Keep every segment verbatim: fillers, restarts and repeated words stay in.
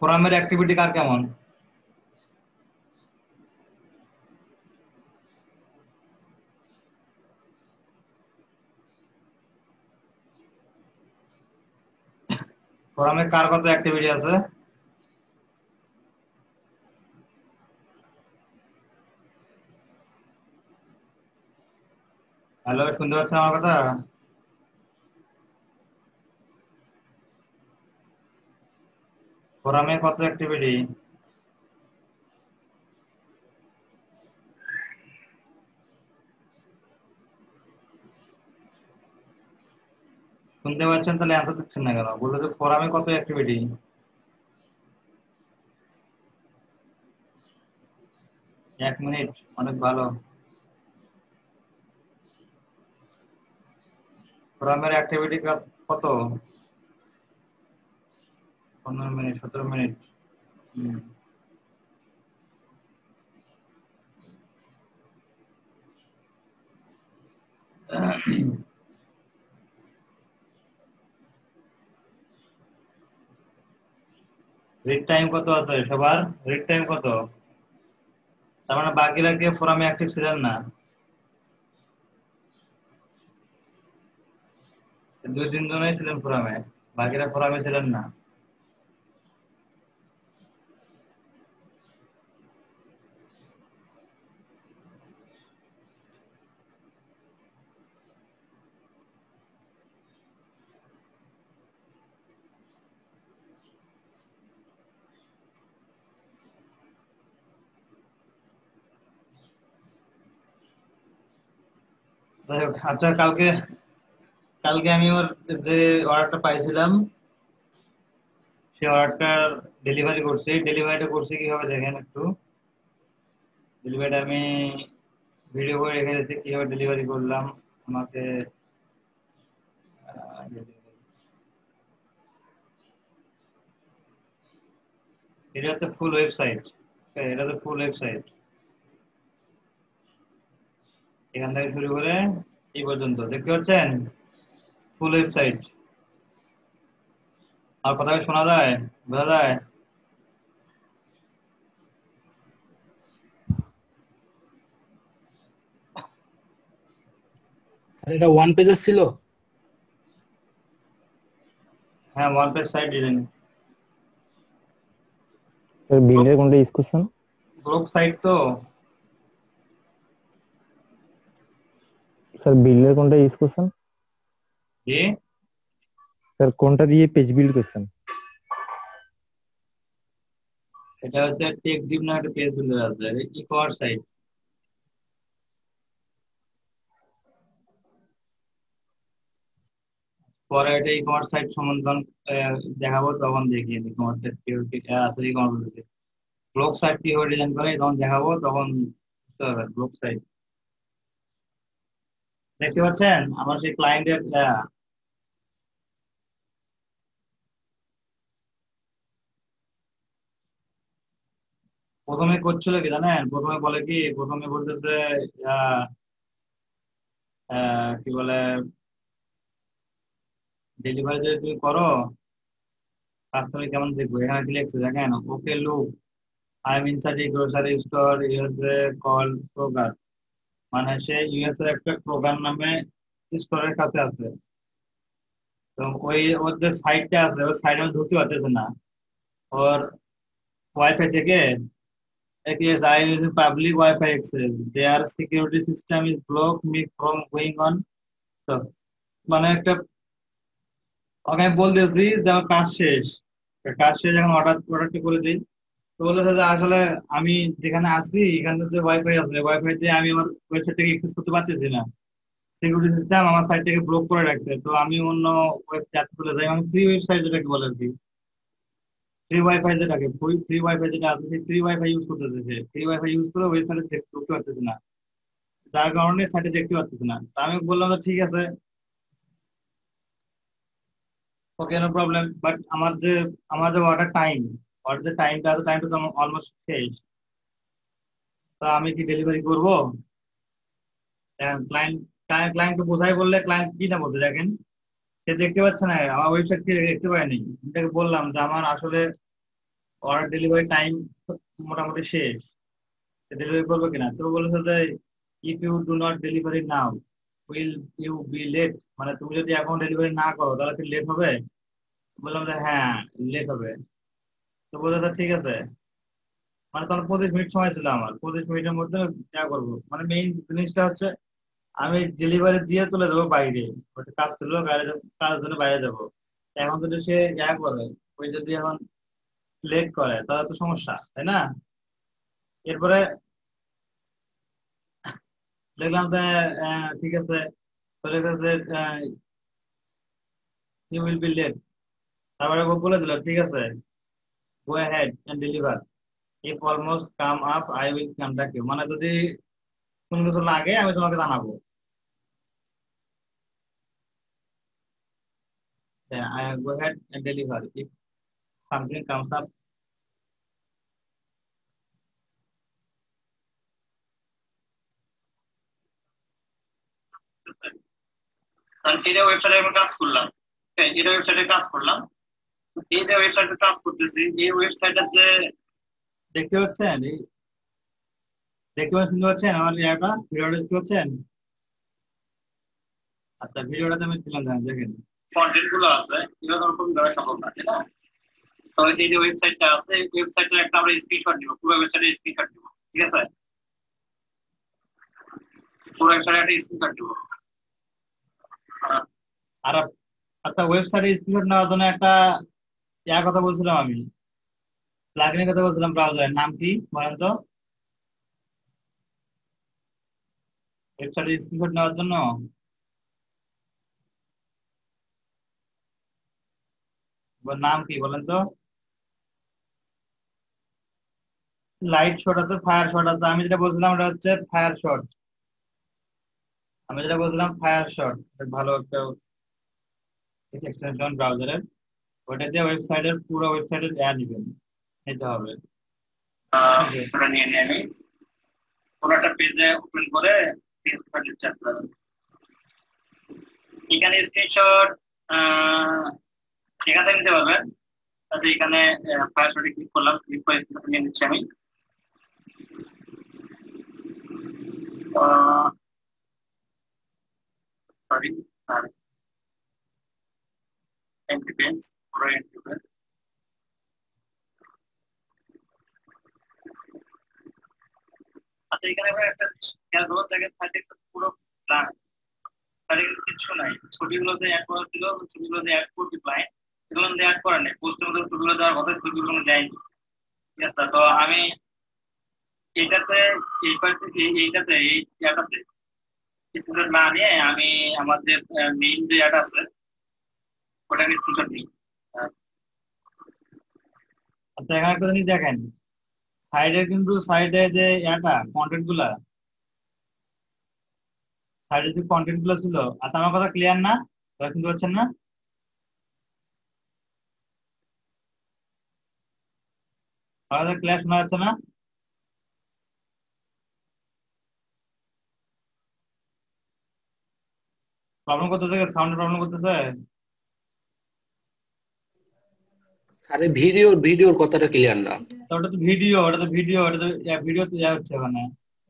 ফোরামের অ্যাক্টিভিটি কার কেমন? ফোরামে কার কত অ্যাক্টিভিটি আছে? হ্যালো, শুনতে পাচ্ছেন আমার কথা? ফোরামে কত অ্যাক্টিভিটি? শুনতে পাচ্ছেন তাহলে অ্যান্সার দিচ্ছেন না কেন? বললো যে ফোরামে কত অ্যাক্টিভিটি। এক মিনিট, অনেক ভালো। ফোরামের অ্যাক্টিভিটি কত? পনেরো মিনিট, সতেরো মিনিট। হম রিড টাইম কত আছে সবার? রিড টাইম কত? তার মানে বাকিরা কে ফোরামে অ্যাক্টিভ ছিলেন না? দুই তিন জনই ছিলেন ফোরামে, বাকিরা ফোরামে ছিলেন না। যাই হোক, আচ্ছা, কালকে কালকে আমি ওর যে অর্ডারটা পাইছিলাম সেই অর্ডারটা ডেলিভারি করছি। ডেলিভারিটা করছি কিভাবে দেখেন একটু। ডেলিভারিটা আমি ভিডিও করে রেখে দিচ্ছি কিভাবে ডেলিভারি করলাম। আমাকে আহ, এটা হচ্ছে ফুল ওয়েবসাইট। এটা হচ্ছে ফুল ওয়েবসাইট, এখান থেকে শুরু করে এই পর্যন্ত দেখতে পাচ্ছেন ফুল ওয়েবসাইট। আর কথা কি শোনা যায়, বোঝা যায়? স্যার এটা ওয়ান পেজের ছিল? হ্যাঁ, one page site design. Sir বিল্ডের কোনটা ইউজ করছেন? গ্রুপ সাইট তো। স্যার বিল্ডের কোনটা ইউজ করছেন? কি? স্যার কোনটা দিয়ে পেজ বিল্ড করছেন? এটা হচ্ছে টেক ডিপ না একটা পেজ বিল্ডার আছে, ই কমার্স সাইট। পরে এটা ই কমার্স সাইট সম্বন্ধে যখন, আহ, দেখাবো তখন দেখিয়ে ই কমার্স সাইট কি আছে। ই কমার্স ব্লগ সাইট কিভাবে ডিজাইন করে তখন দেখাবো, তখন বুঝতে পারবেন। ব্লগ সাইট দেখতে পাচ্ছেন আমার সেই ক্লায়েন্টের। প্রথমে করছিল কি জানেন, প্রথমে বলে কি, প্রথমে বলতেছে আহ, আহ, কি বলে, ডেলিভারি যদি তুমি করো কাস্টমার কেমন দেখবো। এখানে কি লিখছে দেখেন, okay look, I am inside a grocery store USA call program. মানে সে ইউএস এর একটা প্রোগ্রাম নামে স্টোরের কাছে আছে। তো ওই ওর যে সাইটটা আছে ওই সাইডে ঢুকতে পারতেছে না। ওর ওয়াইফাই থেকে, yes, I use public Wi-Fi access. Their security system is blocked me from going on. তো মানে একটা, ওকে আমি বলতেছি যে আমার কাজ শেষ। তো কাজ শেষ, এখন অর্ডার অর্ডারটা করে দিই। তো বলেছে যে আসলে আমি যেখানে আছি এখানে যে ওয়াইফাই আছে, ওয়াইফাই দিয়ে আমি আমার ওয়েবসাইট থেকে অ্যাক্সেস করতে পারতেছি না। সিকিউরিটি সিস্টেম আমার সাইট থেকে ব্লক করে রাখছে। তো আমি অন্য ওয়েবসাইট চলে যাই, আমি ফ্রি ওয়েবসাইট যেটাকে বলে আর কি। ফ্রি ওয়াইফাই যেটাকে ফ্রি ফ্রি ওয়াইফাই যেটা আছে সেই ফ্রি ওয়াইফাই ইউজ করতেছে। ফ্রি ওয়াইফাই ইউজ করে ওয়েবসাইটে ঢুকতে পারতেছে না, যার কারণে সাইটে দেখতে পাচ্ছি না। তা আমি বললাম যে ঠিক আছে, ওকে, নো প্রবলেম। বাট আমার যে আমার যে অর্ডার টাইম, অর্ডার যে টাইমটা আছে টাইমটা তো অলমোস্ট শেষ। তো আমি কি ডেলিভারি করবো? ক্লায়েন্ট ক্লায়েন্টকে বোঝাই বললে ক্লায়েন্ট কি না বলতে দেখেন, সে দেখতে পাচ্ছে না, আমার ওয়েবসাইট থেকে দেখতে পায়নি। এটাকে বললাম যে আমার আসলে অর্ডার ডেলিভারি টাইম মোটামুটি শেষ, ডেলিভারি করবে কিনা। তো বলেছে যে if you do not delivery now will you be late, মানে তুমি যদি এখন ডেলিভারি না করো তাহলে কি লেট হবে। বললাম যে হ্যাঁ লেট হবে। তো বলেছে ঠিক আছে, মানে তখন পঁচিশ মিনিট সময় ছিল আমার, পঁচিশ মিনিটের মধ্যে যা করবো, মানে মেইন জিনিসটা হচ্ছে আমি ডেলিভারি দিয়ে তুলে দেবো বাইরে, ওটা কাজ ছিল বাইরে যাব- কাজের জন্য বাইরে যাবো। এখন যদি সে যা করে, ওই যদি এখন লেট করে তাহলে তো সমস্যা, তাই না। এরপরে দেখলাম যে আহ, ঠিক আছে, চলে গেছে, ইউ উইল বি লেট। তারপরে ও বলে দিল ঠিক আছে, go head and deliver, if almost come up I will contact you, মানে যদি কোনো কিছু লাগে আমি তোমাকে জানাবো। I go head and deliver if something comes up. এটা ওয়েবসাইটে আমি কাজ করলাম, হ্যাঁ, এটা ওয়েবসাইটে কাজ করলাম। এই যে ওয়েবসাইটে কাজ করতেছি, এই ওয়েবসাইটে যে দেখতে পাচ্ছেন, এই দেখতে পাচ্ছেন, শুনতে পাচ্ছেন আমার ইয়াটা, ভিডিওটা দেখতে পাচ্ছেন। আচ্ছা ভিডিওটাতে আমি ছিলাম, জানেন দেখেন কন্টেন্ট গুলো আছে, এগুলো কোনো দেওয়া সম্ভব না, তাই না। তো এই যে ওয়েবসাইটটা আছে, এই ওয়েবসাইটটা একটা আমরা স্ক্রিনশট নিব, পুরো ওয়েবসাইটের স্ক্রিনশট নিব, ঠিক আছে, পুরো ওয়েবসাইটের একটা স্ক্রিনশট নিব। আর আচ্ছা, ওয়েবসাইটের স্ক্রিনশট নেওয়ার জন্য একটা ইয়ার কথা বলছিলাম আমি, প্লাগইনের কথা বলছিলাম, ব্রাউজারের নাম কি বলেন তো, ওয়েবসাইটের স্ক্রিনশট নেওয়ার জন্য ওর নাম কি বলেন তো। লাইট শট আছে, ফায়ার শট আছে, আমি যেটা বলছিলাম ওটা হচ্ছে ফায়ার শট। আমি যেটা বলছিলাম ফায়ার শট, ভালো একটা এক্সটেনশন ব্রাউজারের, ওটা দিয়ে ওয়েবসাইটের পুরো ওয়েবসাইটের অ্যাড নেবেন, নিতে হবে। আহ, ওটা নিয়ে নিয়ে আমি কোনো একটা পেজে ওপেন করে স্ক্রিনশট করবেন। এখানে স্ক্রিনশট এখান থেকে নিতে পারবেন। তাহলে এখানে ফায়ার শটে ক্লিক করলাম, ক্লিক করে screenshot নিয়ে নিচ্ছি আমি। সরি, এমটি পেজ, পুরো এমটি পেজ। আচ্ছা এখানে আমরা একটা খেয়াল করবো, দেখেন সাইডে একটা পুরো ব্ল্যাঙ্ক, সাইডে কিন্তু কিছু নাই, ছবিগুলোতে অ্যাড করা ছিল, ছবিগুলোতে অ্যাড করতে ক্লায়েন্ট, এগুলো মধ্যে অ্যাড করা নেই, পোস্টের মধ্যে ছবিগুলো দেওয়ার কথা, ছবিগুলো দেয়নি, ঠিক আছে। তো আমি এইটাতে, এই পাশে এই- এইটাতে এই ইয়াটাতে স্ক্রিনশট না নিয়ে আমি আমাদের মেইন যে অ্যাড আছে ওটাকে স্ক্রিনশট নিই। আচ্ছা এখানে একটা জিনিস দেখেন, সাইডে কিন্তু সাইডে যে ইয়াটা কন্টেন্ট গুলা, সাইডে যে কন্টেন্ট গুলো ছিল, আচ্ছা আমার কথা ক্লিয়ার না, কথা শুনতে পাচ্ছেন না, আমার কথা ক্লিয়ার শোনা যাচ্ছে না। প্রবলেম করতেছে, সাউন্ড প্রবলেম করতেছে। আরে ভিডিওর ভিডিওর কথাটা ক্লিয়ার না। তো ওটা তো ভিডিও, ওটা তো ভিডিও, ওটা তো ভিডিও তো ইয়া হচ্ছে ওখানে,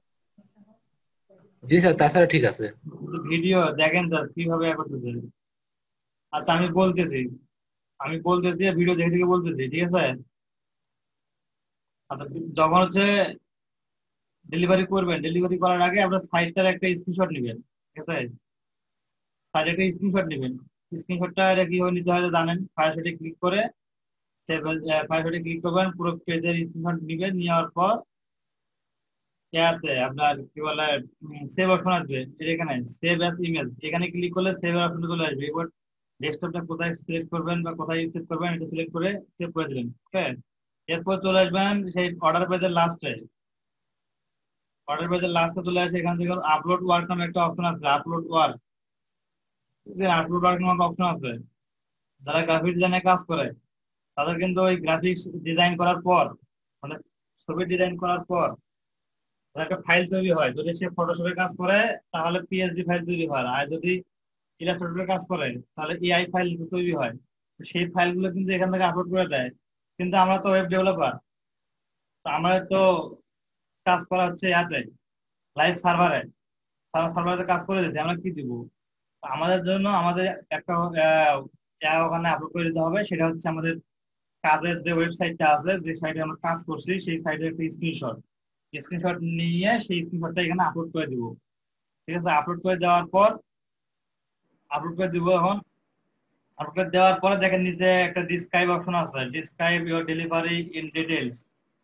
জি স্যার, তাছাড়া ঠিক আছে। ভিডিও দেখেন স্যার কিভাবে ইয়া করতেছে। আচ্ছা আমি বলতেছি, আমি বলতেছি ভিডিও দেখে দেখে বলতেছি, ঠিক আছে। আচ্ছা যখন হচ্ছে ডেলিভারি করবেন, ডেলিভারি করার আগে আপনার সাইটটার একটা স্ক্রিনশট নেবেন, ঠিক আছে, সাইটে একটা স্ক্রিনশট নেবেন। স্ক্রিনশটটা কিভাবে নিতে হয় জানেন, ফায়ার শটে ক্লিক করে, ফায়ার শটে ক্লিক করবেন, পুরো পেজের স্ক্রিনশট নেবেন, নেওয়ার পর আছে আপনার কি বলে সেভ অপশন আসবে, এই এখানে সেভ অ্যাজ ইমেজ, এখানে ক্লিক করলে সেভ অপশন চলে আসবে। এবার ডেস্কটপটা কোথায় সিলেক্ট করবেন বা কোথায় সেভ করবেন এটা সিলেক্ট করে সেভ করে দিলেন, ঠিক আছে। এরপর চলে আসবেন সেই অর্ডার পেজের লাস্টে, অর্ডার পেজের লাস্টে চলে আসে, এখান থেকে আপলোড ওয়ার্ক নামে একটা অপশন আছে, আপলোড ওয়ার্ক, আপলোড ওয়ার্ক নামে অপশন আছে। যারা গ্রাফিক ডিজাইনে কাজ করে তাদের কিন্তু ওই গ্রাফিক্স ডিজাইন করার পর, মানে ছবি ডিজাইন করার পর একটা ফাইল তৈরি হয়, যদি সে ফটোশপে কাজ করে তাহলে পিএসডি ফাইল তৈরি হয়, আর যদি ইলাস্ট্রেটরে কাজ করে তাহলে এআই ফাইল তৈরি হয়। তো সেই ফাইলগুলো কিন্তু এখান থেকে আপলোড করে দেয়, কিন্তু আমরা তো ওয়েব ডেভেলপার, তো আমাদের তো কাজ করা হচ্ছে ইয়াতে লাইভ সার্ভারে, সার্ভারে কাজ করে দিচ্ছি, আমরা কি দিব? তো আমাদের জন্য আমাদের একটা আহ, আহ, ওখানে আপলোড করে দিতে হবে, সেটা হচ্ছে আমাদের কাজের যে ওয়েবসাইটটা আছে, যে সাইটে আমরা কাজ করছি সেই সাইটের একটা স্ক্রিনশট, স্ক্রিনশট নিয়ে সেই স্ক্রিনশটটা এখানে আপলোড করে দিব। ঠিক আছে, আপলোড করে দেওয়ার পর আপলোড করে দিব এখন আপলোড করে দেওয়ার পরে দেখেন নিচে একটা ডিসক্রাইব অপশন আছে, describe your delivery in details.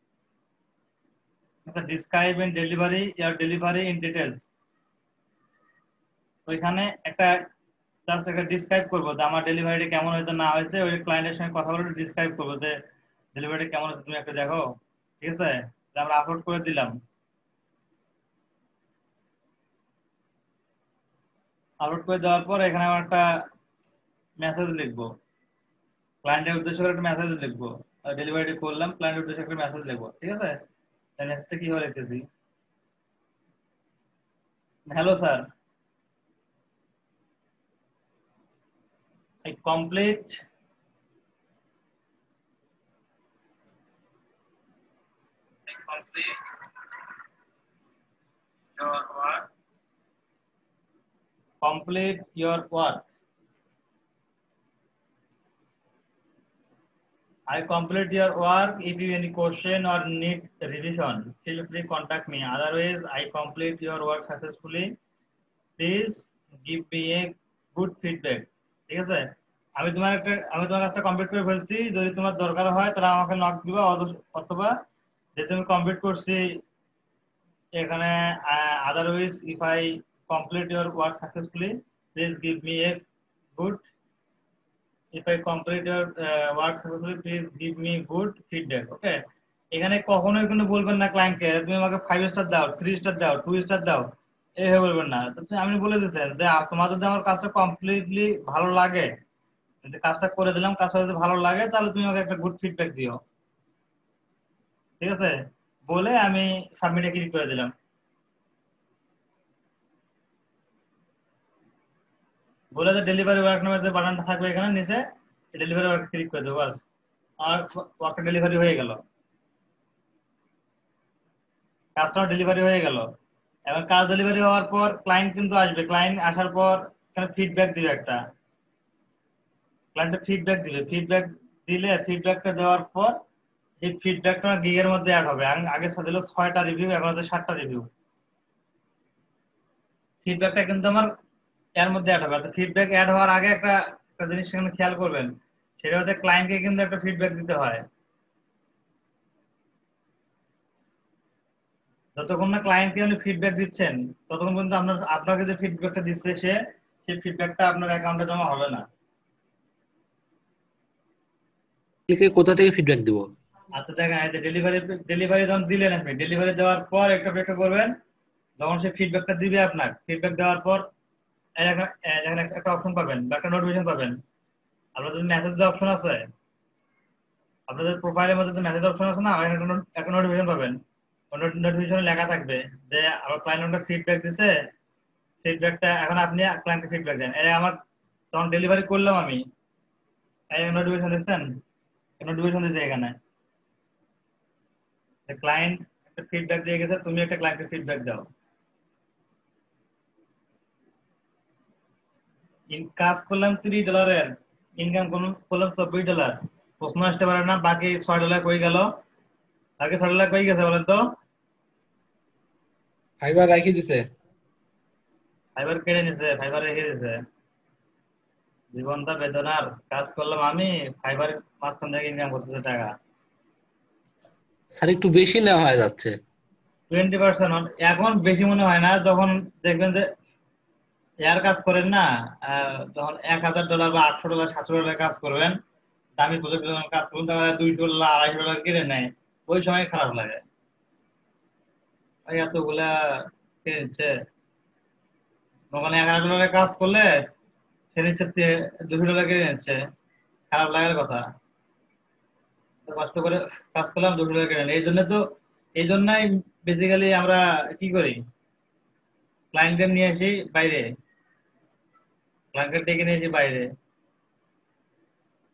Describe in delivery your delivery in details, ওইখানে একটা জাস্ট একটা ডিসক্রাইব করবো যে আমার ডেলিভারিটা কেমন হয়েছে না হয়েছে, ওই ক্লায়েন্টের সঙ্গে কথা বলে ডিসক্রাইব করবো যে ডেলিভারিটা কেমন হয়েছে তুমি একটা দেখো। ঠিক আছে, আমরা আপলোড করে দিলাম। আপলোড করে দেওয়ার পর এখানে আমার একটা মেসেজ লিখবো, ক্লায়েন্টের উদ্দেশ্য করে একটা মেসেজ লিখবো, ডেলিভারিটি করলাম, ক্লায়েন্টের উদ্দেশ্যে একটা মেসেজ লিখবো। ঠিক আছে, মেসেজটা কিভাবে লিখতেছি, hello sir, I complete I complete your work complete your work I complete your work. If you any question or need revision, feel free contact me. Otherwise, I complete your work successfully. Please give me a good feedback. ঠিক আছে, আমি তোমার একটা আমি তোমার কাজটা complete করে ফেলছি, যদি তোমার দরকার হয় তাহলে আমাকে নক দিবা, অথবা যে তুমি কমপ্লিট করছি এখানে otherwise if I complete your work successfully please give me a good if I complete your work successfully please give me good feedback. Okay, এখানে কখনোই কিন্তু বলবেন না ক্লায়েন্টকে তুমি আমাকে ফাইভ স্টার দাও, থ্রি স্টার দাও, টু স্টার দাও, এইভাবে বলবেন না। আমি বলে দিচ্ছেন যে তোমার যদি আমার কাজটা কমপ্লিটলি ভালো লাগে, যদি কাজটা করে দিলাম, কাজটা যদি ভালো লাগে তাহলে তুমি আমাকে একটা গুড ফিডব্যাক দিও। ঠিক আছে, বলে আমি সাবমিটে ক্লিক করে দিলাম। বলে যে ডেলিভারি ওয়ার্ক নামে যে বাটনটা থাকবে এখানে নিচে, ডেলিভারি ওয়ার্ক ক্লিক করে দেবো, বাস আর ওয়ার্কটা ডেলিভারি হয়ে গেল, কাজটা ডেলিভারি হয়ে গেল। এবার কাজ ডেলিভারি হওয়ার পর ক্লায়েন্ট কিন্তু আসবে, ক্লায়েন্ট আসার পর এখানে ফিডব্যাক দিবে, একটা ক্লায়েন্টের ফিডব্যাক দিবে, ফিডব্যাক দিলে ফিডব্যাকটা দেওয়ার পর এই ফিডব্যাকটা গিগের মধ্যে অ্যাড হবে। আগে দিল ছয়টা রিভিউ, এখন হচ্ছে সাতটা রিভিউ, ফিডব্যাকটা কিন্তু আমার এর মধ্যে অ্যাড হবে। ফিডব্যাক অ্যাড হওয়ার আগে একটা একটা জিনিস সেখানে খেয়াল করবেন, সেটা হচ্ছে ক্লায়েন্টকে কিন্তু একটা ফিডব্যাক দিতে হয়। যতক্ষণ না ক্লায়েন্টকে আপনি ফিডব্যাক দিচ্ছেন ততক্ষণ পর্যন্ত আপনার আপনাকে যে ফিডব্যাকটা দিচ্ছে সে সেই ফিডব্যাকটা আপনার অ্যাকাউন্টে জমা হবে না। কোথা থেকে ফিডব্যাক দিব? আচ্ছা দেখেন, এই যে ডেলিভারি ডেলিভারি যখন দিলেন, আপনি ডেলিভারি দেওয়ার পর একটা অপেক্ষা করবেন, যখন সে ফিডব্যাকটা দিবে আপনার, ফিডব্যাক দেওয়ার পর এখানে একটা অপশন পাবেন বা একটা নোটিফিকেশন পাবেন। আপনাদের মেসেজ দেওয়ার অপশন আছে, আপনাদের প্রোফাইলের মধ্যে মেসেজ অপশন আছে না, একটা নোটিফিকেশন পাবেন। নোটিফিকেশনে লেখা থাকবে যে আমার ক্লায়েন্টটা ফিডব্যাক দিছে, ফিডব্যাকটা এখন আপনি ক্লায়েন্টকে ফিডব্যাক দেন। এই আমার তখন ডেলিভারি করলাম আমি, এই নোটিফিকেশন দেখছেন, নোটিফিকেশন দিয়েছে এখানে ক্লায়েন্ট একটা ফিডব্যাক দিয়ে গেছে, তুমি একটা ক্লায়েন্টকে ফিডব্যাক দাও। কাজ করলাম ত্রিশ ডলারের, ইনকাম করলাম চব্বিশ ডলার, প্রশ্ন আসতে পারে না বাকি ছয় ডলার কই গেল, বাকি ছয় ডলার কই গেছে বলেন তো? ফাইবার রাখি দিছে, ফাইবার কেড়ে নিছে, ফাইবার রেখে দিছে। জীবনটা বেদনার, কাজ করলাম আমি, ফাইবার মাঝখান থেকে ইনকাম করতেছে টাকা। স্যার একটু বেশি নেওয়া হয়ে যাচ্ছে। টোয়েন্টি পার্সেন্ট এখন বেশি মনে হয় না, যখন দেখবেন যে এর কাজ করেন না, যখন এক হাজার ডলার বা আটশো ডলার সাতশো ডলার কাজ করবেন, দামি প্রজেক্ট যখন কাজ করবেন তাহলে দুইশো ডলার আড়াইশো ডলার কিনে নেয়, ওই সময় খারাপ লাগে, এতগুলা কিনে নিচ্ছে। ওখানে এক হাজার ডলারের কাজ করলে সে নিচ্ছে দুশো ডলার কিনে নিচ্ছে, খারাপ লাগার কথা। কষ্ট করে কাজ করলাম, দুশো ডলার কিনে নেয়। এই জন্য তো এই জন্যই বেসিক্যালি আমরা কি করি, ক্লায়েন্টকে নিয়ে আসি বাইরে, ক্লায়েন্টকে ডেকে নিয়ে আসি বাইরে,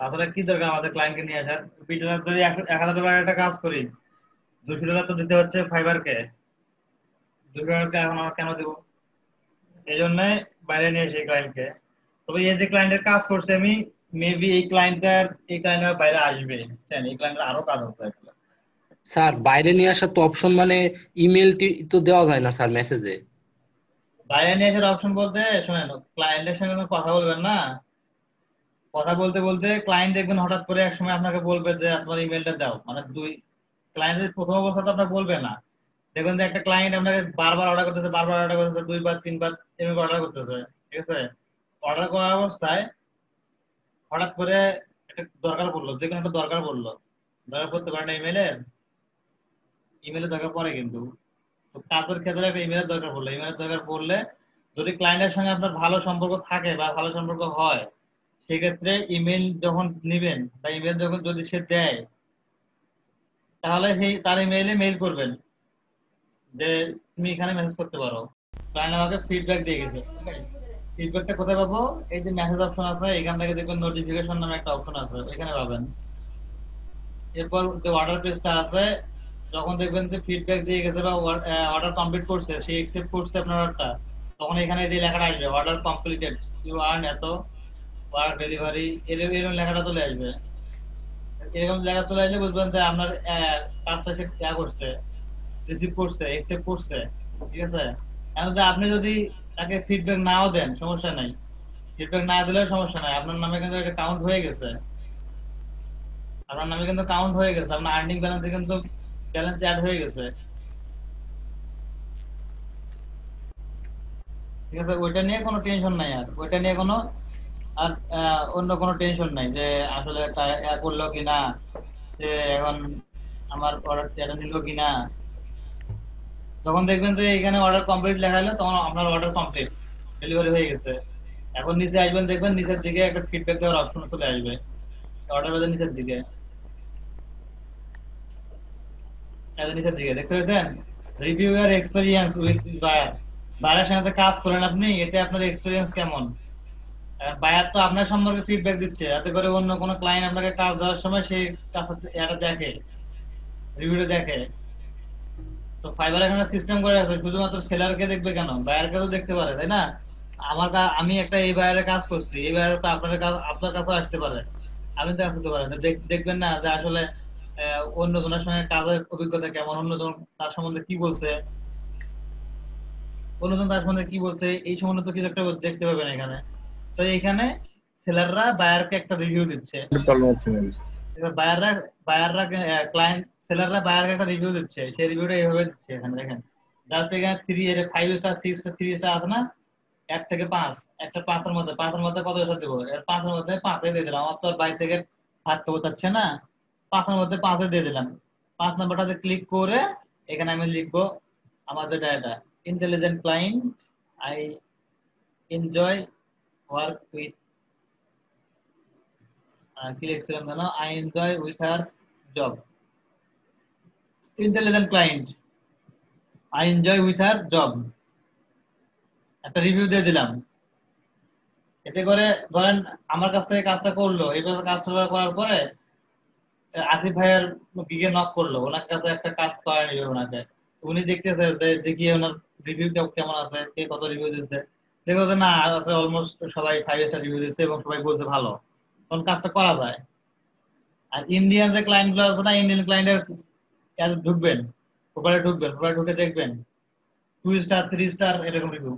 তাহলে কি দরকার আমাদের ক্লায়েন্টকে নিয়ে আসার? বিশ ডলার যদি এক এক হাজার ডলার একটা কাজ করি, দুশো ডলার তো দিতে হচ্ছে ফাইবারকে, দুশো ডলারকে এখন আমরা কেন দেবো? এই জন্য বাইরে নিয়ে এসে ক্লায়েন্টকে। তবে এই যে ক্লায়েন্টের কাজ করছে আমি, মেবি এই ক্লায়েন্টের এই ক্লায়েন্টের বাইরে আসবে, বুঝছেন? এই ক্লায়েন্টের আরো কাজ আছে। স্যার বাইরে নিয়ে আসার তো অপশন মানে ইমেল তো দেওয়া যায় না স্যার মেসেজে। বাইরে নিয়ে আসার অপশন বলতে শোনেন, ক্লায়েন্টের সঙ্গে যখন কথা বলবেন না, কথা বলতে বলতে ক্লায়েন্ট দেখবেন হঠাৎ করে এক সময় আপনাকে বলবে যে আপনার ইমেলটা দাও, মানে দুই ক্লায়েন্টের প্রথম অবস্থা তো আপনার বলবে না। দেখবেন যে একটা ক্লায়েন্ট আপনাকে বারবার অর্ডার করতেছে, বারবার অর্ডার করতেছে, দুইবার তিনবার এভাবে অর্ডার করতেছে, ঠিক আছে? অর্ডার করার অবস্থায় হঠাৎ করে একটা দরকার পড়লো, যে কোনো একটা দরকার পড়লো, দরকার পড়তে পারে না ইমেলে, ইমেলের দরকার পড়ে কিন্তু। তো কাজের ক্ষেত্রে একটা ইমেলের দরকার পড়লো, ইমেলের দরকার পড়লে যদি ক্লায়েন্টের সঙ্গে আপনার ভালো সম্পর্ক থাকে বা ভালো সম্পর্ক হয়, সেক্ষেত্রে ইমেল যখন নিবেন বা ইমেল যখন যদি সে দেয়, তাহলে সেই তার ইমেইলে মেইল করবেন যে তুমি এখানে মেসেজ করতে পারো, ক্লায়েন্ট আমাকে ফিডব্যাক দিয়ে গেছে। ফিডব্যাকটা কোথায় পাবো? এই যে মেসেজ অপশন আছে, এখান থেকে দেখবেন নোটিফিকেশন নামে একটা অপশন আছে, এখানে পাবেন। এরপর যে অর্ডার পেজটা আছে, যখন দেখবেন যে ফিডব্যাক দিয়ে গেছে বা অর্ডার কমপ্লিট করছে, সে অ্যাকসেপ্ট করছে আপনার অর্ডারটা, তখন এখানে যে লেখাটা আসবে অর্ডার কমপ্লিটেড, ইউ আর্ন এত, ওয়ার্ক ডেলিভারি, এরকম লেখাটা চলে আসবে। এরকম লেখা চলে আসলে বুঝবেন যে আপনার কাজটা সে ইয়া করছে, রিসিভ করছে, অ্যাকসেপ্ট করছে, ঠিক আছে? এখন যদি আপনি যদি তাকে ফিডব্যাক নাও দেন, সমস্যা নাই, ফিডব্যাক না দিলেও সমস্যা নাই, আপনার নামে কিন্তু এটা কাউন্ট হয়ে গেছে, আপনার নামে কিন্তু কাউন্ট হয়ে গেছে, আপনার আর্নিং ব্যালেন্সে কিন্তু ব্যালেন্স অ্যাড হয়ে গেছে, ঠিক আছে? ওইটা নিয়ে কোনো টেনশন নাই, আর ওইটা নিয়ে কোনো আর অন্য কোনো টেনশন নাই যে আসলে করলো কিনা, যে এখন আমার অর্ডার এটা নিল কিনা। যখন দেখবেন যে এখানে অর্ডার কমপ্লিট লেখা হলো, তখন আপনার অর্ডার কমপ্লিট, ডেলিভারি হয়ে গেছে। এখন নিচে আসবেন, দেখবেন নিচের দিকে একটা ফিডব্যাক দেওয়ার অপশন চলে আসবে, অর্ডার বাজার নিচের দিকে, নিচের দিকে দেখতে পাচ্ছেন review your experience with buyer. বায়ারের সাথে কাজ করেন আপনি, এতে আপনার এক্সপেরিয়েন্স কেমন? বায়ার তো আপনার সম্পর্কে ফিডব্যাক দিচ্ছে, যাতে করে অন্য কোনো ক্লায়েন্ট আপনাকে কাজ দেওয়ার সময় সেই এটা দেখে, রিভিউটা দেখে। তো ফাইবার এখানে সিস্টেম করে আছে, শুধুমাত্র সেলারকে দেখবে কেন, বায়ারকে তো দেখতে পারে, তাই না? আমার আমি একটা এই বায়ারে কাজ করছি, এই বায়ারে তো আপনার কাছে আপনার কাছেও আসতে পারে, আপনি তো আসতে পারেন, দেখবেন না যে আসলে অন্য জনের সঙ্গে কাজের অভিজ্ঞতা কেমন, অন্যজন তার সম্বন্ধে কি বলছে, অন্যজন তার সম্বন্ধে কি বলছে, এই সম্বন্ধে তো কিছু একটা দেখতে পাবেন এখানে। তো এখানে সেলাররা বায়ারকে একটা রিভিউ দিচ্ছে, বায়াররা বায়াররা ক্লায়েন্ট সেলাররা বায়ারকে একটা রিভিউ দিচ্ছে, সেই রিভিউটা এইভাবে দিচ্ছে এখানে দেখেন, জাস্ট এখানে থ্রি এর five star six star three star আছে না, এক থেকে পাঁচ, একটা পাঁচের মধ্যে, পাঁচের মধ্যে কত স্টার দেবো, এর পাঁচের মধ্যে পাঁচে দিয়ে দিলাম, আমার তো বাইরে থেকে হাত বোঝাচ্ছে না, পাঁচের মধ্যে পাঁচে দিয়ে দিলাম। পাঁচ নাম্বারটাতে ক্লিক করে এখানে আমি লিখবো আমাদের data, intelligent client, I enjoy work with, কি লিখছিলাম জানো, I enjoy with her job, intelligent client, I enjoy with her job, একটা রিভিউ দিয়ে দিলাম। এতে করে ধরেন আমার কাছ থেকে কাজটা করলো, এইভাবে কাজটা করার পরে আসিফ ভাইয়ের গিগে নক করলো, ওনার কাছে একটা কাজ করা নিবে ওনাকে, উনি দেখতেছে দেখি ওনার রিভিউ কেমন আছে, কে কত রিভিউ দিচ্ছে, দেখো যে না আছে অলমোস্ট সবাই ফাইভ স্টার রিভিউ দিচ্ছে এবং সবাই বলছে ভালো, তখন কাজটা করা যায়। আর ইন্ডিয়ান যে ক্লায়েন্ট গুলো আছে না, ইন্ডিয়ান ক্লায়েন্টের ঢুকবেন, ওপরে ঢুকবেন, ওপরে ঢুকে দেখবেন টু স্টার থ্রি স্টার এরকম রিভিউ,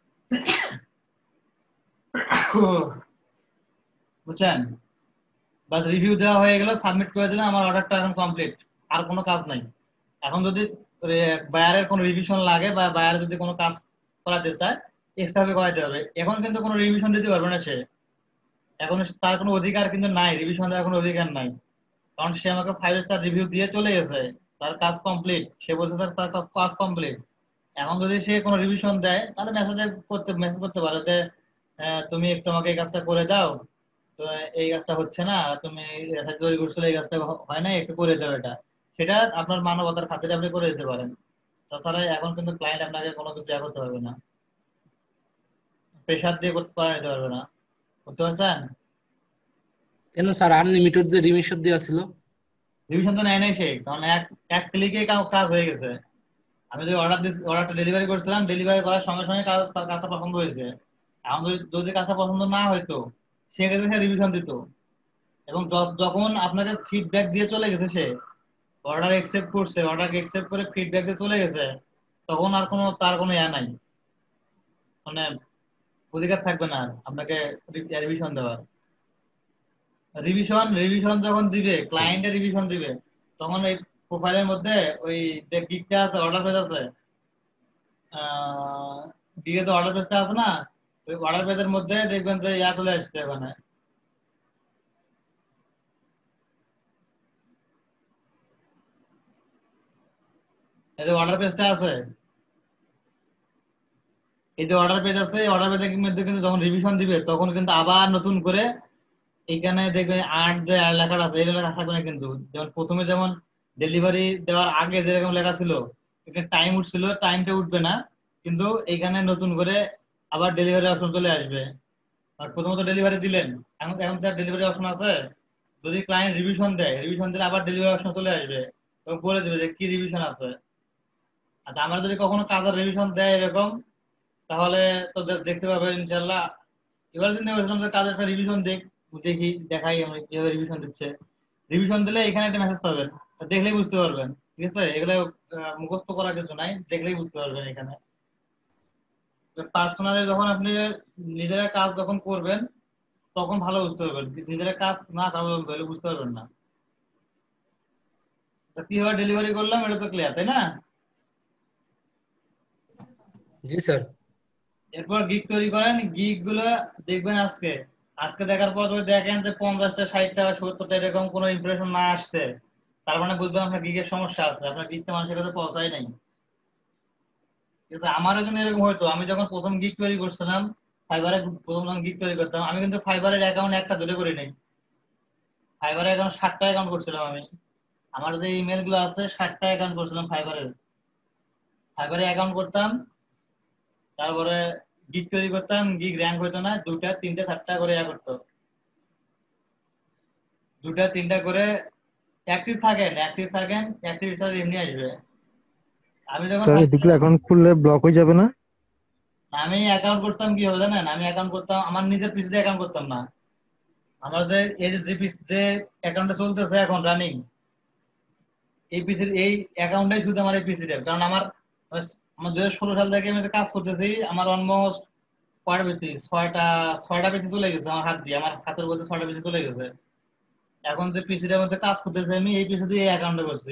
বুঝছেন? বাস রিভিউ দেওয়া হয়ে গেল, সাবমিট করে দিলাম, আমার অর্ডারটা এখন কমপ্লিট, আর কোনো কাজ নাই। এখন যদি বায়ারের কোনো রিভিশন লাগে বা বায়ার যদি কোনো কাজ করাতে চায়, এক্সট্রা ভাবে করাতে হবে। এখন কিন্তু কোনো রিভিশন দিতে পারবে না সে, এখন তার কোনো অধিকার কিন্তু নাই, রিভিশন দেওয়ার কোনো অধিকার নাই, কারণ সে আমাকে ফাইভ স্টার রিভিউ দিয়ে চলে গেছে, তার কাজ কমপ্লিট, সে বলছে তার কাজ কমপ্লিট। এখন যদি সে কোনো রিভিশন দেয়, তাহলে মেসেজ করতে মেসেজ করতে পারে যে তুমি একটু আমাকে এই কাজটা করে দাও, তো এই কাজটা হচ্ছে না, তুমি তৈরি করছিলে, এই কাজটা হয় না, একটু করে দাও এটা, সেটা আপনার মানবতার খাতিরে আপনি করে দিতে পারেন। তাছাড়া এখন কিন্তু ক্লায়েন্ট আপনাকে কোনো কিছু দেওয়া করতে পারবে না, প্রেশার দিয়ে করতে পারবে না, বুঝতে পারছেন? কেন স্যার আনলিমিটেড যে রিমিশন দেওয়া ছিল? রিভিশন তো নেয় নাই সে, কারণ এক এক ক্লিকে কাজ হয়ে গেছে। আমি যে অর্ডার দিস অর্ডারটা ডেলিভারি করছিলাম, ডেলিভারি করার সঙ্গে সঙ্গে কাজ কাজটা পছন্দ হয়েছে। এখন যদি যদি কাজটা পছন্দ না হইতো সেক্ষেত্রে সে রিভিশন দিত, এবং য- যখন আপনাকে ফিডব্যাক দিয়ে চলে গেছে, সে অর্ডার একসেপ্ট করছে, অর্ডার একসেপ্ট করে ফিডব্যাক দিয়ে চলে গেছে, তখন আর কোনো তার কোনো ইয়া নাই, মানে অধিকার থাকবে না আর আপনাকে রিভিশন দেওয়ার। রিভিশন রিভিশন যখন দিবে, ক্লায়েন্টের রিভিশন দিবে, তখন এই প্রোফাইলের মধ্যে ওই যে গিগটা আছে, অর্ডার পেজ আছে, আহ গিগে তো অর্ডার পেজটা আছে না, ওই অর্ডার পেজের মধ্যে দেখবেন যে ইয়া চলে আসছে ওখানে, এই যে অর্ডার পেজটা আছে, এই যে অর্ডার পেজ আছে, অর্ডার পেজের মধ্যে কিন্তু যখন রিভিশন দিবে তখন কিন্তু আবার নতুন করে এখানে দেখবেন আট যে লেখাটা আছে, এই লেখা থাকবে না কিন্তু। যেমন প্রথমে যেমন ডেলিভারি দেওয়ার আগে যেরকম লেখা ছিল, এখানে টাইম উঠছিল, টাইমটা উঠবে না, কিন্তু এখানে নতুন করে আবার ডেলিভারি অপশন চলে আসবে। আর প্রথমত ডেলিভারি দিলেন, এখন এখন তার ডেলিভারি অপশন আছে, যদি ক্লায়েন্ট রিভিশন দেয়, রিভিশন দিলে আবার ডেলিভারি অপশন চলে আসবে এবং বলে দেবে যে কি রিভিশন আছে। আচ্ছা, আমরা যদি কখনো কাজের রিভিশন দেয় এরকম, তাহলে তো দে- দেখতে পাবেন ইনশাল্লাহ। এবার যদি বলছিলাম যে কাজের একটা রিভিশন দেখ, দেখি দেখাই আমি কিভাবে রিভিশন দিচ্ছে। রিভিশন দিলে এখানে একটা মেসেজ পাবেন, দেখলেই বুঝতে পারবেন, ঠিক আছে? এগুলো আহ, মুখস্থ করার কিছু নাই, দেখলেই বুঝতে পারবেন। এখানে পার্সোনালি যখন আপনি নিজেরা কাজ যখন করবেন তখন ভালো বুঝতে পারবেন, নিজেরা কাজ না তাহলে বুঝতে পারবেন না। তা কিভাবে ডেলিভারি করলাম এটা তো ক্লিয়ার, তাই না? জি স্যার। এরপর গিগ তৈরি করেন, গিগ গুলো দেখবেন আজকে আজকে দেখার পর যদি দেখেন যে পঞ্চাশটা ষাটটা সত্তরটা এরকম কোনো ইমপ্রেশন না আসছে, তার মানে বুঝবেন আপনার গিগের সমস্যা আছে, আপনার গিগটা মানুষের কাছে পৌঁছায় নাই। কিন্তু আমারও কিন্তু এরকম হয়তো, আমি যখন প্রথম গিগ তৈরি করছিলাম, ফাইবারে প্রথম যখন গিগ তৈরি করতাম, আমি কিন্তু ফাইবারের অ্যাকাউন্ট একটা ধরে করি নাই, ফাইবারের অ্যাকাউন্ট ষাটটা অ্যাকাউন্ট করছিলাম আমি। আমার যে ইমেল গুলো আছে ষাটটা অ্যাকাউন্ট করছিলাম ফাইবারের, ফাইবারে অ্যাকাউন্ট করতাম, তারপরে গিগ তৈরি করতাম, গিগ র্যাঙ্ক হইতো না, দুটা তিনটা চারটা করে ইয়া করতো, দুটা তিনটা করে অ্যাক্টিভ থাকেন, অ্যাক্টিভ থাকেন, অ্যাক্টিভ স্টার এমনি আসবে। আমি যখন স্যার first- এদিকে অ্যাকাউন্ট খুললে ব্লক হয়ে যাবে না? আমি অ্যাকাউন্ট করতাম কি হবে জানেন, আমি অ্যাকাউন্ট করতাম আমার নিজের পিসিতে, অ্যাকাউন্ট করতাম না, আমাদের এই যে পিসি যে অ্যাকাউন্টে চলতেছে এখন রানিং, এই পিসির এই অ্যাকাউন্টটাই শুধু আমার এই পিসিতে, কারণ আমার আমার দুই হাজার ষোলো সাল থেকে আমি কাজ করতেছি, আমার অলমোস্ট কয়টা পেয়েছি, ছয়টা ছয়টা পেয়েছি চলে গেছে আমার হাত দিয়ে, আমার হাতের মধ্যে ছয়টা পেয়েছি চলে গেছে। এখন যে পিসিটার মধ্যে কাজ করতেছি আমি, এই পিসি দিয়ে অ্যাকাউন্টে করছি।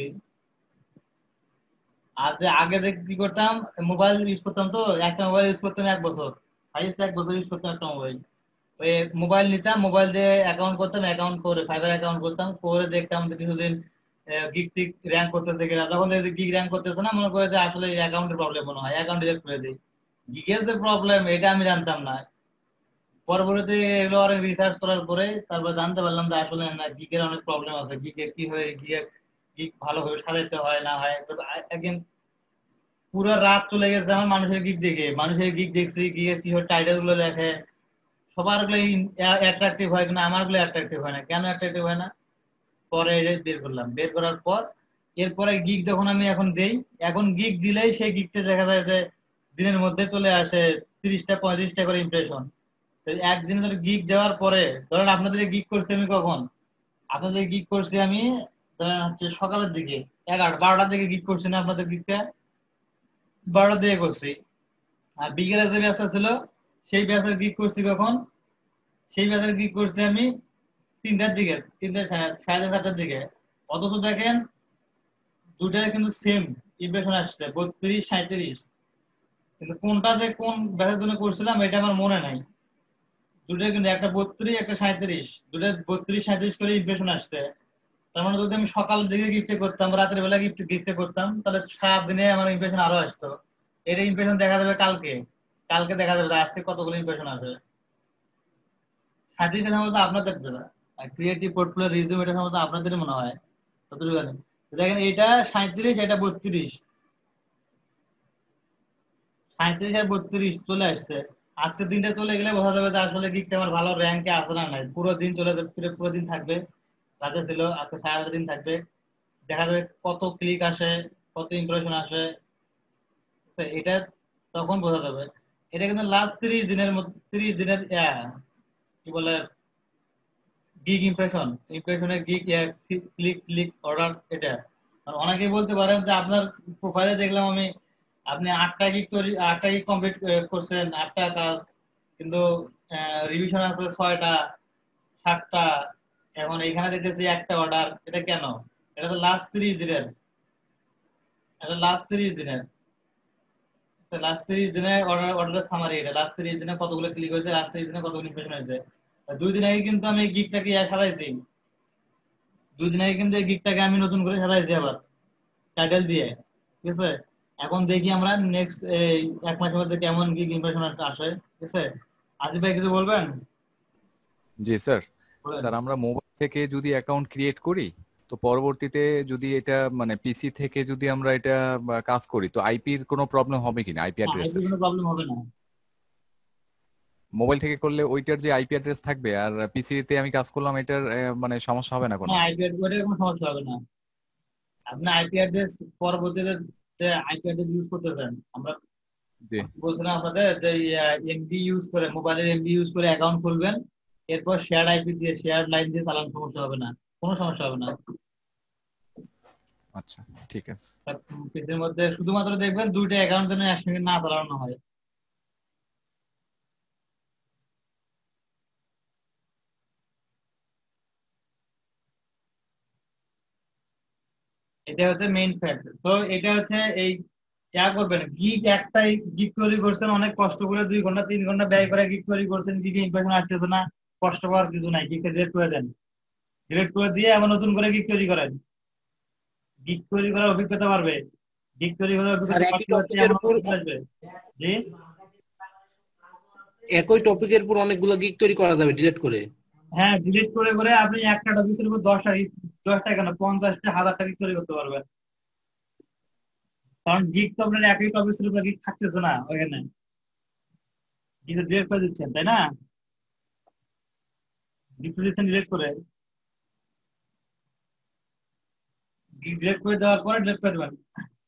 আর যে আগে যে কি করতাম, মোবাইল ইউজ করতাম, তো একটা মোবাইল ইউজ করতাম এক বছর, হাইস্ট এক বছর ইউজ করতাম একটা মোবাইল। ওই মোবাইল নিতাম, মোবাইল দিয়ে অ্যাকাউন্ট করতাম, অ্যাকাউন্ট করে ফাইবার অ্যাকাউন্ট করতাম, করে দেখতাম যে কিছুদিন গিগ টিক র্যাঙ্ক করতেছে কিনা, তখন যদি গিগ র্যাঙ্ক করতেছে না, মনে করে যে আসলে অ্যাকাউন্টের প্রবলেম মনে হয়, অ্যাকাউন্ট ডিলিট করে দিই। গিগের যে প্রবলেম এটা আমি জানতাম না, পরবর্তীতে এগুলো অনেক রিসার্চ করার পরে তারপর জানতে পারলাম যে আসলে না, গিগের অনেক প্রবলেম আছে, গিগে কি হয়, গিগে গিগ ভালোভাবে সাজাইতে হয় না হয়। একদিন পুরো রাত চলে গেছে আমার মানুষের গিগ দেখে, মানুষের গিগ দেখছি, গিগের কি হয় টাইটেল গুলো দেখে, সবার গুলো অ্যাট্রাকটিভ হয় কিনা, আমার গুলো অ্যাট্রাকটিভ হয় না, কেন অ্যাট্রাকটিভ হয় না? পরে এটা বের করলাম, বের করার পর এরপরে গিগ যখন আমি এখন দেই, এখন গিগ দিলেই সেই গিগটা দেখা যায় যে দিনের মধ্যে চলে আসে তিরিশটা পঁয়ত্রিশটা করে ইমপ্রেশন। একদিন ধরে গিগ দেওয়ার পরে, ধরেন আপনাদের গিগ করছি আমি কখন, আপনাদের গিগ করছি আমি ধরেন হচ্ছে সকালের দিকে, এগারোটা বারোটার দিকে গিগ করছি না আপনাদের গিগটা, বারোটার দিকে করছি। আর বিকেলে যে ব্যাচটা ছিল সেই ব্যাচের গিগ করছি কখন, সেই ব্যাচের গিগ করছি আমি তিনটার দিকে, তিনটা সাড়ে সাড়ে চারটার দিকে। অথচ দেখেন দুটাই কিন্তু সেম ইমপ্রেশন আসছে, বত্রিশ সাঁইত্রিশ, কিন্তু কোনটা যে কোন ব্যাচের জন্য করছিলাম এটা আমার মনে নাই। দুটাই কিন্তু একটা বত্রিশ একটা সাঁইত্রিশ, দুটা বত্রিশ সাঁইত্রিশ করে ইমপ্রেশন আসছে। তার মানে যদি আমি সকাল দিকে গিফটে করতাম, রাতের বেলা গিফট গিফটে করতাম, তাহলে সাত দিনে আমার ইমপ্রেশন আরো আসতো। এর ইমপ্রেশন দেখা যাবে কালকে, কালকে দেখা যাবে যে আজকে কতগুলো ইমপ্রেশন আসে। সাঁইত্রিশ সম্ভবত আপনাদের ক্রিয়েটিভ পোর্টফোলিও রিজিউম, এটা সম্ভবত আপনাদেরই মনে হয় যতটুকু জানি। দেখেন এটা সাঁইত্রিশ, এটা বত্রিশ, সাঁইত্রিশ আর বত্রিশ চলে আসছে। আজকের দিনটা চলে গেলে বোঝা যাবে যে আসলে গিকটা আমার ভালো র্যাঙ্কে আছে না নাই। পুরো দিন চলে যাবে, পুরো পুরো দিন থাকবে, রাতে ছিল আজকে সারাটা দিন থাকবে, দেখা যাবে কত ক্লিক আসে, কত ইমপ্রেশন আসে। তো এটা তখন বোঝা যাবে। এটা কিন্তু লাস্ট ত্রিশ দিনের মধ্যে, ত্রিশ দিনের আহ, কি বলে গিগ ইমপ্রেশন, ইমপ্রেশনের গিগ ক্লিক ক্লিক অর্ডার এটা। আর অনেকেই বলতে পারেন যে আপনার প্রোফাইলে দেখলাম আমি আপনি আটটা গিগ তৈরি, আটটা গিগ কমপ্লিট করছেন, আটটা কাজ, কিন্তু রিভিশন আছে ছয়টা, সাতটা, এখন এখানে দেখতেছি একটা অর্ডার। এটা কেন? এটা তো লাস্ট ত্রিশ দিনের, এটা লাস্ট ত্রিশ দিনের, লাস্ট ত্রিশ দিনে অর্ডার অর্ডার সামারি। এটা লাস্ট ত্রিশ দিনে কতগুলো ক্লিক হয়েছে, লাস্ট ত্রিশ দিনে কতগুলো ইমপ্রেশন হয়েছে। দুই দিন আগে কিন্তু আমি গিগটাকে সাজাইছি, দুই দিন আগে কিন্তু এই গিগটাকে আমি নতুন করে সাজাইছি আবার টাইটেল দিয়ে, ঠিক আছে। এখন দেখি আমরা নেক্সট এই এক মাসের মধ্যে কেমন গিগ ইমপ্রেশন আসে, ঠিক আছে। আজিব ভাই কিছু বলবেন? জি স্যার। বলেন। স্যার আমরা মোবাইল থেকে যদি অ্যাকাউন্ট ক্রিয়েট করি, তো পরবর্তীতে যদি এটা মানে পিসি থেকে যদি আমরা এটা বা, কাজ করি, তো আইপির কোনো প্রবলেম হবে কিনা? আইপি না, অ্যাড্রেসের কোনো প্রবলেম হবে না। মোবাইল থেকে করলে ওইটার যে আইপি অ্যাড্রেস থাকবে, আর পিসি তে আমি কাজ করলাম, এটার আহ, মানে সমস্যা হবে না কোনো? না, আইপি অ্যাড্রেস কোনো সমস্যা হবে না। আপনি আইপি অ্যাড্রেস পরবর্তীতে যে আইপি অ্যাড্রেস ইউজ করতে চান, আমরা জি বলছিলাম আপনাদের যে এমবি ইউজ করে, মোবাইলের এমবি ইউজ করে অ্যাকাউন্ট খুলবেন, এরপর শেয়ার আইপি দিয়ে, শেয়ার লাইন দিয়ে চালান, সমস্যা হবে না, কোনো সমস্যা হবে না। আচ্ছা ঠিক আছে। পিসির মধ্যে শুধুমাত্র দেখবেন দুইটা অ্যাকাউন্ট যেন একসঙ্গে না চালানো হয়। এটা হচ্ছে মেইন ফ্যাক্ট। তো এটা হচ্ছে এই ইয়া করবেন, গিগ একটাই গিগ তৈরি করছেন অনেক কষ্ট করে, দুই ঘন্টা তিন ঘন্টা ব্যয় করে গিগ তৈরি করছেন, গিগে ইমপ্রেশন আসতেছে না, কষ্ট পাওয়ার কিছু নাই, গিগটা ডিলিট করে দেন। ডিলিট করে দিয়ে আবার নতুন করে গিগ তৈরি করেন, গিগ তৈরি করার অভিজ্ঞতা বাড়বে, গিগ তৈরি করার স্যার অভিজ্ঞতা একই বাড়তে বাড়তে টপিকের এমন উপর অভিজ্ঞতা আসবে। জি একই টপিকের উপর অনেকগুলো গিগ তৈরি করা যাবে ডিলিট করে। হ্যাঁ, ডিলিট করে করে আপনি একটা টপিকের উপর দশটা, দশটা কেন পঞ্চাশটা, হাজারটা গিগ তৈরি করতে পারবেন। কারণ গিগ তো আপনার একই টপিকের উপর গিগ থাকতেছে না ওইখানে, গিগ ডিলিট করে দিচ্ছেন, তাই না? গিগ দিচ্ছেন ডিলিট করে, গিগ ডিলিট করে দেওয়ার পরে ডিলিট করে দেবেন।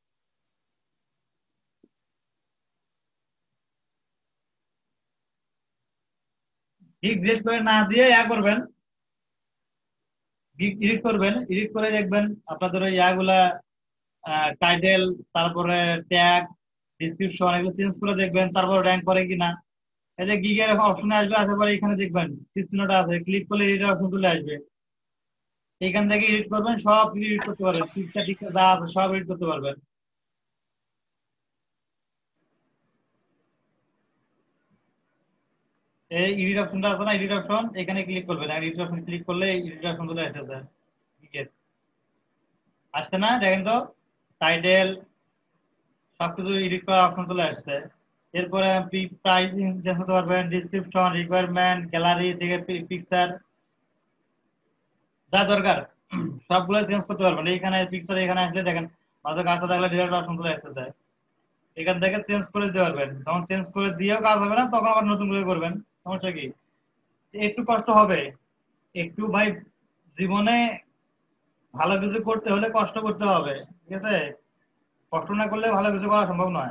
গিগ ডিলিট করে না দিয়ে ইয়া করবেন, গিগ এডিট করবেন, এডিট করে দেখবেন আপনাদের ওই ইয়াগুলা টাইটেল, তারপরে ট্যাগ, ডিসক্রিপশন এগুলো চেঞ্জ করে দেখবেন, তারপর র্যাঙ্ক করে কিনা। এই যে গিগের অপশনে আসবে, আসার পরে এখানে দেখবেন চিহ্নটা আছে, ক্লিক করলে এডিট অপশন চলে আসবে, এখান থেকে এডিট করবেন, সব এডিট করতে পারবেন, পিকচার টিকচার যা আছে সব এডিট করতে পারবেন। এই এডিট অপশনটা আছে না, এডিট অপশন, এখানে ক্লিক করবেন, আর এডিট অপশন ক্লিক করলে এডিট অপশন চলে আসতেছে, গিগের আসছে না, দেখেন তো টাইটেল সবকিছু এডিট করার অপশন চলে আসছে। এরপরে প্রাইসিং চেঞ্জ করতে পারবেন, ডিসক্রিপশন, রিকোয়ারমেন্ট, গ্যালারি থেকে পিকচার, যা দরকার সবগুলো চেঞ্জ করতে পারবেন। এইখানে পিকচার এখানে আসলে দেখেন মাঝে কাজটা থাকলে ডিলেট অপশন চলে আসতেছে, এখান থেকে চেঞ্জ করে দিতে পারবেন। যখন চেঞ্জ করে দিয়েও কাজ হবে না, তখন আবার নতুন করে করবেন, সমস্যা কি? একটু কষ্ট হবে, একটু ভাই, জীবনে ভালো কিছু করতে হলে কষ্ট করতে হবে, ঠিক আছে? কষ্ট না করলে ভালো কিছু করা সম্ভব নয়।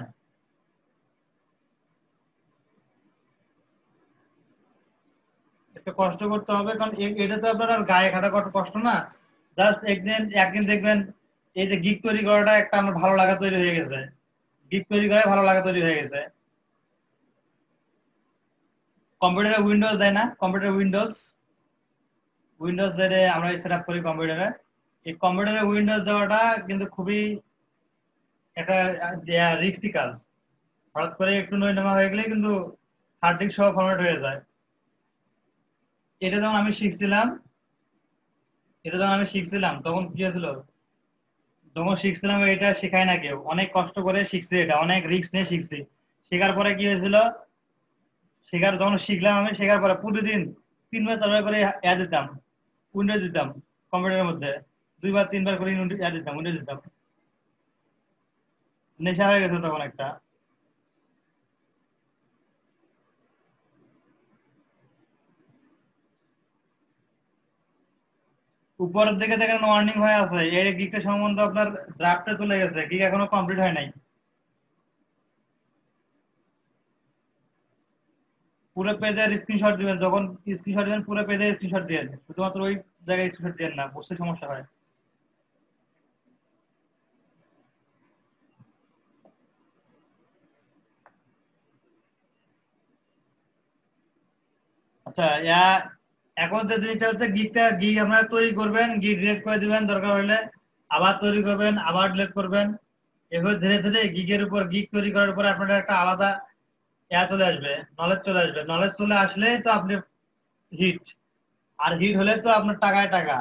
একটু কষ্ট করতে হবে, কারণ এ- এটা তো আপনার আর গায়ে খাটা কত কষ্ট না, জাস্ট একদিন একদিন দেখবেন এই যে গিগ তৈরি করাটা একটা আমার ভালো লাগা তৈরি হয়ে গেছে, গিগ তৈরি করে ভালো লাগা তৈরি হয়ে গেছে। কম্পিউটারে উইন্ডোজ দেয় না, কম্পিউটার উইন্ডোজ, উইন্ডোজ দিয়ে আমরা সেট আপ করি কম্পিউটারে। এই কম্পিউটারে উইন্ডোজ দেওয়াটা কিন্তু খুবই একটা রিস্কি কাজ, হঠাৎ করে একটু নয়নামা হয়ে গেলে কিন্তু হার্ড ডিস্ক সহ ফরম্যাট হয়ে যায়। এটা যখন আমি শিখছিলাম, এটা যখন আমি শিখছিলাম তখন কি হয়েছিল, যখন শিখছিলাম এটা শেখায় না কেউ, অনেক কষ্ট করে শিখছি, এটা অনেক রিস্ক নিয়ে শিখছি। শেখার পরে কি হয়েছিল, শেখার যখন শিখলাম আমি, শেখার পরে প্রতিদিন তিনবার চারবার করে অ্যাড দিতাম, উইন্ডোজ দিতাম কম্পিউটারের মধ্যে, দুইবার তিনবার করে অ্যাড দিতাম, উইন্ডোজ দিতাম, নেশা হয়ে গেছে তখন একটা। উপরের দিকে দেখেন ওয়ার্নিং হয়ে আছে, এই গিগটা সম্বন্ধে আপনার ড্রাফটে চলে গেছে, গিগ এখনো কমপ্লিট হয় নাই। পুরো পেজের স্ক্রিনশট দিবেন, যখন স্ক্রিনশট দিবেন পুরো পেজের স্ক্রিনশট দিবেন, শুধুমাত্র ওই জায়গায় স্ক্রিনশট দিবেন না, বুঝতে সমস্যা হয়। আচ্ছা, ইয়া এখন যে জিনিসটা হচ্ছে গিগটা, গিগ আপনারা তৈরি করবেন, গিগ ডিলিট করে দিবেন, দরকার হলে আবার তৈরি করবেন, আবার ডিলিট করবেন, এভাবে ধীরে ধীরে গিগের উপর, গিগ তৈরি করার পর আপনার একটা আলাদা ইয়া চলে আসবে, নলেজ চলে আসবে। নলেজ চলে আসলে তো আপনি হিট, আর হিট হলে তো আপনার টাকায় টাকা।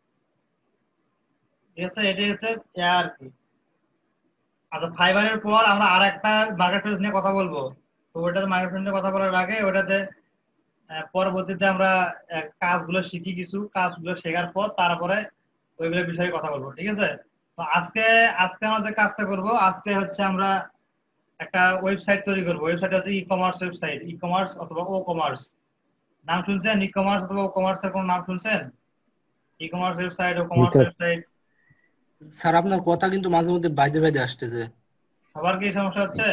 ঠিক আছে, এটাই হচ্ছে ইয়া আর কি। আচ্ছা, ফাইবারের পর আমরা আর একটা মার্কেট প্লেস নিয়ে কথা বলবো। তো ওটাতে মার্কেট প্লেস নিয়ে কথা বলার আগে ওটাতে আহ, পরবর্তীতে আমরা আহ, কাজগুলো শিখি, কিছু কাজগুলো শেখার পর তারপরে ওইগুলোর বিষয়ে কথা বলবো। ঠিক আছে, তো আজকে আজকে আমাদের কাজটা করব, আজকে হচ্ছে আমরা একটা ওয়েবসাইট তৈরি করবো। ওয়েবসাইট হচ্ছে E commerce website, E commerce অথবা ও কমার্স। নাম শুনছেন ই কমার্স অথবা ও কমার্সের কোন নাম শুনছেন? E commerce website, WooCommerce website. Sir আপনার কথা কিন্তু মাঝে মধ্যে বাইরে বাইরে আসতেছে। সবার কি সমস্যা হচ্ছে?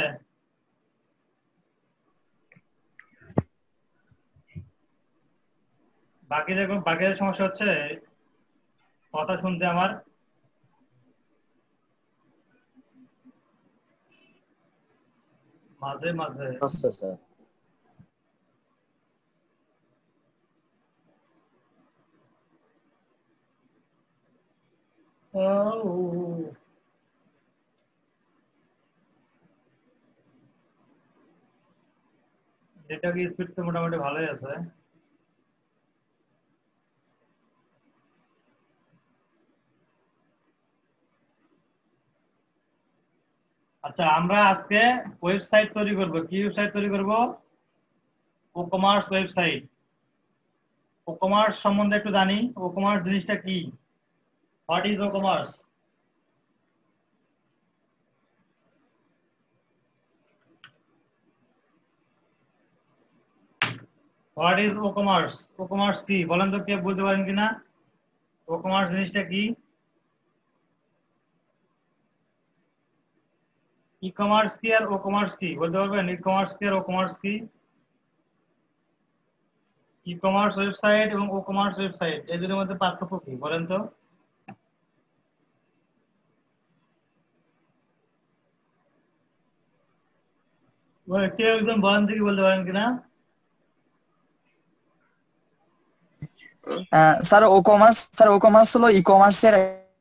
বাকিদের কোন বাকিদের সমস্যা হচ্ছে কথা শুনতে আমার? মাঝে মাঝে আচ্ছা স্যার। ও, এটা কি স্পিড তো মোটামুটি ভালোই আছে। আচ্ছা, আমরা আজকে ওয়েবসাইট তৈরি করব। কি ওয়েবসাইট তৈরি করব? WooCommerce website. WooCommerce সম্বন্ধে একটু জানি। ও কমার্স জিনিসটা কি? What is WooCommerce? What is WooCommerce? WooCommerce কি বলেন তো, কে বলতে পারেন কিনা? ও কমার্স জিনিসটা কি? ই কমার্স কি আর ও কমার্স কি বলতে পারবেন? ই কমার্স কি আর ও কমার্স কি? ই কমার্স ওয়েবসাইট এবং ও কমার্স ওয়েবসাইট, এই দুটোর মধ্যে পার্থক্য কি বলেন তো? কেউ একজন বলেন থেকে বলতে পারেন কিনা? আহ, sir WooCommerce sir WooCommerce হলো ই কমার্সের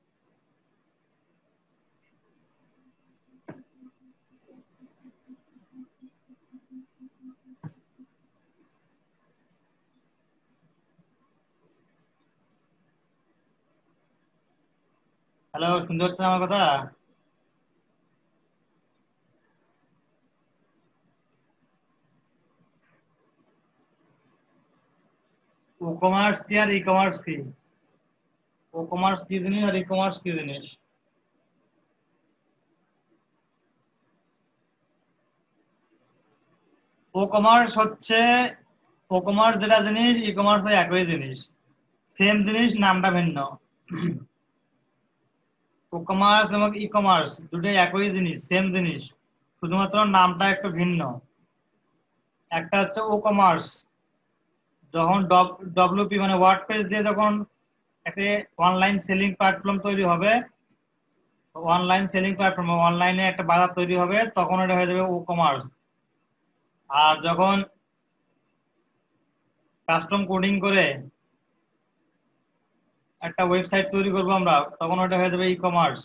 হ্যালো, শুনতে পাচ্ছেন আমার কথা? ও কমার্স কি আর ই কমার্স কি? ও কমার্স কি জিনিস আর ই কমার্স কি জিনিস? ও কমার্স হচ্ছে, ও কমার্স যেটা জিনিস, ই কমার্স একই জিনিস, সেম জিনিস, নামটা ভিন্ন। ও কমার্স এবং ই কমার্স দুটোই একই জিনিস, সেম জিনিস, শুধুমাত্র নামটা একটু ভিন্ন। একটা হচ্ছে ও কমার্স, যখন ডব্লিউপি মানে ওয়ার্ড পেজ দিয়ে যখন একটা অনলাইন সেলিং প্ল্যাটফর্ম তৈরি হবে, অনলাইন সেলিং প্ল্যাটফর্ম, অনলাইনে একটা বাজার তৈরি হবে, তখন এটা হয়ে যাবে ও কমার্স। আর যখন কাস্টম কোডিং করে একটা ওয়েবসাইট তৈরি করবো আমরা, তখন ওটা হয়ে যাবে ই কমার্স।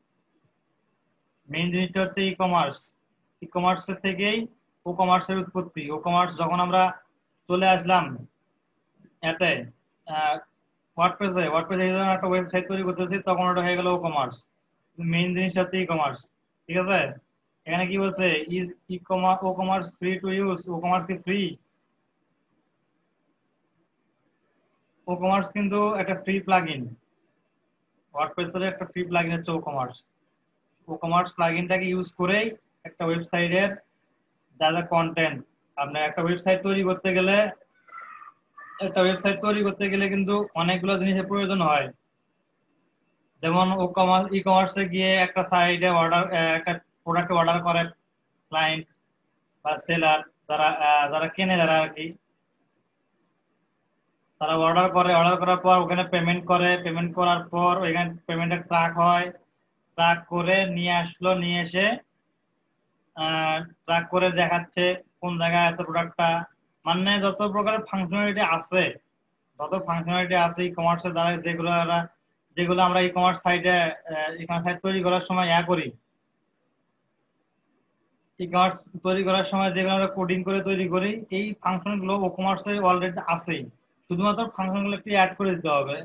মেইন জিনিসটা হচ্ছে ই কমার্স। ই কমার্সের থেকেই ও কমার্সের উৎপত্তি। ও কমার্স যখন আমরা চলে আসলাম এতে ওয়ার্ডপ্রেসে, ওয়ার্ডপ্রেসে যখন একটা ওয়েবসাইট তৈরি করতেছি, তখন ওটা হয়ে গেল ও কমার্স। মেইন জিনিসটা হচ্ছে ই কমার্স। ঠিক আছে, এখানে কি বলছে? Is e commerce WooCommerce free to use? WooCommerce কি ফ্রি? ও কমার্স কিন্তু একটা ফ্রি প্লাগইন, ওয়ার্ডপ্রেসের একটা ফ্রি প্লাগইন হচ্ছে ও কমার্স। ও কমার্স প্লাগইনটাকে ইউজ করেই একটা ওয়েবসাইটের যা যা কন্টেন্ট, আপনার একটা ওয়েবসাইট তৈরি করতে গেলে একটা ওয়েবসাইট তৈরি করতে গেলে কিন্তু অনেকগুলো জিনিসের প্রয়োজন হয়। যেমন ও কমার্স ই কমার্সে গিয়ে একটা সাইটে অর্ডার একটা প্রোডাক্ট অর্ডার করে ক্লায়েন্ট বা সেলার যারা আহ, যারা কেনে যারা আর কি, তারা অর্ডার করে, অর্ডার করার পর ওখানে পেমেন্ট করে, পেমেন্ট করার পর ওইখানে পেমেন্টের ট্র্যাক হয়, ট্র্যাক করে নিয়ে আসলো, নিয়ে এসে ট্র্যাক করে দেখাচ্ছে কোন জায়গায় এত প্রোডাক্টটা, মানে যত প্রকারের ফাংশনালিটি আছে, যত ফাংশনালিটি আছে ই কমার্সের দ্বারা, যেগুলো যেগুলো আমরা ই কমার্স সাইটে ই কমার্স সাইট তৈরি করার সময় ইয়া করি, ই কমার্স তৈরি করার সময় যেগুলো আমরা কোডিং করে তৈরি করি, এই ফাংশনগুলো ও কমার্সে অলরেডি আছেই, শুধুমাত্র ফাংশনগুলো একটু অ্যাড করে দিতে হবে।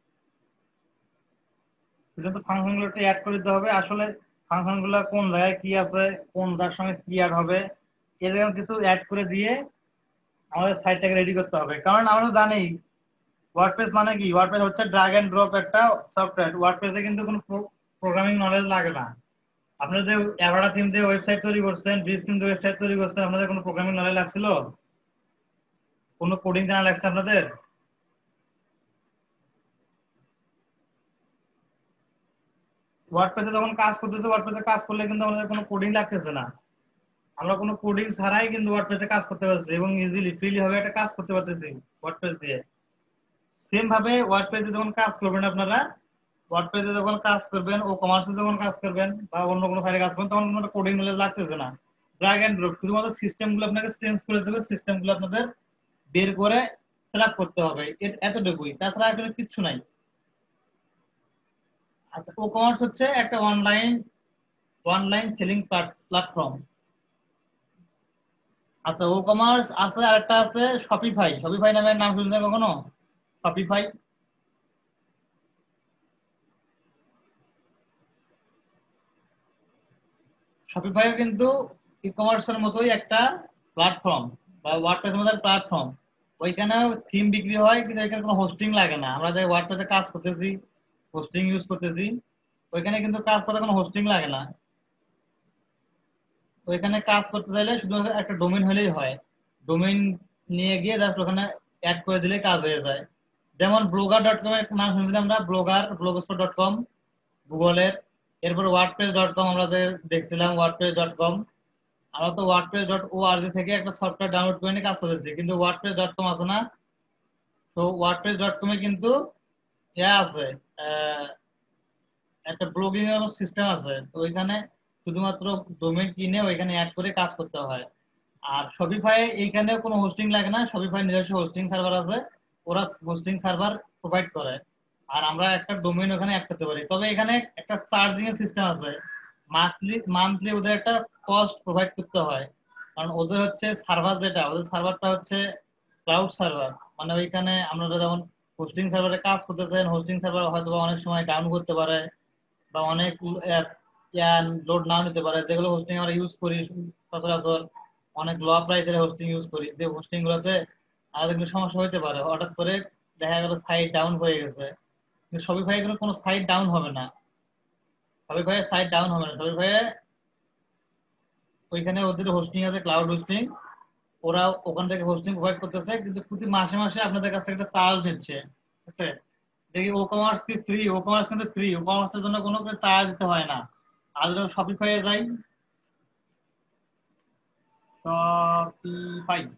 শুধুমাত্র ফাংশনগুলো একটু অ্যাড করে দিতে হবে। আসলে ফাংশনগুলো কোন জায়গায় কি আছে, কোন তার সঙ্গে কি অ্যাড হবে, এরকম কিছু অ্যাড করে দিয়ে আমাদের সাইটটাকে রেডি করতে হবে। কারণ আমরা জানি ওয়ার্ডপ্রেস মানে কি, ওয়ার্ডপ্রেস হচ্ছে ড্র্যাগ এন্ড ড্রপ একটা সফটওয়্যার। ওয়ার্ডপ্রেসে কিন্তু কোনো প্রোগ্রামিং নলেজ লাগে না। আপনারা যে অ্যাভাটা থিম দিয়ে ওয়েবসাইট তৈরি করছেন, ব্রিজ থিম দিয়ে ওয়েবসাইট তৈরি করছেন, আপনাদের কোনো প্রোগ্রামিং নলেজ লাগছিল? কোনো কোডিং জানা লাগছে আপনাদের? ওয়ার্ডপ্রেসে যখন কাজ করতেছে, ওয়ার্ডপ্রেসে কাজ করলে কিন্তু আমাদের কোনো কোডিং লাগতেছে না। আমরা কোনো কোডিং ছাড়াই কিন্তু ওয়ার্ডপ্রেসে কাজ করতে পারছি এবং ইজিলি ফ্রিলি ভাবে একটা কাজ করতে পারতেছি ওয়ার্ডপ্রেস দিয়ে। সেম ভাবে ওয়ার্ডপ্রেসে যখন কাজ করবেন আপনারা, ওয়ার্ডপ্রেসে যখন কাজ করবেন, ও কমার্সে যখন কাজ করবেন বা অন্য কোনো ফাইলে কাজ করবেন, তখন কোনো কোডিং নলেজ লাগতেছে না। ড্র্যাগ এন্ড ড্রপ, শুধুমাত্র সিস্টেমগুলো আপনাকে চেঞ্জ করে দেবে, সিস্টেমগুলো আপনাদের বের করে সেটআপ করতে হবে, এতটুকুই, তাছাড়া আসলে কিচ্ছু নাই। আচ্ছা, ও কমার্স হচ্ছে একটা অনলাইন অনলাইন সেলিং প্ল্যাটফর্ম। আচ্ছা, ও কমার্স আছে, আর একটা আছে শপিফাই। শপিফাই নামের নাম শুনছেন কখনো? শপিফাই শপিফাইও কিন্তু ই কমার্সের মতোই একটা প্ল্যাটফর্ম বা ওয়ার্ডপ্রেসের মতো প্ল্যাটফর্ম। ওইখানে থিম বিক্রি হয়, কিন্তু এখানে কোনো হোস্টিং লাগে না। আমরা যে ওয়ার্ডপ্রেসে কাজ করতেছি, হোস্টিং ইউজ করতেছি, ওইখানে কিন্তু কাজ করতে কোনো হোস্টিং লাগে না। ওইখানে কাজ করতে চাইলে শুধুমাত্র একটা ডোমেইন হলেই হয়। ডোমেইন নিয়ে গিয়ে জাস্ট ওখানে অ্যাড করে দিলে কাজ হয়ে যায়। যেমন ব্লগার ডট কম এর নাম শুনছিলাম আমরা, ব্লগার ব্লগস্পট ডট কম গুগলের। এরপর ওয়ার্ডপ্রেস ডট কম আমরা দেখছিলাম, ওয়ার্ডপ্রেস ডট কম। আমরা তো ওয়ার্ডপ্রেস ডট ওআরজি থেকে একটা সফটওয়্যার ডাউনলোড করে নিয়ে কাজ করতেছি, কিন্তু ওয়ার্ডপ্রেস ডট কম আছে না? তো ওয়ার্ডপ্রেস ডট কম এ কিন্তু ইয়া আছে, একটা ব্লগিং এর সিস্টেম আছে। তো ওইখানে শুধুমাত্র ডোমেইন কিনে ওইখানে অ্যাড করে কাজ করতে হয়। আর শপিফাই এইখানে কোনো হোস্টিং লাগে না, শপিফাই নিজস্ব হোস্টিং সার্ভার আছে, ওরা হোস্টিং সার্ভার প্রোভাইড করে, আর আমরা একটা ডোমেইন ওখানে অ্যাড করতে পারি। তবে এখানে একটা চার্জিং এর সিস্টেম আছে, মান্থলি মান্থলি ওদের একটা কস্ট প্রোভাইড করতে হয়। কারণ ওদের হচ্ছে সার্ভার, যেটা ওদের সার্ভারটা হচ্ছে ক্লাউড সার্ভার, মানে ওইখানে আমরা যেমন হোস্টিং সার্ভারে কাজ করতে চাই, হোস্টিং সার্ভার হয়তো অনেক সময় ডাউন করতে পারে বা অনেক লোড নাও নিতে পারে, যেগুলো হোস্টিং আমরা ইউজ করি সচরাচর অনেক লো প্রাইসের হোস্টিং ইউজ করি, যে হোস্টিং গুলোতে আমাদের কিন্তু সমস্যা হতে পারে, হঠাৎ করে দেখা গেল সাইট ডাউন হয়ে গেছে। কিন্তু শপিফাই কিন্তু কোনো সাইট ডাউন হবে না, শপিফাই সাইট ডাউন হবে না। শপিফাই ওইখানে ওদের হোস্টিং আছে, ক্লাউড হোস্টিং, ওরা ওখান থেকে হোস্টিং প্রোভাইড করতেছে, কিন্তু প্রতি মাসে মাসে আপনাদের কাছ থেকে একটা চার্জ নিচ্ছে। ঠিক আছে, দেখি ও কমার্স কি ফ্রি? ও কমার্স কিন্তু ফ্রি, ও কমার্সের জন্য কোনো চার্জ দিতে হয় না। আর যখন শপিফাই এ যাই, শপিফাই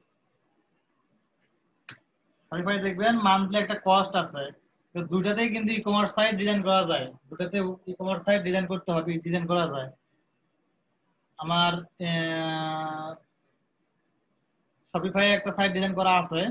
শপিফাই দেখবেন মান্থলি একটা কস্ট আছে। তো দুটাতেই কিন্তু ই কমার্স সাইট ডিজাইন করা যায়, দুটাতে ই কমার্স সাইট ডিজাইন করতে হবে, ডিজাইন করা যায়। আমার শপিফাই একটা সাইট ডিজাইন করা আছে,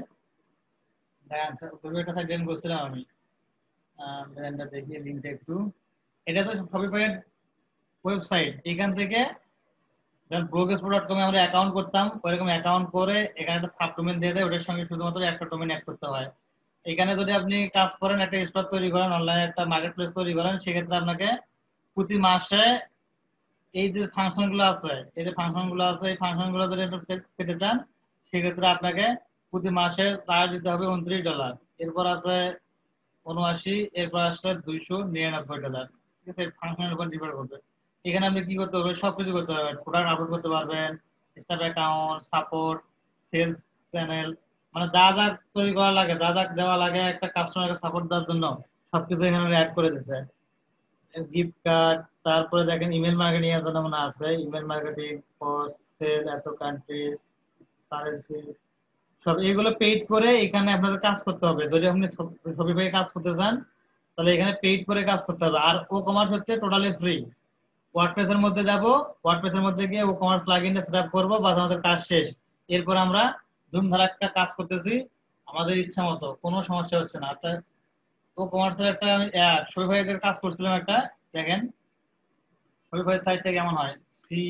একটা সাইট ডিজাইন করছিলাম আমি, ডিজাইনটা দেখি লিংকটা একটু। এটা তো শপিফাই এর ওয়েবসাইট, এখান থেকে ব্লগস্পট ডট কম এ আমরা অ্যাকাউন্ট করতাম, ওইরকম অ্যাকাউন্ট করে এখানে একটা সাবডোমেইন দিয়ে দেয়, ওটার সঙ্গে শুধুমাত্র একটা ডোমেইন অ্যাড করতে হয়। এখানে যদি আপনি কাজ করেন, একটা স্টোর তৈরি করেন, অনলাইনে একটা মার্কেট প্লেস তৈরি করেন, সেক্ষেত্রে আপনাকে প্রতি মাসে এই যে ফাংশন গুলো আছে, এই যে ফাংশন গুলো আছে, এই ফাংশন গুলো যদি পেতে চান, সেক্ষেত্রে আপনাকে প্রতি মাসে চার্জ দিতে হবে উনত্রিশ ডলার। এরপর আছে উনআশি, এরপর আসলে দুইশো নিরানব্বই ডলার। ঠিক আছে, ফাংশনের উপর ডিপেন্ড করবে। এখানে আপনি কি করতে হবে, সবকিছু করতে পারবেন, প্রোডাক্ট আপলোড করতে পারবেন, staff account, support, sales channel, মানে যা যা তৈরি করা লাগে, যা যা দেওয়া লাগে একটা কাস্টমারকে সাপোর্ট দেওয়ার জন্য সবকিছু এখানে অ্যাড করে দিছে। গিফট কার্ড, তারপরে দেখেন ইমেল মার্কেটিং এর জন্য মনে আছে, ইমেল মার্কেটিং, পোস্ট, সেল, এত কান্ট্রি, কারেন্সি, সব এগুলো পেইড করে এখানে আপনাদের কাজ করতে হবে। যদি আপনি শপিফাই কাজ করতে চান তাহলে এখানে পেইড করে কাজ করতে হবে। আর ও কমার্স হচ্ছে টোটালি ফ্রি। ওয়ার্ডপ্রেস এর মধ্যে যাব, ওয়ার্ডপ্রেস এর মধ্যে গিয়ে ও কমার্স প্লাগইনটা সেটআপ করব, বাস আমাদের কাজ শেষ। এরপর আমরা ধুমধারাক্কা কাজ করতেছি আমাদের ইচ্ছা মতো, কোনো সমস্যা হচ্ছে না। একটা ও কমার্সের একটা আমি শপিফাই এর কাজ করছিলাম একটা, দেখেন শপিফাই সাইটটা কেমন হয়। সি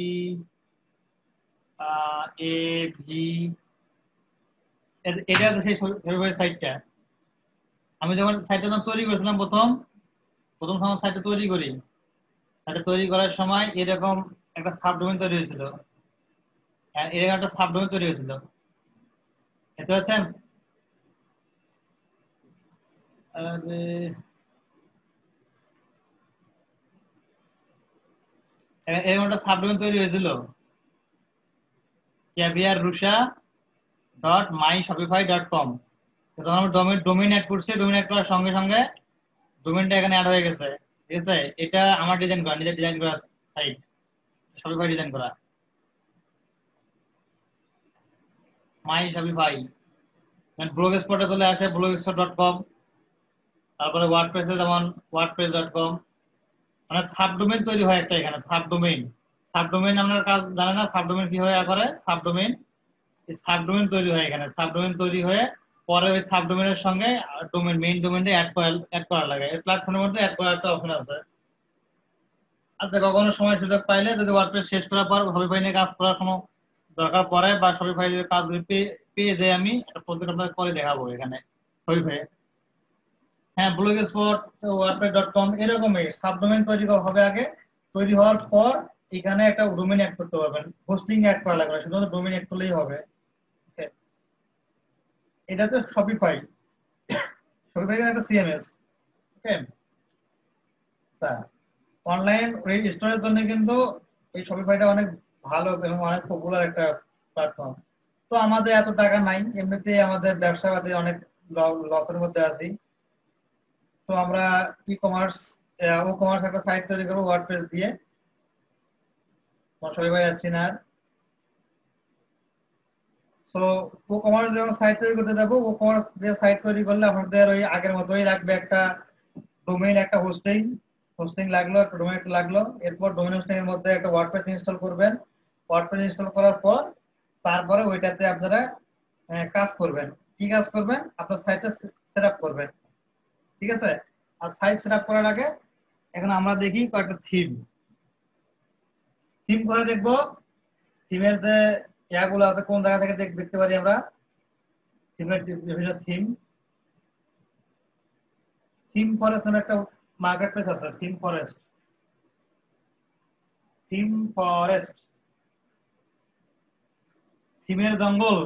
এ ভি, এটা হচ্ছে সেই শপিফাই সাইটটা। আমি যখন সাইটটা যখন তৈরি করেছিলাম প্রথম প্রথম সময় সাইটটা তৈরি করি, সাইটটা তৈরি করার সময় এরকম একটা সাবডোমেন তৈরি হয়েছিল, এরকম একটা সাবডোমেন তৈরি হয়েছিল, দেখতে পাচ্ছেন? এরকম একটা সাবডোমেন তৈরি হয়েছিল, ক্যাভিয়ার রুষা dot my Shopify dot com. তখন আমরা ডোমেন ডোমেন অ্যাড করছি, ডোমেন অ্যাড করার সঙ্গে সঙ্গে ডোমেনটা এখানে অ্যাড হয়ে গেছে। ঠিক আছে, এটা আমার ডিজাইন করা, নিজের ডিজাইন করা সাইট, শপিফাই ডিজাইন করা মাই শপিফাই। ব্লগ স্পটে চলে আসে ব্লগ স্পট ডট কম, তারপরে ওয়ার্ডপ্রেসে যেমন ওয়ার্ডপ্রেস ডট কম। মানে সাবডোমেন তৈরি হয় একটা এখানে, সাবডোমেন। সাবডোমেন আপনার কাজ জানে না সাবডোমেন কি হয়ে করে, সাবডোমেন সাবডোমেন তৈরি হয় এখানে, সাবডোমেন তৈরি হয়ে পরে ওই সাবডোমেনের সঙ্গে ডোমেন মেইন ডোমেনটা অ্যাড করা অ্যাড করা লাগে। এই প্ল্যাটফর্মের মধ্যে অ্যাড করার একটা অপশন আছে। আচ্ছা, কখনো সময় সুযোগ পাইলে যদি ওয়ার্ডপ্রেস শেষ করার পর শপিফাই নিয়ে কাজ করার কোনো দরকার পড়ে বা শপিফাই কাজ পেয়ে যাই, আমি একটা প্রজেক্ট আপনাকে করে দেখাবো এখানে শপিফাই। হ্যাঁ, Blogspot, WordPress dot com এরকমই সাবডোমেন তৈরি হবে আগে। তৈরি হওয়ার পর এখানে একটা ডোমেন অ্যাড করতে পারবেন, হোস্টিং অ্যাড করা লাগবে না, শুধুমাত্র ডোমেন অ্যাড করলেই হবে। এটা হচ্ছে শপিফাই, শপিফাই একটা সিএমএস। ওকে স্যার, অনলাইন স্টোরের জন্য কিন্তু এই শপিফাইটা অনেক ভালো এবং অনেক পপুলার একটা প্ল্যাটফর্ম। তো আমাদের এত টাকা নাই, এমনিতে আমাদের ব্যবসা বাদে অনেক লসের মধ্যে আছি। তো আমরা ই কমার্স ও কমার্স একটা সাইট তৈরি করবো ওয়ার্ডপ্রেস দিয়ে, শপিফাই যাচ্ছি না। তো ও কমার্স যখন সাইট তৈরি করতে যাবো, ও কমার্স দিয়ে সাইট তৈরি করলে আমাদের ওই আগের মতোই লাগবে, একটা ডোমেইন, একটা হোস্টিং হোস্টিং লাগলো, একটা ডোমেইন লাগলো। এরপর ডোমেইন হোস্টিং এর মধ্যে একটা ওয়ার্ডপ্রেস ইনস্টল করবেন। ওয়ার্ডপ্রেস ইনস্টল করার পর তারপরে ওইটাতে আপনারা কাজ করবেন। কি কাজ করবেন? আপনার সাইটটা সেটআপ করবেন। ঠিক আছে, আর সাইট সেটআপ করার আগে এখন আমরা দেখি কয়েকটা থিম থিম করে দেখবো। থিমের যে ইয়াগুলো আছে কোন জায়গা থেকে দেখতে পারি আমরা, থিমের বিভিন্ন থিম। থিম ফরেস্ট নামে একটা মার্কেট প্লেস আছে, থিম ফরেস্ট থিম ফরেস্ট থিমের জঙ্গল,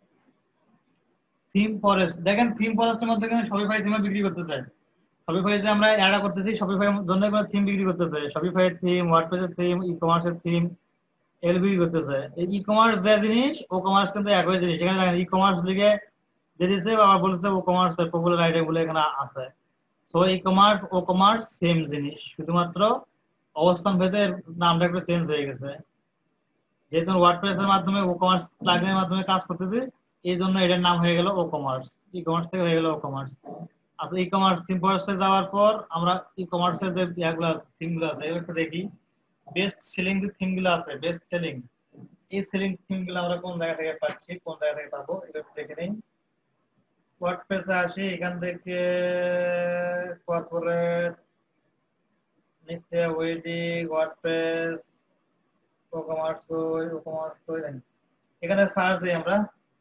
থিম ফরেস্ট। দেখেন থিম ফরেস্টের মধ্যে কিন্তু শপিফাই থিম বিক্রি করতেছে। শপিফাইতে আমরা অ্যাড করতেছি, শপিফাই জন্য থিম বিক্রি করতেছে, শপিফাই থিম, ওয়ার্ডপ্রেসের থিম, ই কমার্সের থিম এর বিক্রি করতেছে। এই ই কমার্স যে জিনিস, ও কমার্স কিন্তু একই জিনিস। এখানে দেখেন ই কমার্স লিখে দিয়েছে, আবার বলেছে ও কমার্সের পপুলার আইটেম গুলো এখানে আছে। তো e commerce WooCommerce same জিনিস, শুধুমাত্র অবস্থান ভেদে নামটা একটু চেঞ্জ হয়ে গেছে। যেহেতু ওয়ার্ডপ্রেসের মাধ্যমে ও কমার্স প্লাগইনের মাধ্যমে কাজ করতেছি, এই জন্য এটার নাম হয়ে গেল ও কমার্স, ই কমার্স থেকে হয়ে গেল ও কমার্স। আচ্ছা, ই কমার্স থিম ফরেস্টে যাওয়ার পর আমরা ই কমার্সের যে ইয়াগুলো থিম গুলো আছে এগুলো একটু দেখি। বেস্ট সেলিং যে থিম গুলো আছে, বেস্ট সেলিং, এই সেলিং থিম গুলো আমরা কোন জায়গা থেকে পাচ্ছি, কোন জায়গা থেকে পাবো এটা একটু দেখে নিই। ওয়ার্ডপ্রেসে আসি, এখান থেকে কর্পোরেট, নিচে wedding, WordPress, WooCommerce, WooCommerce এখানে সার্চ দিই আমরা,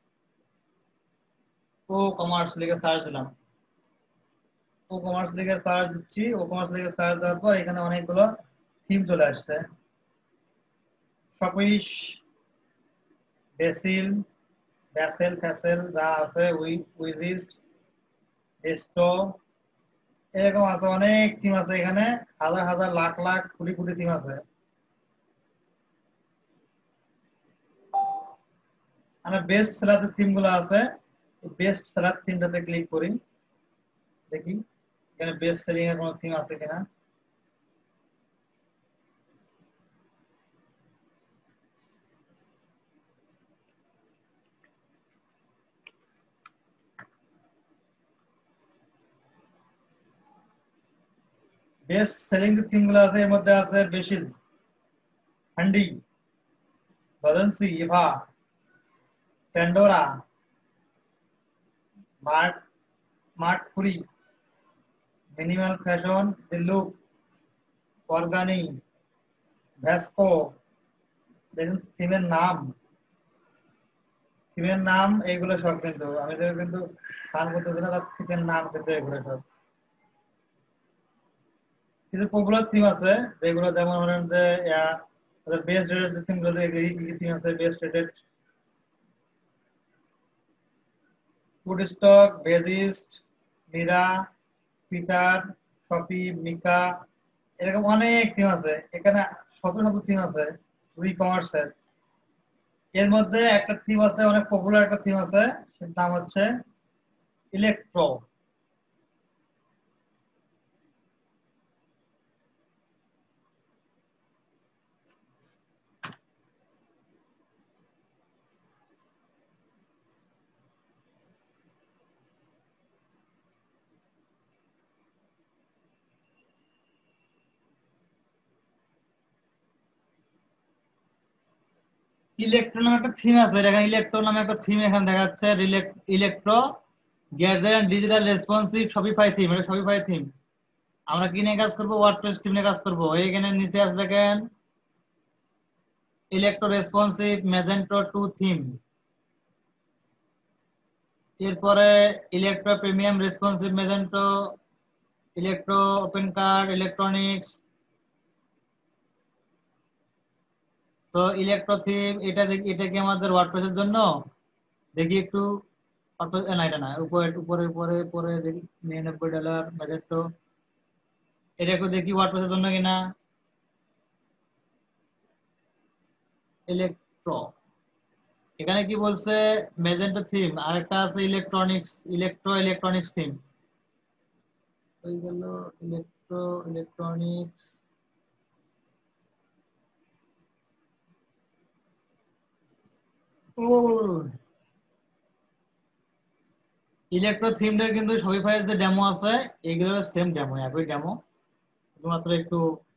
ও কমার্স লিখে সার্চ দিলাম। ও কমার্স লিখে সার্চ দিচ্ছি, ও কমার্স লিখে সার্চ দেওয়ার পর এখানে অনেকগুলো থিম চলে আসছে। শপিশ, বেসিল, ব্যাসেল, ফ্যাসেল যা আছে, উই উইজিস্ট, এস্টো, এরকম আছে অনেক থিম আছে এখানে, হাজার হাজার লাখ লাখ কোটি কোটি থিম আছে। মানে বেস্ট সেলার যে থিম গুলো আছে বেস্ট সেলার থিমটাতে ক্লিক করি, দেখি এখানে বেস্ট সেলিং এর কোনো থিম আছে কিনা। বেস্ট সেলিং যে থিম গুলো আছে এর মধ্যে আছে বেশিল, হান্ডি, বাদান্সি, Eva, Pandora, Mart Mart Fury, minimal fashion, the look, অর্গানি, ভ্যাসকো। দেখুন থিমের নাম, থিমের নাম এইগুলো সব কিন্তু আমি তো কিন্তু ফান করতেছি না, তার থিমের নাম কিন্তু এগুলো সব। কিছু পপুলার থিম আছে যেগুলো যেমন ধরেন যে বেস্ট রেটেড যে থিমগুলো কি থিম আছে, বেস্ট রেটেড, ফুডস্টক, বেজিস্ট, মীরা, পিটার, শপি, মিকা, এরকম অনেক থিম আছে এখানে, শত শত থিম আছে ই কমার্সের। এর মধ্যে একটা থিম আছে, অনেক পপুলার একটা থিম আছে, সেটার নাম হচ্ছে ইলেকট্রো। ইলেকট্রো নামে একটা থিম আছে, এখানে ইলেকট্রো নামে একটা থিম এখানে দেখা যাচ্ছে, Electro gadget and digital responsive Shopify theme. এটা শপিফাই থিম। আমরা কি নিয়ে কাজ করবো? ওয়ার্ডপ্রেস থিম নিয়ে কাজ করবো। এইখানে নিচে আছে দেখেন Electro responsive Magento two theme, এরপরে Electro premium responsive Magento, Electro OpenCart, electronics. তো ইলেকট্রো থিম এটা দেখি, এটা কি আমাদের ওয়ার্ডপ্রেসের জন্য? দেখি একটু, না এটা না, উপরে উপরে উপরে উপরে দেখি নিরানব্বই ডলার ম্যাজেন্টো, এটা একটু দেখি ওয়ার্ডপ্রেসের জন্য কিনা। ইলেকট্রো এখানে কি বলছে? ম্যাজেন্টো থিম, আর একটা আছে ইলেকট্রনিক্স, ইলেকট্রো ইলেকট্রনিক্স থিম। ওই গেল ইলেকট্রো ইলেকট্রনিক্স। ও ইলেকট্রো থিমটার কিন্তু শপিফাইয়ের যে ডেমো আছে এগুলো সেম ডেমো, একই ডেমো, শুধুমাত্র একটু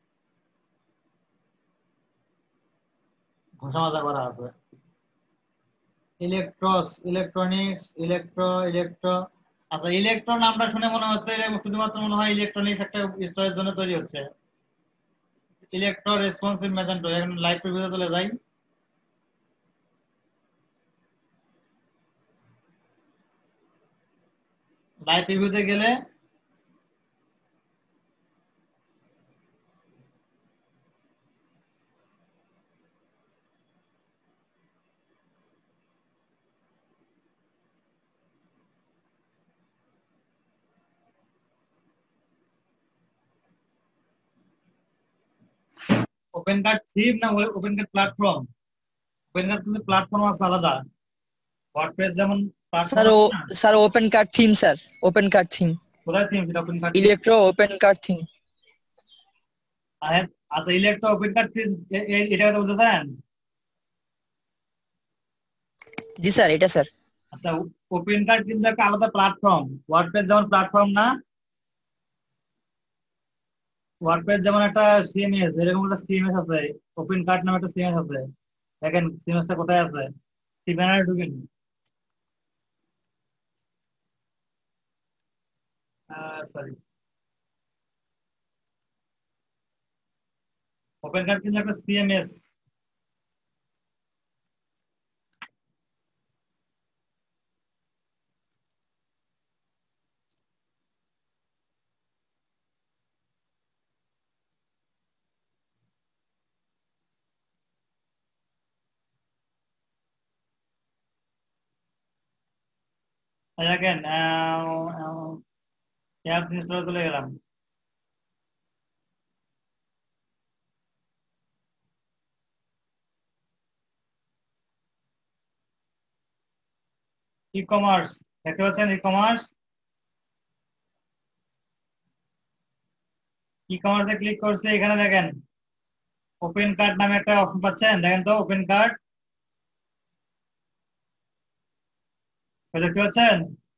ঘষা মাজা করা আছে। Electros, electronics, Electro, Electro. আচ্ছা, ইলেকট্রো নামটা শুনে মনে হচ্ছে এটা শুধুমাত্র মনে হয় ইলেকট্রনিক্স একটা স্টোরের জন্য তৈরি হচ্ছে। ইলেকট্রো রেসপন্সিভ ম্যাজেন্টো, এখন লাইভ প্রিভিউতে চলে যাই। লাইভ প্রিভিউতে গেলে ওপেন কার্ড থিম না OpenCart platform? OpenCart কিন্তু প্ল্যাটফর্ম আছে আলাদা, ওয়ার্ডপ্রেস যেমন প্ল্যাটফর্ম স্যার ও আছে না। Sir OpenCart theme, sir OpenCart theme, কোথায় থিম সেটা OpenCart? Electro OpenCart theme. আচ্ছা, ইলেকট্রো ওপেন কার্ড থিম এটা কথা বলতেছেন? জি স্যার, এটা স্যার। আচ্ছা, ওপেন কার্ড কিন্তু একটা আলাদা প্ল্যাটফর্ম, ওয়ার্ডপ্রেস যেমন প্ল্যাটফর্ম না, ওয়ার্ডপ্রেস যেমন একটা সিএমএস, এরকম একটা সিএমএস আছে, ওপেন কার্ড নামে একটা সিএমএস আছে। দেখেন সিএমএসটা কোথায় আছে, সিম্যানারে ঢুকেন। সরি, ওপেন কার্ড কিন্তু একটা সিএমএস। দেখেন অ্যাপস ইনস্টল চলে গেলাম। ই কমার্স দেখতে পাচ্ছেন ই কমার্স, ই কমার্সে ক্লিক করছে, এখানে দেখেন ওপেন কার্ড নামে একটা অপশন পাচ্ছেন, দেখেন তো ওপেন কার্ড দেখতে পাচ্ছেন।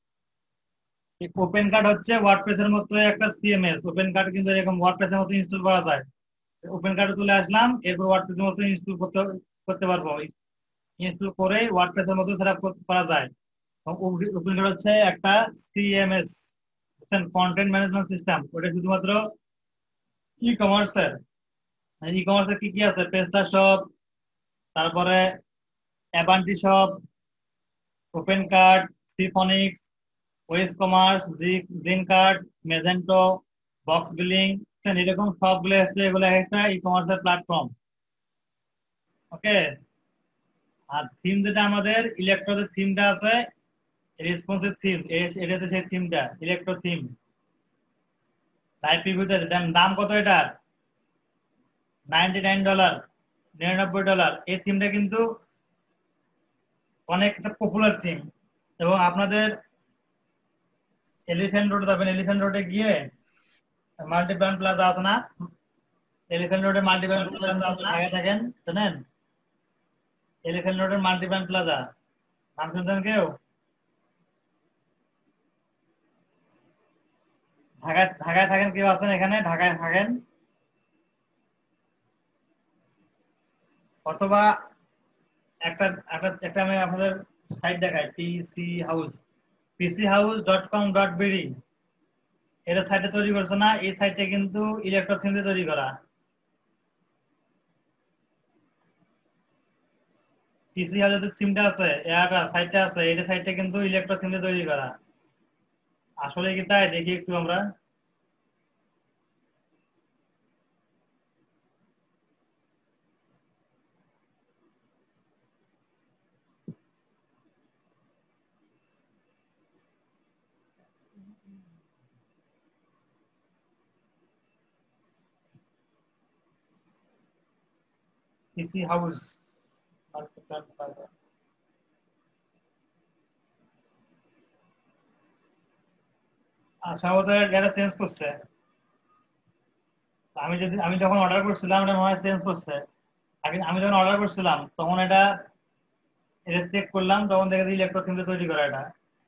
ওপেন কার্ড হচ্ছে ওয়ার্ডপ্রেসের মতো একটা সিএমএস। ওপেন কার্ড কিন্তু এরকম ওয়ার্ডপ্রেসের মতো ইনস্টল করা যায়। ওপেন কার্ডে তুলে আসলাম, এরপর ওয়ার্ডপ্রেসের মতো ইনস্টল করতে করতে পারবো। ইনস্টল করে ওয়ার্ডপ্রেসের মতো সেটআপ করা যায়। ওপেন কার্ড হচ্ছে একটা সিএমএস, কন্টেন্ট ম্যানেজমেন্ট সিস্টেম। ওটা শুধুমাত্র ই কমার্সের। ই কমার্সে কি কি আছে? পেস্টা শপ, তারপরে অ্যাভান্টি শপ, ওপেন কার্ড, সিফনিক্স, WooCommerce, ZenCart, Magento, BoxBilling, এরকম সবগুলো হচ্ছে, এগুলো একটা ই কমার্সের প্ল্যাটফর্ম। ওকে, আর থিম যেটা আমাদের ইলেকট্রোদের থিমটা আছে, রেসপন্সিভ থিম, এটা হচ্ছে সেই থিমটা, ইলেকট্রো থিম। লাইভ প্রিভিউতে দাম কত এটার? নাইনটি নাইন ডলার, নিরানব্বই ডলার। এই থিমটা কিন্তু অনেক একটা পপুলার থিম। এবং আপনাদের এলিফ্যান্ট রোড যাবেন, এলিফ্যান্ট রোডে গিয়ে মাল্টিপ্ল্যান প্লাজা আছে না? এলিফ্যান্ট রোডে মাল্টিপ্ল্যান প্লাজা আগে থাকেন, জানেন? এলিফ্যান্ট রোডের মাল্টিপ্ল্যান প্লাজা নাম শুনছেন কেউ? ঢাকায় ঢাকায় থাকেন কেউ আছেন এখানে? ঢাকায় থাকেন অথবা একটা একটা একটা আমি আপনাদের সাইট দেখাই, PC house, PC house dot com dot BD. এটা সাইটে তৈরি করছে না? এই সাইটে কিন্তু ইলেকট্রো থিম দিয়ে তৈরি করা। পিসি হাউসের যে থিমটা আছে, এয়ারটা সাইটটা আছে, এটা সাইটে কিন্তু ইলেকট্রো থিম দিয়ে তৈরি করা। আসলে কি তাই? দেখি একটু আমরা। পিসি হাউস আচ্ছা, ওদের এটা চেঞ্জ করছে। আমি যদি আমি যখন অর্ডার করছিলাম এটা মনে হয় চেঞ্জ করছে। আগে আমি যখন অর্ডার করছিলাম তখন এটা এটা চেক করলাম, তখন দেখে ইলেকট্রো থিম দিয়ে তৈরি করা এটা।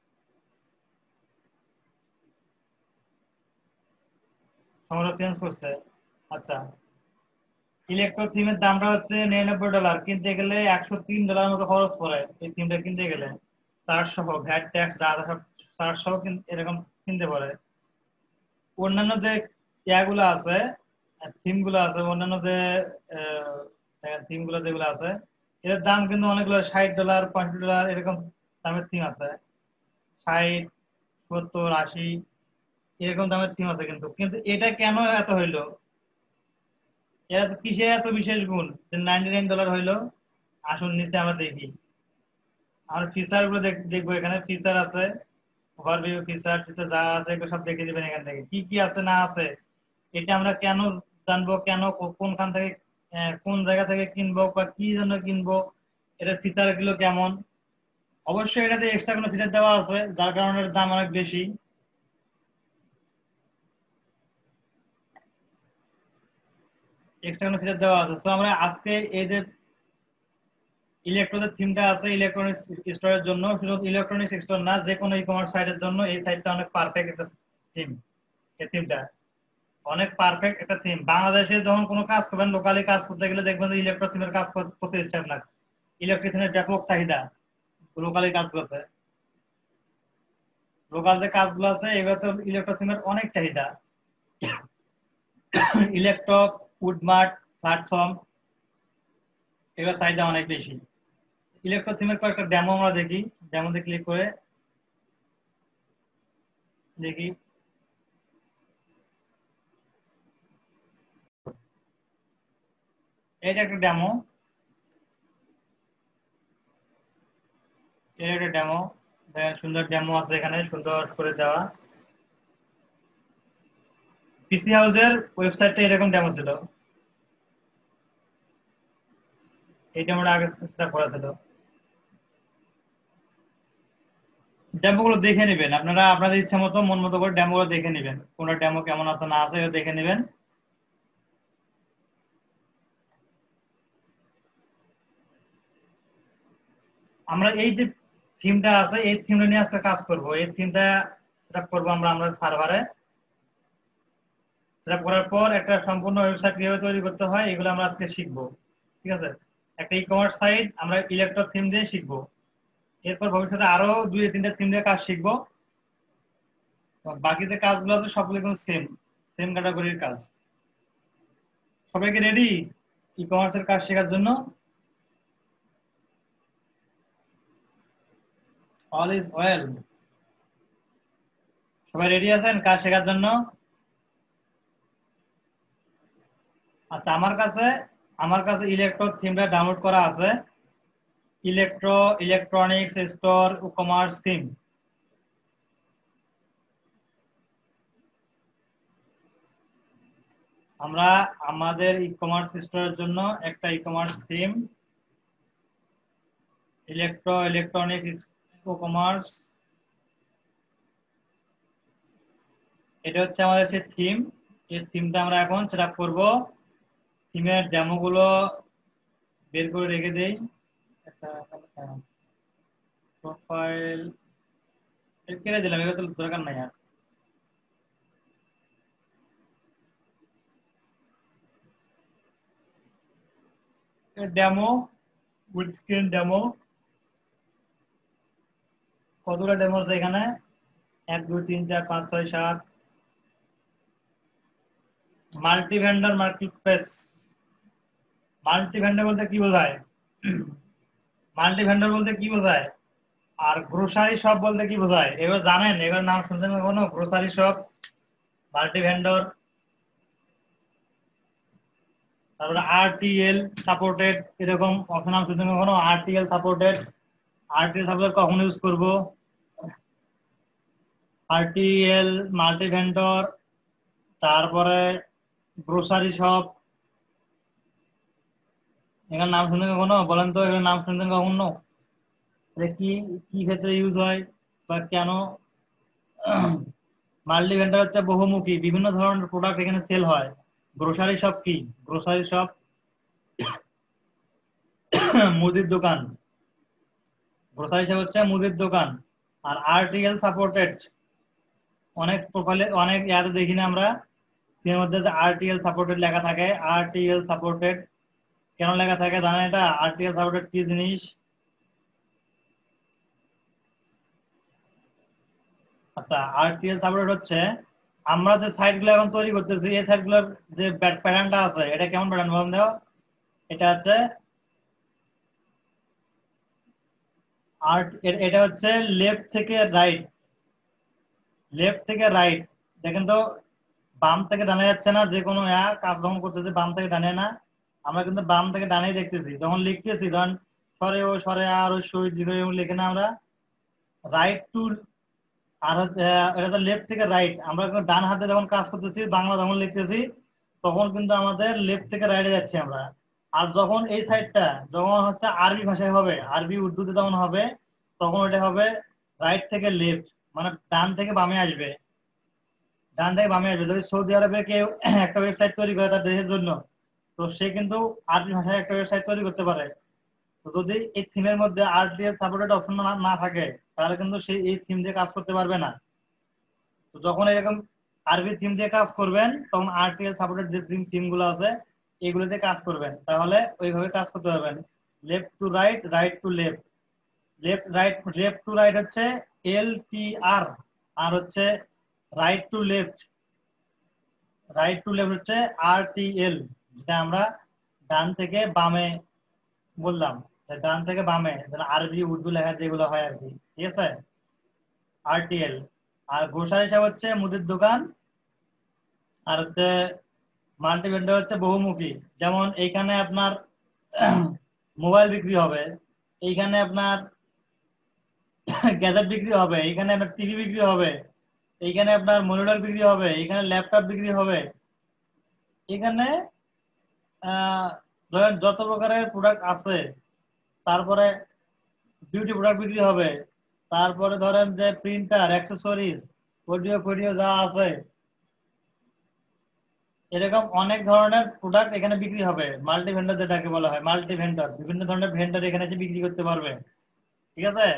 সমস্যা চেঞ্জ করছে। আচ্ছা, ইলেকট্রো থিমের দামটা হচ্ছে নিরানব্বই ডলার, কিনতে গেলে একশো তিন ডলার মতো খরচ পড়ে এই থিমটা কিনতে গেলে, চার্জ সহ, ভ্যাট ট্যাক্স দাদা সব চার্জ সহ এরকম কিনতে পারে। অন্যান্য যে ইয়াগুলো আছে, থিম গুলো আছে, অন্যান্য যে থিম গুলো যেগুলো আছে, এর দাম কিন্তু অনেকগুলো, ষাট ডলার, পঁয়ষট্টি ডলার এরকম দামের থিম আছে। ষাট, সত্তর, আশি এরকম দামের থিম আছে। কিন্তু কিন্তু এটা কেন এত হইলো? এরা তো কিসে এত বিশেষ গুণ যে নাইনটি নাইন ডলার হইলো? আসুন নিচে আমরা দেখি। আমরা ফিচার গুলো দেখবো। এখানে ফিচার আছে, ওভারভিউ, ফিচার ফিচার যা আছে এগুলো সব দেখে দিবেন এখান থেকে, কি কি আছে না আছে। এটা আমরা কেন জানবো, কেন কোনখান থেকে কোন জায়গা থেকে কিনবো বা কি জন্য কিনবো, এটার ফিচার গুলো কেমন। অবশ্যই এটাতে এক্সট্রা কোনো ফিচার দেওয়া আছে, যার কারণে এর দাম অনেক বেশি। এক্সট্রা কোনো ফিচার দেওয়া আছে। সো আমরা আজকে এই যে ইলেকট্রনিক থিমটা আছে, ইলেকট্রনিক্স স্টোরের জন্য, শুধু ইলেকট্রনিক্স স্টোর না, যে কোনো ই কমার্স সাইটের জন্য এই সাইটটা অনেক পারফেক্ট একটা থিম। এই থিমটা অনেক পারফেক্ট একটা থিম। বাংলাদেশে যখন কোনো কাজ করবেন, লোকালি কাজ করতে গেলে দেখবেন যে ইলেকট্রো থিমের কাজ করতে ইচ্ছে আপনার। ইলেকট্রিক থিমের ব্যাপক চাহিদা লোকালি কাজ করতে। লোকাল যে কাজগুলো আছে এগুলোতে ইলেকট্রো থিমের অনেক চাহিদা। ইলেকট্রো, উডমার্ট, প্ল্যাটফর্ম এগুলোর চাহিদা অনেক বেশি। ইলেকট্রো থিমের কয়েকটা ডেমো আমরা দেখি। ডেমোতে ক্লিক করে দেখি। এটা একটা ডেমো, এটা একটা ডেমো। সুন্দর ডেমো আছে এখানে, সুন্দর করে দেওয়া। পিসি হাউসের ওয়েবসাইটটা এরকম ডেমো ছিল, এই ডেমোটা আগে সেটআপ করা ছিল। ডেমো গুলো দেখে নেবেন আপনারা, আপনাদের ইচ্ছা মতো মন মতো করে ডেমো গুলো দেখে নেবেন, কোনটা ডেমো কেমন আছে না আছে এটা দেখে নেবেন। আমরা এই যে থিমটা আছে এই থিমটা নিয়ে আজকে কাজ করব। এই থিমটা সেটআপ করব আমরা আমরা সার্ভারে। সেটআপ করার পর একটা সম্পূর্ণ ওয়েবসাইট কিভাবে তৈরি করতে হয় এগুলো আমরা আজকে শিখবো, ঠিক আছে। একটা ই কমার্স সাইট আমরা ইলেকট্রো থিম দিয়ে শিখবো। এরপর ভবিষ্যতে আরো দুই তিনটা থিম দিয়ে কাজ শিখবো। বাকি যে কাজগুলো আছে সবগুলো কিন্তু সেম সেম ক্যাটাগরির কাজ। সবাই কি রেডি ই কমার্সের কাজ শেখার জন্য? All is well. সবাই রেডি আছেন কাজ শেখার জন্য? আচ্ছা, আমার কাছে আমার কাছে ইলেকট্রো থিমটা ডাউনলোড করা আছে। Electro electronics store commerce theme. আমরা আমাদের ই কমার্স স্টোরের জন্য একটা e commerce theme Electro electronics commerce, এটা হচ্ছে আমাদের সেই থিম। এই থিমটা আমরা এখন সেটআপ করব। থিমের ডেমো গুলো বের করে রেখে দেই। একটা প্রোফাইল কেটে দিলাম, এগুলো তো দরকার নাই আর। ডেমো উইথ স্ক্রিন ডেমো, কতগুলো ডেমো আছে এখানে? এক দুই তিন চার পাঁচ ছয় সাত। Multi vendor marketplace. Multi vendor বলতে কি বোঝায়? মাল্টি ভেন্ডার বলতে কি বোঝায়? আর গ্রোসারি শপ বলতে কি বোঝায়? এগুলো জানেন? এগুলোর নাম শুনছেন কখনো? গ্রোসারি শপ, মাল্টি ভেন্ডর, তারপরে আরটিএল সাপোর্টেড, এরকম অপশন নাম শুনছেন কখনো? RTL supported. আরটিএল সাপোর্টেড কখন ইউজ করব? আরটিএল মাল্টি ভেন্ডর, তারপরে গ্রোসারি শপ, এখানে নাম শুনছেন কখনো? বলেন তো এগুলোর নাম শুনছেন কখনো? কি কি ক্ষেত্রে ইউজ হয় বা কেন? মাল্টি ভেন্ডার হচ্ছে বহুমুখী, বিভিন্ন ধরনের প্রোডাক্ট এখানে সেল হয়। গ্রোসারি শপ কি? গ্রোসারি শপ মুদির দোকান। গ্রোসারি শপ হচ্ছে মুদির দোকান। আর আরটিএল সাপোর্টেড অনেক প্রোফাইলে অনেক ইয়াতে দেখি না আমরা এর মধ্যে আরটিএল সাপোর্টেড লেখা থাকে। আরটিএল সাপোর্টেড কেন লেখা থাকে জানেন এটা? আরটিএল সাপোর্টেড কি জিনিস? আচ্ছা, আরটিএল সাপোর্টেড হচ্ছে আমরা যে সাইটগুলো এখন তৈরি করতেছি এই সাইটগুলোর যে প্যাটার্নটা আছে এটা কেমন প্যাটার্ন বলেন দাও? এটা হচ্ছে আর্ট, এটা হচ্ছে লেফট থেকে রাইট, লেফট থেকে রাইট। দেখেন তো বাম থেকে ডানে যাচ্ছে না, যে কোনো কাজ যখন করতেছি বাম থেকে ডানে না, আমরা কিন্তু বাম থেকে ডানেই দেখতেছি। যখন লিখতেছি ধরেন সরে ও সরে আর ও সই লিখে না আমরা রাইট টু, আর এটা তো লেফট থেকে রাইট। আমরা ডান হাতে যখন কাজ করতেছি বাংলা যখন লিখতেছি তখন কিন্তু আমাদের লেফট থেকে রাইটে যাচ্ছি আমরা। আর যখন এই সাইডটা যখন হচ্ছে আরবি ভাষায় হবে, আরবি উর্দুতে যখন হবে তখন এটা হবে রাইট থেকে লেফট, মানে ডান থেকে বামে আসবে। ডান থেকে বামে আসবে। যদি সৌদি আরবে কেউ একটা ওয়েবসাইট তৈরি করে তার দেশের জন্য, তো সে কিন্তু আরবি ভাষায় একটা ওয়েবসাইট তৈরি করতে পারে। তো যদি এই থিমের মধ্যে আরটিএল সাপোর্টেড অপশন না থাকে তাহলে কিন্তু সে এই থিম দিয়ে কাজ করতে পারবে না। তো যখন এরকম আরবি থিম দিয়ে কাজ করবেন তখন আরটিএল সাপোর্টেড যে থিম থিম গুলো আছে এগুলোতে কাজ করবেন, তাহলে ওইভাবে কাজ করতে পারবেন। Left to right, right to left. Left right, left to right হচ্ছে এল টি আর, আর হচ্ছে right to left, right to left হচ্ছে আরটিএল, যেটা আমরা ডান থেকে বামে বললাম। ডান থেকে বামে আরবি উর্দু লেখা যেগুলো হয় আর কি, ঠিক আছে? আরটিএল। আর গ্রোসারি শপ হচ্ছে মুদির দোকান, আর হচ্ছে মাল্টি ভেন্ডার হচ্ছে বহুমুখী। যেমন এইখানে আপনার মোবাইল বিক্রি হবে, এইখানে আপনার গ্যাজেট বিক্রি হবে, এইখানে আপনার টিভি বিক্রি হবে, এইখানে আপনার মনিটর বিক্রি হবে, এইখানে ল্যাপটপ বিক্রি হবে, এখানে ধরেন যত প্রকারের প্রোডাক্ট আছে, তারপরে বিউটি প্রোডাক্ট বিক্রি হবে, তারপরে ধরেন যে প্রিন্টার, অ্যাক্সেসরিজ, অডিও ফিডিও যা আছে এরকম অনেক ধরনের প্রোডাক্ট এখানে বিক্রি হবে। মাল্টি ভেন্ডর যেটাকে বলা হয়, মাল্টি ভেন্ডর, বিভিন্ন ধরনের ভেন্ডর এখানে এসে বিক্রি করতে পারবে। ঠিক আছে,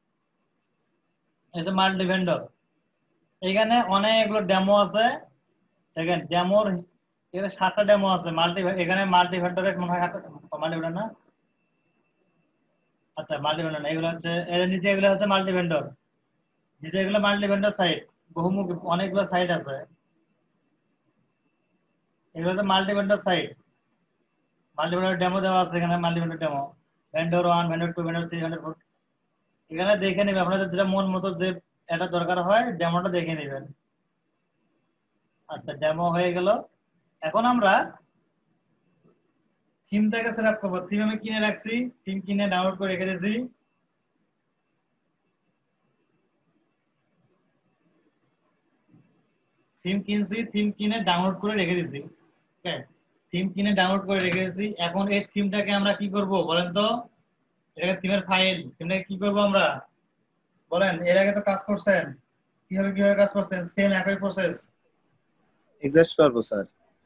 এটা মাল্টি ভেন্ডর। এখানে অনেকগুলো ডেমো আছে, দেখেন ডেমোর এখানে সাতটা ডেমো আছে। মাল্টি এখানে মাল্টি ভেন্ডরের মনে হয় মাল্টি ভেন্ডর না, আচ্ছা মাল্টি ভেন্ডর না, এগুলো হচ্ছে এর নিচে এগুলো হচ্ছে মাল্টি ভেন্ডর, নিচে এগুলো মাল্টি ভেন্ডর সাইট, বহুমুখী অনেকগুলো সাইট আছে, এগুলো হচ্ছে multi vendor site. Multi vendor demo দেওয়া আছে এখানে, multi vendor demo, vendor one, vendor two, vendor three, vendor four. এখানে দেখে নেবে আপনাদের যেটা মন মতো যে এটা দরকার হয় ডেমোটা দেখে নেবেন। আচ্ছা ডেমো হয়ে গেল, এখন আমরা থিমটাকে সেট আপ করবো। থিম আমি কিনে রাখছি, থিম কিনে ডাউনলোড করে রেখে দিয়েছি। থিম কিনছি, থিম কিনে ডাউনলোড করে রেখে দিয়েছি। ওকে, থিম কিনে ডাউনলোড করে রেখে দিয়েছি। এখন এই থিমটাকে আমরা কি করব বলেন তো? এটা থিমের ফাইল, থিমটাকে কি করব আমরা বলেন? এর আগে তো কাজ করছেন, কিভাবে কিভাবে কাজ করছেন, সেম একই প্রসেস। এক্সট্রাক্ট করব স্যার,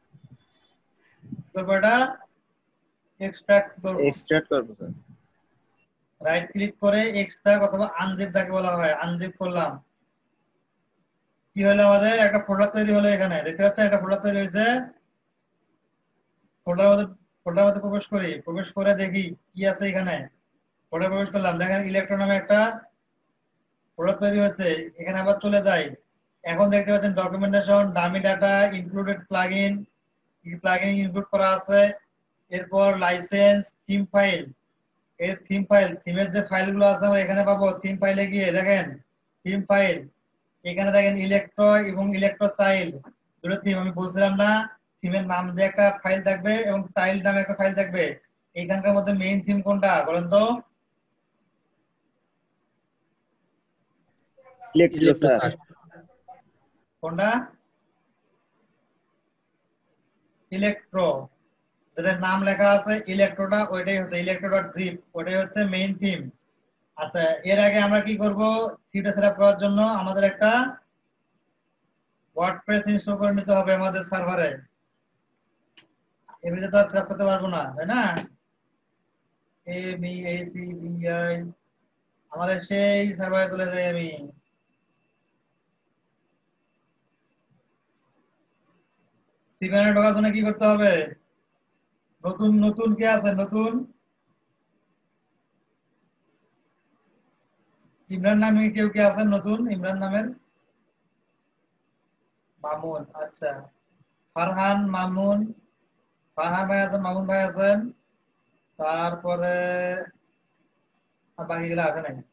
করব এটা এক্সট্রাক্ট করব, এক্সট্রাক্ট করব স্যার। রাইট ক্লিক করে এক্সট্রাক্ট অথবা আনজিপ তাকে বলা হয়, আনজিপ করলাম। কি হলো, আমাদের একটা ফোল্ডার তৈরি হলো। এখানে দেখতে পাচ্ছেন একটা ফোল্ডার তৈরি হয়েছে। ফোল্ডার মধ্যে ফোল্ডার মধ্যে প্রবেশ করি, প্রবেশ করে দেখি কি আছে এখানে। ফোল্ডার প্রবেশ করলাম, দেখেন ইলেকট্রন নামে একটা ফোল্ডার তৈরি হয়েছে। এখানে আবার চলে যাই, এখন দেখতে পাচ্ছেন documentation, dummy data, included plugin, কি প্লাগইন ইনক্লুড করা আছে। এরপর লাইসেন্স, থিম ফাইল, এর থিম ফাইল, থিমের যে ফাইলগুলো আছে আমরা এখানে পাবো। থিম ফাইলে গিয়ে দেখেন থিম ফাইল, এখানে দেখেন ইলেকট্রো এবং ইলেকট্রো চাইল্ড দুটো থিম। আমি বলছিলাম না থিমের নাম দিয়ে একটা ফাইল থাকবে এবং চাইল্ড নামে একটা ফাইল থাকবে। এইখানকার মধ্যে মেইন থিম কোনটা বলেন তো? Electro sir. কোনটা? ইলেকট্রো, যেটার নাম লেখা আছে ইলেকট্রোটা, ওইটাই হচ্ছে ইলেকট্রো ডট জিপ, ওইটাই হচ্ছে মেইন থিম। আচ্ছা, এর আগে আমরা কি করব? থিমটা সেটআপ করার জন্য আমাদের একটা ওয়ার্ডপ্রেস ইনস্টল করে নিতে হবে আমাদের সার্ভারে। এমনিতে তো সেটআপ করতে পারবো না, তাই না? A B A C B I, আমাদের সেই সার্ভারে চলে যাই আমি। সিভেনে ঢোকার জন্য কি করতে হবে? নতুন নতুন কে আছে? নতুন ইমরান নামে কেউ কে আছেন? নতুন ইমরান নামের মামুন, আচ্ছা ফারহান, মামুন, ফারহান ভাই আছেন, মামুন ভাই আছেন, তারপরে বাকি গুলো আছে নাই।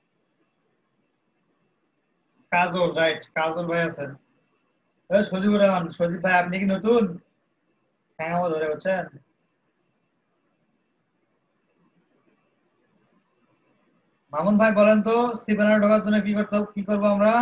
কাজল, রাইট, কাজল ভাই আছেন। সজীবুর রহমান, সজীব ভাই আপনি কি নতুন? হ্যাঁ ও ধরে বলছেন। মামুন ভাই বলেন তো সিভেনে ঢোকার জন্য কি করতে কি করবো আমরা?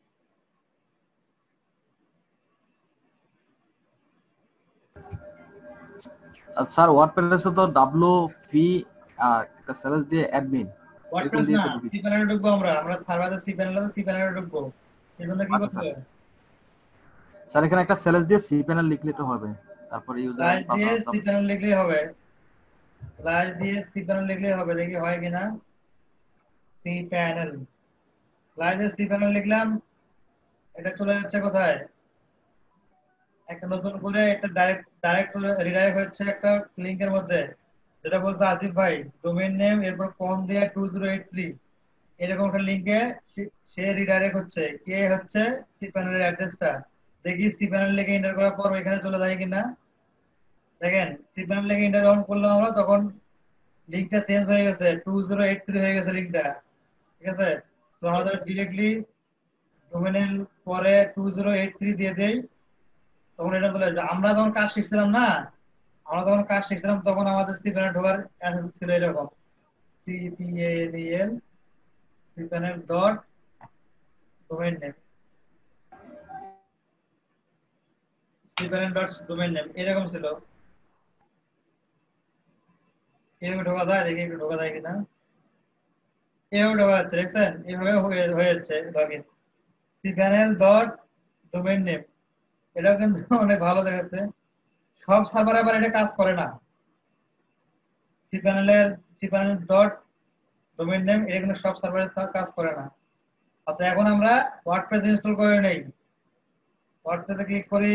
স্যার ওয়ার্ডপ্রেসে তো ডাব্লু পি একটা স্ল্যাশ দিয়ে অ্যাডমিন ওয়ার্ডপ্রেস না, সি প্যানেলে ঢুকবো আমরা। আমরা সার্ভারে সি প্যানেলে সি প্যানেলে ঢুকবো। এর জন্য কি করতে হবে? স্যার এখানে একটা স্ল্যাশ দিয়ে সি প্যানেল লিখলে তো হবে, তারপরে ইউজার স্ল্যাশ দিয়ে সি প্যানেল লিখলেই হবে, স্ল্যাশ দিয়ে সি প্যানেল লিখলেই হবে। দেখি হয় কিনা। সি প্যানেল, স্ল্যাশ দিয়ে সি প্যানেল লিখলাম, এটা চলে যাচ্ছে কোথায়? একটা নতুন করে একটা ডাইরেক্ট ডাইরেক্ট রিডাইরেক্ট হচ্ছে একটা লিংকের মধ্যে, যেটা বলছে আসিফ ভাই ডোমেইন নেম এরপর কম দিয়ে টু জিরো এইট থ্রি, এরকম একটা লিংকে সে রিডাইরেক্ট হচ্ছে। কে হচ্ছে? সি প্যানেলের অ্যাড্রেসটা। দেখি সি প্যানেল লিখে এন্টার করার পর ওইখানে চলে যায় কিনা। দেখেন সি প্যানেল লিখে এন্টার যখন করলাম আমরা, তখন লিংকটা চেঞ্জ হয়ে গেছে, টু জিরো এইট থ্রি হয়ে গেছে লিংকটা। ঠিক আছে, তো আমাদের ডিরেক্টলি ডোমেইনের পরে টু জিরো এইট থ্রি দিয়ে দেই, তখন এটা বলে। আমরা যখন কাজ শিখছিলাম না, আমরা যখন কাজ শিখছিলাম তখন আমাদের সি প্যানেল ঢোকার অ্যাক্সেস ছিল এরকম, C P A N E L cpanel dot domain name, cpanel dot domain name এরকম ছিল। এরকম ঢোকা যায়, দেখি একটু ঢোকা যায় কিনা। এভাবে হচ্ছে দেখছেন এভাবে হয়ে হয়ে যাচ্ছে login cpanel dot domain name এটা কিন্তু অনেক ভালো দেখাচ্ছে সব সার্ভারে আবার এটা কাজ করে না cpanel এর cpanel ডট ডোমেইন নেম এটা কিন্তু সব সার্ভারে কাজ করে না আচ্ছা এখন আমরা ওয়ার্ডপ্রেস ইনস্টল করে নেই ওয়ার্ডপ্রেসে ক্লিক করি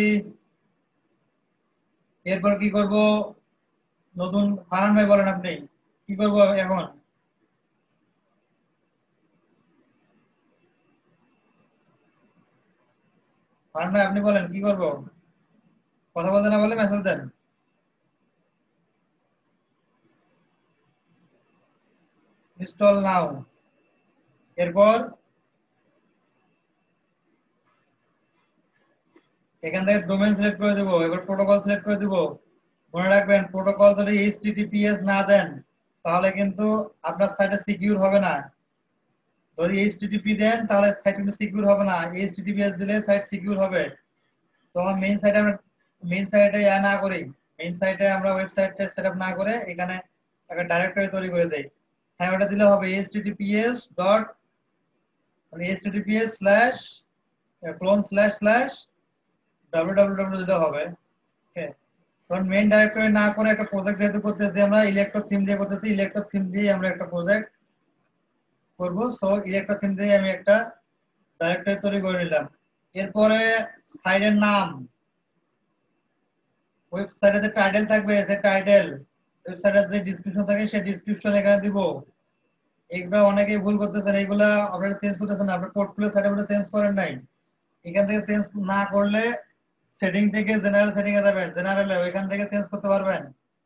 এরপর কি করব নতুন ফারহান ভাই বলেন আপনি কি করব এখন ফারহান ভাই আপনি বলেন কি করব কথা বলতে না বলে মেসেজ দেন ইনস্টল নাও এরপর এখান থেকে ডোমেইন সিলেক্ট করে দেব এবার প্রোটোকল সিলেক্ট করে দেব মনে রাখবেন প্রোটোকল যদি এইচটিটিপিএস না দেন তাহলে কিন্তু আপনার সাইটে সিকিউর হবে না যদি এইচটিটিপি দেন তাহলে সাইট কিন্তু সিকিউর হবে না এইচটিটিপিএস দিলে সাইট সিকিউর হবে তো আমরা মেইন সাইটে আমরা মেইন সাইটে ইয়া না করি মেইন সাইটে আমরা ওয়েবসাইটটা সেটআপ না করে এখানে একটা ডাইরেক্টরি তৈরি করে দেই হ্যাঁ ওটা দিলে হবে এইচটিটিপিএস ডট মানে HTTPS slash colon slash slash www যেটা হবে ওকে তখন মেইন ডাইরেক্টরি না করে একটা প্রজেক্ট যেহেতু করতেছি আমরা ইলেকট্রো থিম দিয়ে করতেছি ইলেকট্রো থিম দিয়ে আমরা একটা প্রজেক্ট করব সো ইলেকট্রো থিম দিয়ে আমি একটা ডাইরেক্টরি তৈরি করে নিলাম এরপরে সাইটের নাম ওয়েবসাইটে যে টাইটেল থাকবে সেই টাইটেল ওয়েবসাইটের যে ডেসক্রিপশন থাকে সেই ডেসক্রিপশন এখানে দিব এগুলা অনেকেই ভুল করতেছেন এইগুলা আপনারা চেঞ্জ করতেছেন আপনার পোর্টফোলিও সাইটে আপনারা চেঞ্জ করেন নাই এখান থেকে চেঞ্জ না করলে সেটিং থেকে জেনারেল সেটিং এ যাবেন জেনারেলে ওইখান থেকে চেঞ্জ করতে পারবেন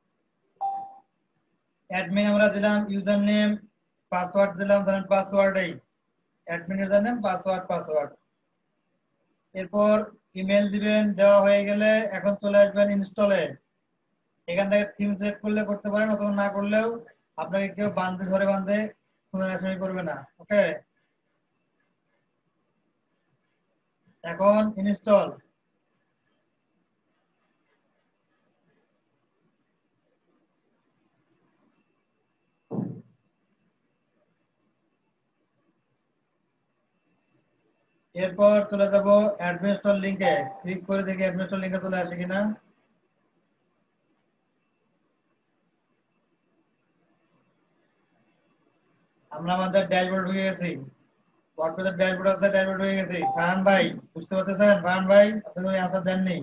অ্যাডমিন আমরা দিলাম ইউজার নেম পাসওয়ার্ড দিলাম ধরেন পাসওয়ার্ড এই admin user name password password এরপর ইমেল দিবেন দেওয়া হয়ে গেলে এখন চলে আসবেন ইনস্টলে এখান থেকে থিম সেট করলে করতে পারেন অথবা না করলেও আপনাকে কেউ বাঁধে ধরে বাঁধে পুনরায় করবে না ওকে এখন ইনস্টল এরপর চলে যাব অ্যাডমিনিস্ট্রেটর লিংকে ক্লিক করে দেখি অ্যাডমিনিস্ট্রেটর লিংকে চলে আসে কিনা আমরা আমাদের ড্যাশবোর্ড ঢুকে গেছি ওয়ার্ডপ্রেসের ড্যাশবোর্ড আছে ড্যাশবোর্ড ঢুকে গেছি ফারহান ভাই বুঝতে পারতেছেন ফারহান ভাই আপনি কোনো অ্যানসার দেননি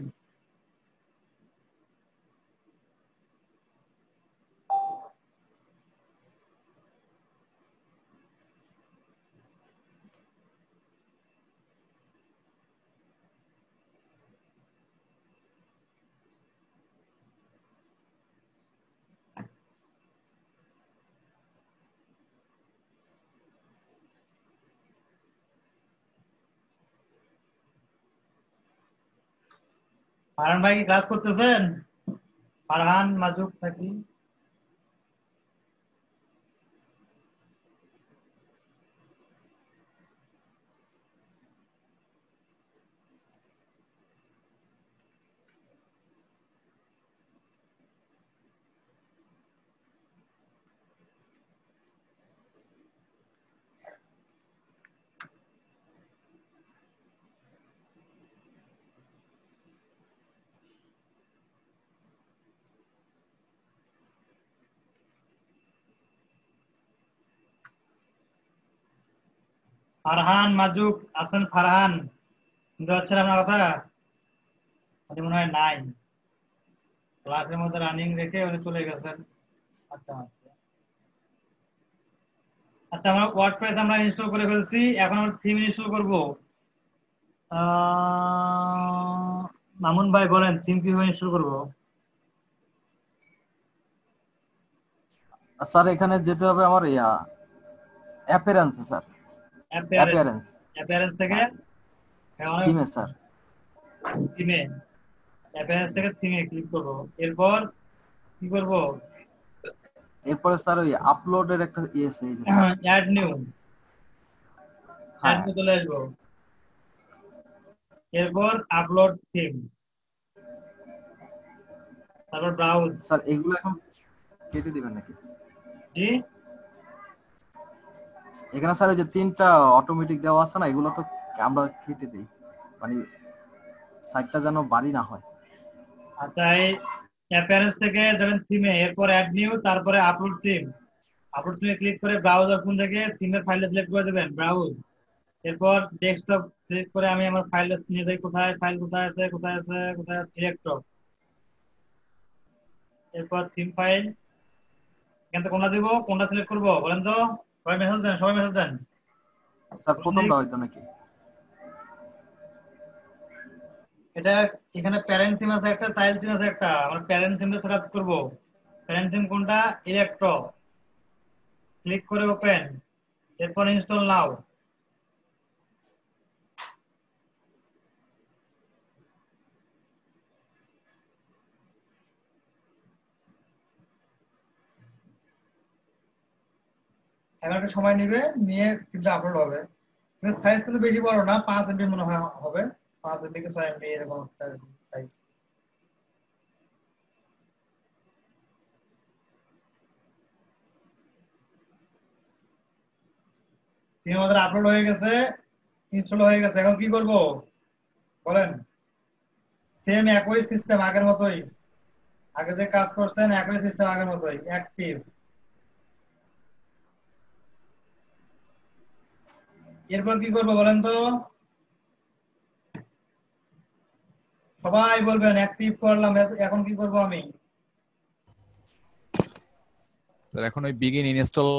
ফারহান ভাই কি ক্লাস করতেছেন ফারহান মাজুক নাকি ফারহান মাজুক আছেন ফারহান শুনতে পাচ্ছেন আপনার কথা আপনি মনে হয় নাই ক্লাসের মধ্যে রানিং রেখে উনি চলে গেছেন আচ্ছা আচ্ছা আমরা ওয়ার্ডপ্রেস আমরা ইনস্টল করে ফেলছি এখন আমরা থিম ইনস্টল করব মামুন ভাই বলেন থিম কিভাবে ইনস্টল করব স্যার এখানে যেতে হবে আমার yeah appearance sir appearance appearance থেকে থিমে স্যার থিমে অ্যাপিয়ারেন্স থেকে থিমে ক্লিক করব এরপর কি করব এরপরে স্যার ওই আপলোডের একটা ইয়ে আছে অ্যাড নিউ অ্যাড নিউ চলে আসবো এরপর আপলোড থিম তারপর ব্রাউজ স্যার এগুলো এখন কেটে দিবেন নাকি জি এখানে স্যার এই যে তিনটা অটোমেটিক দেওয়া আছে না, এগুলো তো আমরা কেটে দিই, মানে সাইটটা যেন বাড়ি না হয়। আচ্ছা, এই অ্যাপিয়ারেন্স থেকে ধরেন থিমে, এরপর অ্যাড নিউ, তারপরে আপলোড থিম। আপলোড থিমে ক্লিক করে ব্রাউজ অপশন থেকে থিমের ফাইলটা সিলেক্ট করে দেবেন, ব্রাউজ। এরপর ডেস্কটপ সিলেক্ট করে আমি আমার ফাইলটা নিয়ে যাই, কোথায় ফাইল কোথায় আছে, কোথায় আছে, কোথায় সিলেক্টপ। এরপর থিম ফাইল, এখান থেকে কোনটা দিব, কোনটা সিলেক্ট করব বলেন তো? সবাই মেসেজ দেন, সবাই মেসেজ দেন। স্যার প্রথমটা হয়তো নাকি? এটা এখানে প্যারেন্ট থিম আছে একটা, চাইল্ড থিম আছে একটা। আমরা প্যারেন্ট থিমটা সেটআপ করব। প্যারেন্ট থিম কোনটা? ইলেকট্রো। ক্লিক করে ওপেন, এরপর ইনস্টল নাও। এখন একটা সময় নিবে, নিয়ে কিন্তু আপলোড হবে। সাইজ কিন্তু বেশি বড় না, পাঁচ এমবি মনে হয় হবে, পাঁচ এমবি কি ছয় এমবি এরকম একটা সাইজ। থিম আমাদের আপলোড হয়ে গেছে, ইনস্টল হয়ে গেছে। এখন কি করব বলেন? সেম একই সিস্টেম আগের মতোই, আগে যে কাজ করছেন একই সিস্টেম আগের মতোই, অ্যাক্টিভ। এরপর কি করব বলেন তো? সবাই বলবেন অ্যাক্টিভ করলাম, এখন কি করব আমি? স্যার এখন ওই begin install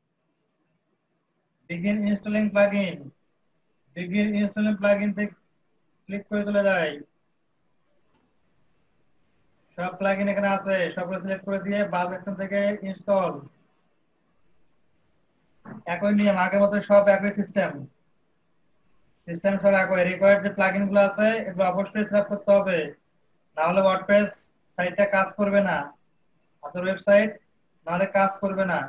begin installing plugin, begin installing plugin থেকে ক্লিক করে চলে যাই। সব প্লাগইন এখানে আছে, সবগুলো সিলেক্ট করে দিয়ে বাল্ব অপশন থেকে ইনস্টল। একই নিয়ম, আগের মতো সব একই সিস্টেম, সিস্টেম সব একই। রিকোয়ার্ড যে প্লাগইন গুলো আছে এগুলো অবশ্যই সিলেক্ট করতে হবে, না হলে ওয়ার্ডপ্রেস সাইটটা কাজ করবে না, আপনার ওয়েবসাইট নাহলে কাজ করবে না।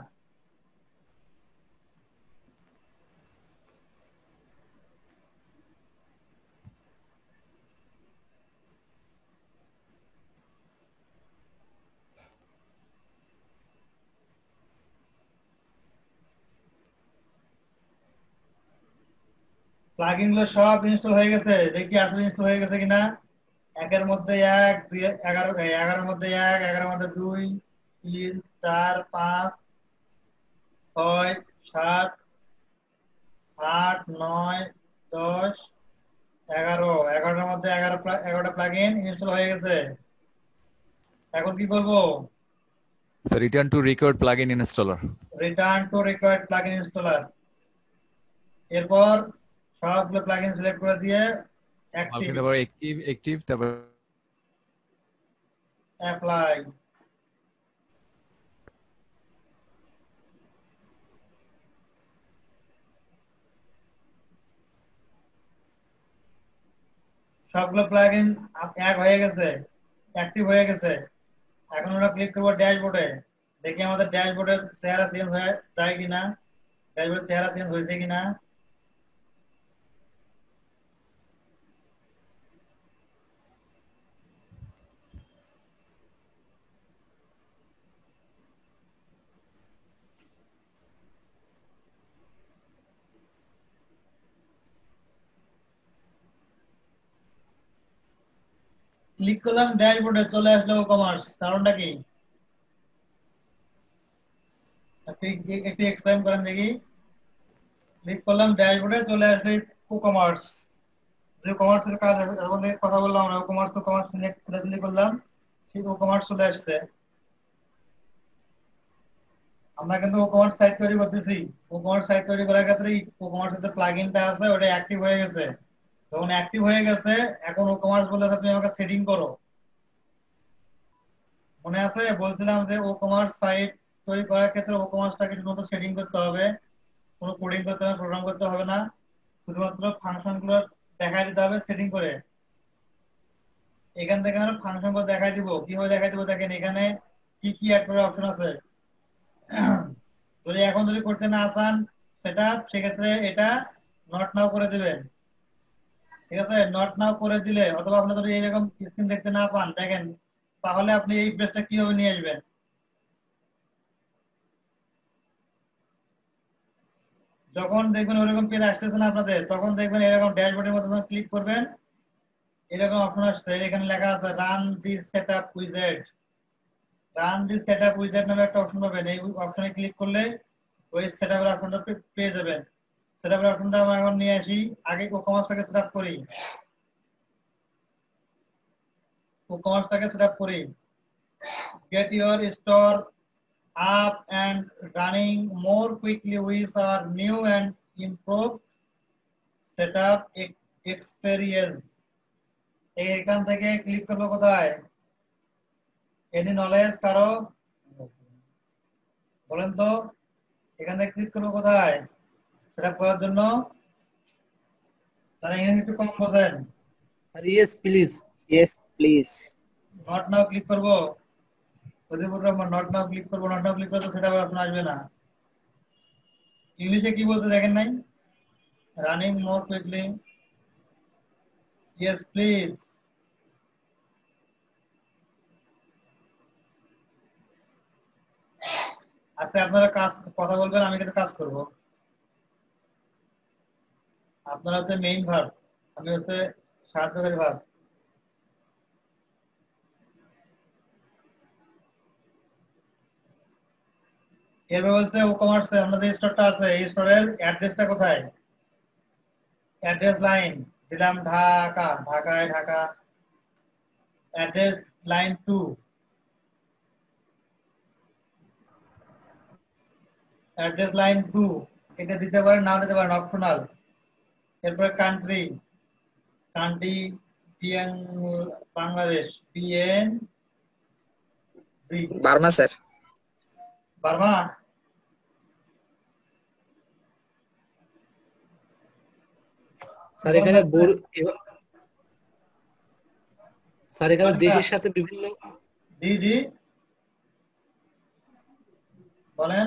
প্লাগইন গুলো সব ইনস্টল হয়ে গেছে, দেখি আসলে ইনস্টল হয়ে গেছে কিনা। একের মধ্যে এক, দুই, এগারো, এগারোর মধ্যে এক, এগারোর মধ্যে দুই, তিন, চার, পাঁচ, ছয়, সাত, আট, নয়, দশ, এগারো। এগারোটার মধ্যে এগারো, এগারোটা প্লাগইন ইনস্টল হয়ে গেছে। এখন কি করব? Sir return to required plugin installer. Return to required plugin installer. এরপর সবগুলো প্লাগইন সিলেক্ট করে দিয়ে অ্যাক্টিভ, তারপর অ্যাক্টিভ অ্যাক্টিভ তারপর অ্যাপ্লাই। সবগুলো প্লাগইন এক হয়ে গেছে, অ্যাক্টিভ হয়ে গেছে। এখন আমরা ক্লিক করব ড্যাশবোর্ডে, দেখি আমাদের ড্যাশবোর্ডের চেহারা চেঞ্জ হয়ে যায় কিনা, ড্যাশবোর্ডের চেহারা চেঞ্জ হয়েছে কিনা। ক্লিক করলাম ড্যাশবোর্ডে, চলে আসলো কমার্স। কারণটা কি একটু এক্সপ্লেইন করেন দেখি। ক্লিক করলাম ড্যাশবোর্ডে, চলে আসলো কমার্স। যে কমার্সের কাজ আমাদের কথা বললাম আমরা, কমার্স তো কমার্স ক্লিক করলাম, সেই কমার্স চলে আসছে। আমরা কিন্তু কমার্স সাইট তৈরি করতেছি, কমার্স সাইট তৈরি করার ক্ষেত্রে কমার্সের যে প্লাগইনটা আছে ওটা অ্যাক্টিভ হয়ে গেছে। যখন অ্যাক্টিভ হয়ে গেছে, এখন ও কমার্স বলে তুমি আমাকে সেটিং করো। মনে আছে বলছিলাম যে ও কমার্স সাইট তৈরি করার ক্ষেত্রে ও কমার্সটাকে শুধুমাত্র সেটিং করতে হবে, কোনো কোডিং করতে হবে, প্রোগ্রাম করতে হবে না, শুধুমাত্র ফাংশন গুলো দেখাই দিতে হবে সেটিং করে। এখান থেকে আমরা ফাংশন গুলো দেখাই দিব। কিভাবে দেখাই দিব দেখেন, এখানে কি কি অ্যাড করার অপশন আছে। যদি এখন যদি করতে না চান সেটা, সেক্ষেত্রে এটা নট নাও করে দিবেন, ঠিক আছে? নট নাও করে দিলে, অথবা আপনি যদি এইরকম স্ক্রিন দেখতে না পান দেখেন, তাহলে আপনি এই পেজটা কিভাবে নিয়ে আসবেন। যখন দেখবেন ওরকম পেজ আসতেছে না আপনাদের, তখন দেখবেন এরকম ড্যাশবোর্ডের মধ্যে যখন ক্লিক করবেন এরকম অপশন আসছে, এখানে লেখা আছে রান দিস সেটআপ উইজেট। রান দিস সেটআপ উইজেট নামে একটা অপশন পাবেন, এই অপশনে ক্লিক করলে ওই সেটআপের অপশনটা পেয়ে যাবেন। সেটআপের অপশনটা আমরা এখন নিয়ে আসি, আগে ই-কমার্সটাকে সেটআপ করি, ই-কমার্সটাকে সেটআপ করি। Get your store up and running more quickly with our new and improved setup experience. এখান থেকে ক্লিক করবো কোথায়? এনি নলেজ কারো বলেন তো, এখান থেকে ক্লিক করবো কোথায় সেটআপ করার জন্য? তারা এখানে একটু কম বোঝেন। Yes please. Yes please. Not now click করবো, নট নাও ক্লিক করবো, নট নাও ক্লিক করলে তো সেটা আপনার আসবে না। ইংলিশে কি বলতে দেখেন নাই? Running more quickly, yes please. আজকে আপনারা কাজ কথা বলবেন, আমি কিন্তু কাজ করব। আপনারা হচ্ছে মেইন ভার্ব, আমি হচ্ছে সাহায্যকারী ভার্ব। এরপর বলছে ও কমার্সে আমাদের স্টোরটা আছে, এই স্টোরের অ্যাড্রেসটা কোথায়? অ্যাড্রেস লাইন দিলাম ঢাকা, ঢাকায় Dhaka. Address line two, address line two এটা দিতে পারেন, না দিতে পারেন, অপশনাল। এরপরে কান্ট্রি, কান্ট্রি পিএন বাংলাদেশ, পিএন বার্মা স্যার। বার্মা। স্যার এখানে স্যার এখানে দেশের সাথে বিভিন্ন জি জি বলেন।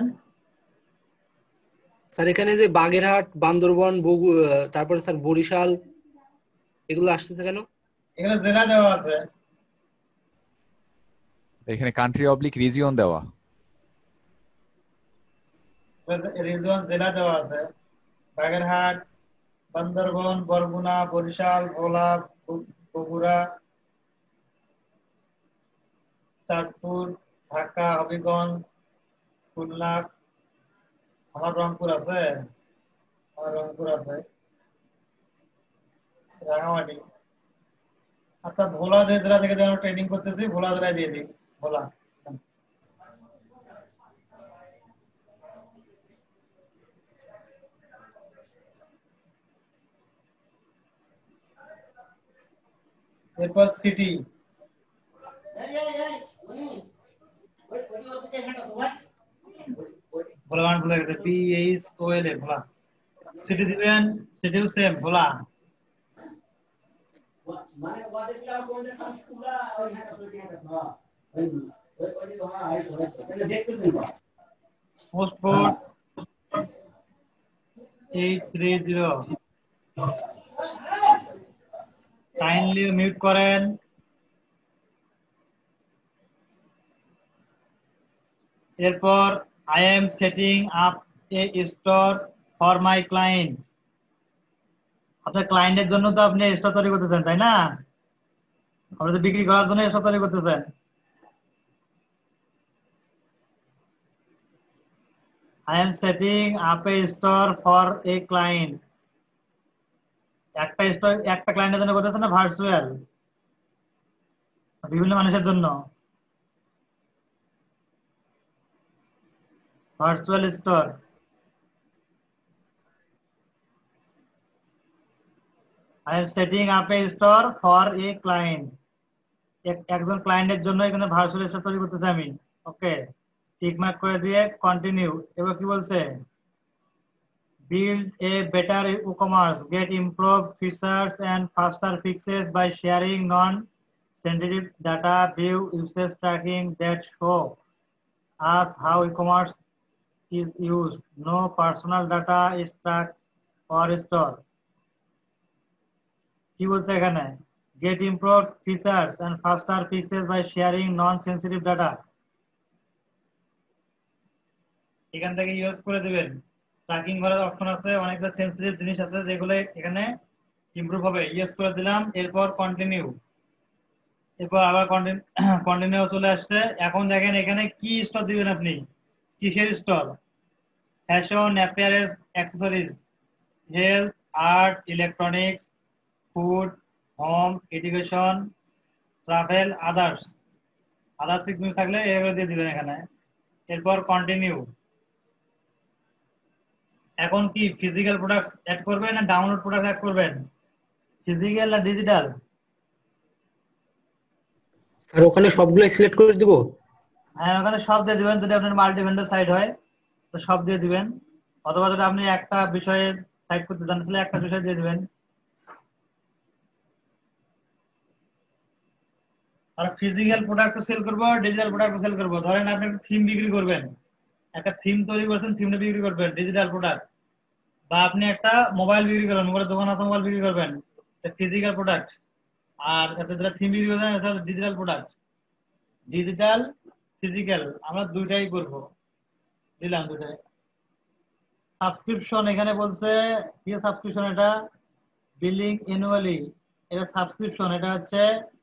স্যার এখানে যে বাগেরহাট, বান্দরবান, বগু, তারপরে স্যার বরিশাল এগুলো আসতেছে কেন? এখানে জেলা দেওয়া আছে, এখানে কান্ট্রি অবলিক রিজিয়ন দেওয়া, রিজন জেলা দেওয়া আছে। বাগেরহাট, বান্দরবান, বরগুনা, বরিশাল, ভোলা, বগুড়া, চাঁদপুর, ঢাকা, হবিগঞ্জ, খুলনা, আমার রংপুর আছে, আমার রংপুর আছে, রাঙামাটি। আচ্ছা ভোলা যে জেলা থেকে যেন ট্রেনিং করতেছি, ভোলা জেলায় দিয়ে দিই, ভোলা। এরপর সিটি, ভোলা মান ভুলে গেছে, P H O L A Bhola. City দিবেন, সিটিও same Bhola. Post code eight three zero. Kindly mute করেন। এরপর I am setting up a store for my client. আপনার ক্লায়েন্টের জন্য তো আপনি স্টোর তৈরি করতেছেন, তাই না? আপনি তো বিক্রি করার জন্য স্টোর তৈরি করতেছেন। I am setting up a store for a client. একটা স্টোর একটা ক্লায়েন্টের জন্য করতেছেন না ভার্চুয়াল, বিভিন্ন মানুষের জন্য virtual store. I am setting up a store for a client. একজন ক্লায়েন্টের জন্য এখানে ভার্চুয়াল স্টোর তৈরি করতেছি আমি। ওকে, টিক মার্ক করে দিয়ে কন্টিনিউ। এবার কি বলছে? Build a better e-commerce, get improved features and faster fixes by sharing non-sensitive data, view usage tracking that show us how e-commerce is used. No personal data is tracked or stored. কি বলছে এখানে? Get improved features and faster fixes by sharing non-sensitive data. এখান থেকে use করে দিবেন। Tracking করার option আছে, অনেকটা সেন্সিটিভ জিনিস আছে যেগুলো এখানে ইমপ্রুভ হবে। ইয়েস করে দিলাম, এরপর কন্টিনিউ, এরপর আবার কন্টিনিউ চলে আসছে। এখন দেখেন এখানে কি স্টোর দিবেন আপনি, কিসের store? Fashion, appearance, accessories, health, art, electronics, food, home, education, travel, others. Others কিছু থাকলে এগুলো দিয়ে দিবেন এখানে। এরপর কন্টিনিউ। এখন কি ফিজিক্যাল প্রোডাক্টস অ্যাড করবেন না ডাউনলোড প্রোডাক্ট অ্যাড করবেন? ফিজিক্যাল না ডিজিটাল? স্যার ওখানে সবগুলো সিলেক্ট করে দিব? হ্যাঁ, ওখানে সব দিয়ে দিবেন। যদি আপনার মাল্টি ভেন্ডর সাইট হয় তো সব দিয়ে দিবেন, অথবা যদি আপনি একটা বিষয়ে সাইট করতে চান তাহলে একটা বিষয় দিয়ে দিবেন। আর ফিজিক্যাল প্রোডাক্ট সেল করবো, ডিজিটাল প্রোডাক্ট সেল করবো। ধরেন আপনি থিম বিক্রি করবেন, একটা থিম তৈরি করছেন, থিমটা বিক্রি করবেন, ডিজিটাল প্রোডাক্ট। বা আপনি একটা মোবাইল বিক্রি করবেন, মোবাইলের দোকান আছে, মোবাইল বিক্রি করবেন, ফিজিক্যাল প্রোডাক্ট। আর আপনি যেটা থিম বিক্রি করবেন এটা হচ্ছে ডিজিটাল প্রোডাক্ট। ডিজিটাল, ফিজিক্যাল আমরা দুইটাই করব, দিলাম দুইটাই। সাবস্ক্রিপশন এখানে বলছে কি সাবস্ক্রিপশন? এটা বিলিং অ্যানুয়ালি, এটা সাবস্ক্রিপশন। এটা হচ্ছে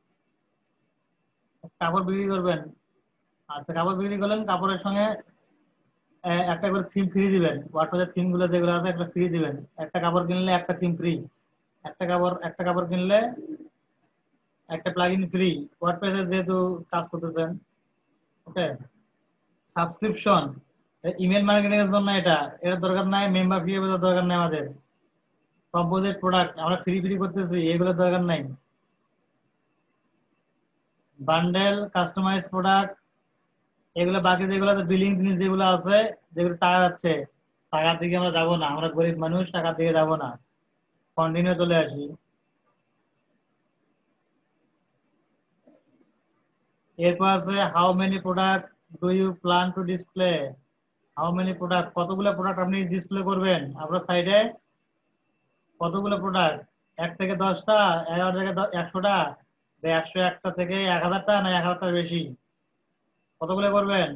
কাপড় বিক্রি করবেন, আচ্ছা কাপড় বিক্রি করলেন, কাপড়ের সঙ্গে একটা করে থিম ফ্রি দিবেন। হোয়াটসঅ্যাপের থিম গুলো যেগুলো আছে একটা ফ্রি দিবেন। একটা কাপড় কিনলে একটা থিম ফ্রি, একটা কাপড় একটা কাপড় কিনলে একটা প্লাগইন ফ্রি। ওয়ার্ডপ্রেসে যেহেতু কাজ করতেছেন, ওকে। সাবস্ক্রিপশন ইমেল মার্কেটিং এর জন্য, এটা এর দরকার নাই। মেম্বার ফি এর দরকার নাই আমাদের। কম্পোজিট প্রোডাক্ট আমরা ফ্রি ফ্রি করতেছি, এগুলোর দরকার নাই। বান্ডেল, কাস্টমাইজ প্রোডাক্ট, এগুলো বাকি যেগুলো বিলিং জিনিস যেগুলো আছে, যেগুলো টাকা যাচ্ছে, টাকার দিকে আমরা যাবো না, আমরা গরিব মানুষ, টাকার দিকে যাবো না। কন্টিনিউ চলে আসি। এরপর আছে how many product do you plan to display. How many product, কতগুলো প্রোডাক্ট আপনি ডিসপ্লে করবেন আপনার সাইডে? কতগুলো প্রোডাক্ট? এক থেকে দশটা, এগারো থেকে একশোটা, একশো একটা থেকে এক হাজারটা, না এক হাজারটার বেশি? কতগুলো করবেন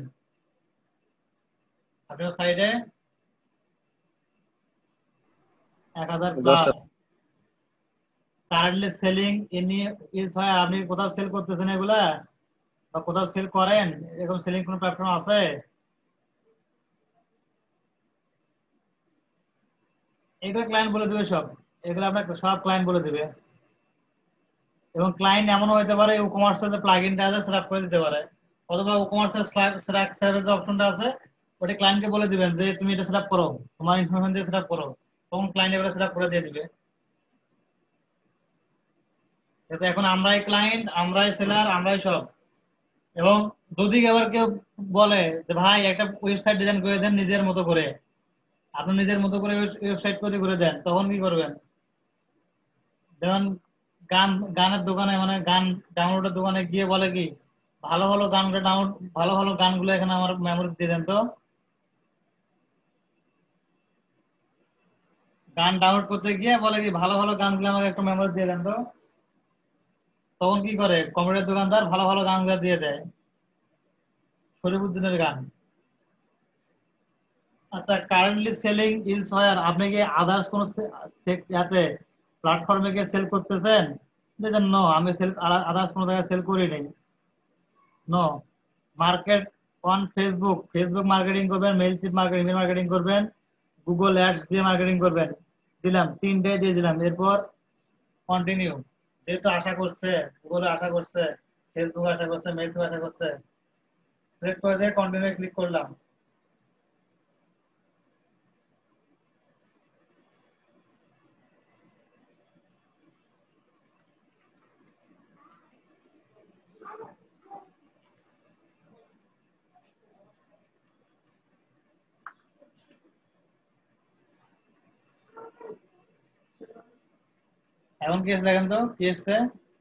আপনার সাইডে? এক হাজার plus. Currently selling any is হয়, আপনি কোথাও সেল করতেছেন এগুলা বা কোথাও সেল করেন, এরকম সেলিং কোন প্ল্যাটফর্ম আছে? এগুলো ক্লায়েন্ট বলে দেবে সব, এগুলো আপনাকে সব ক্লায়েন্ট বলে দেবে। এবং ক্লায়েন্ট এমনও হতে পারে ই কমার্সের যে প্লাগইনটা আছে সেটা করে দিতে পারে, অথবা ই কমার্সের সার্ভিস যে অপশনটা আছে ওটা ক্লায়েন্টকে বলে দিবেন যে তুমি এটা সেটআপ করো, তোমার ইনফরমেশন দিয়ে সেটআপ করো, তখন ক্লায়েন্ট এগুলো সেটআপ করে দিয়ে দিবে। তো এখন আমরাই ক্লায়েন্ট, আমরাই সেলার, আমরাই সব। এবং যদি এবার কেউ বলে যে ভাই একটা ওয়েবসাইট ডিজাইন করে দেন নিজের মতো করে, আপনি নিজের মতো করে ওয়েবসাইট তৈরি করে দেন, তখন কি করবেন? যেমন গান গানের দোকানে, মানে গান ডাউনলোডের দোকানে গিয়ে বলে কি ভালো ভালো গানগুলো ডাউনলোড, ভালো ভালো গানগুলো এখানে আমার মেমোরি দিয়ে দেন। তো গান ডাউনলোড করতে গিয়ে বলে কি ভালো ভালো গানগুলো আমাকে একটু মেমোরি দিয়ে দেন। তো তখন কি করে কম্পিউটার দোকানদার ভালো ভালো গানগুলো দিয়ে দেয়, শরীফুদ্দিনের গান। আচ্ছা, কারেন্টলি সেলিং ইজ হোয়ার, আপনি কি আদার্স কোন ইয়াতে প্ল্যাটফর্মে গিয়ে সেল করতেছেন? দেখেন নো, আমি সেল আদার্স কোনো জায়গায় সেল করি নাই। No. Market on Facebook, Facebook marketing করবেন, মেইলশিপ মার্কেটিং মার্কেটিং করবেন, গুগল অ্যাডস দিয়ে মার্কেটিং করবেন। দিলাম, তিনটে দিয়ে দিলাম। এরপর কন্টিনিউ। যেহেতু আশা করছে, গুগল আশা করছে, ফেসবুক আশা করছে, মেইলশিপ আশা করছে, সিলেক্ট করে দিয়ে কন্টিনিউ ক্লিক করলাম। এখন কি এসে দেখেন তো কি এসছে?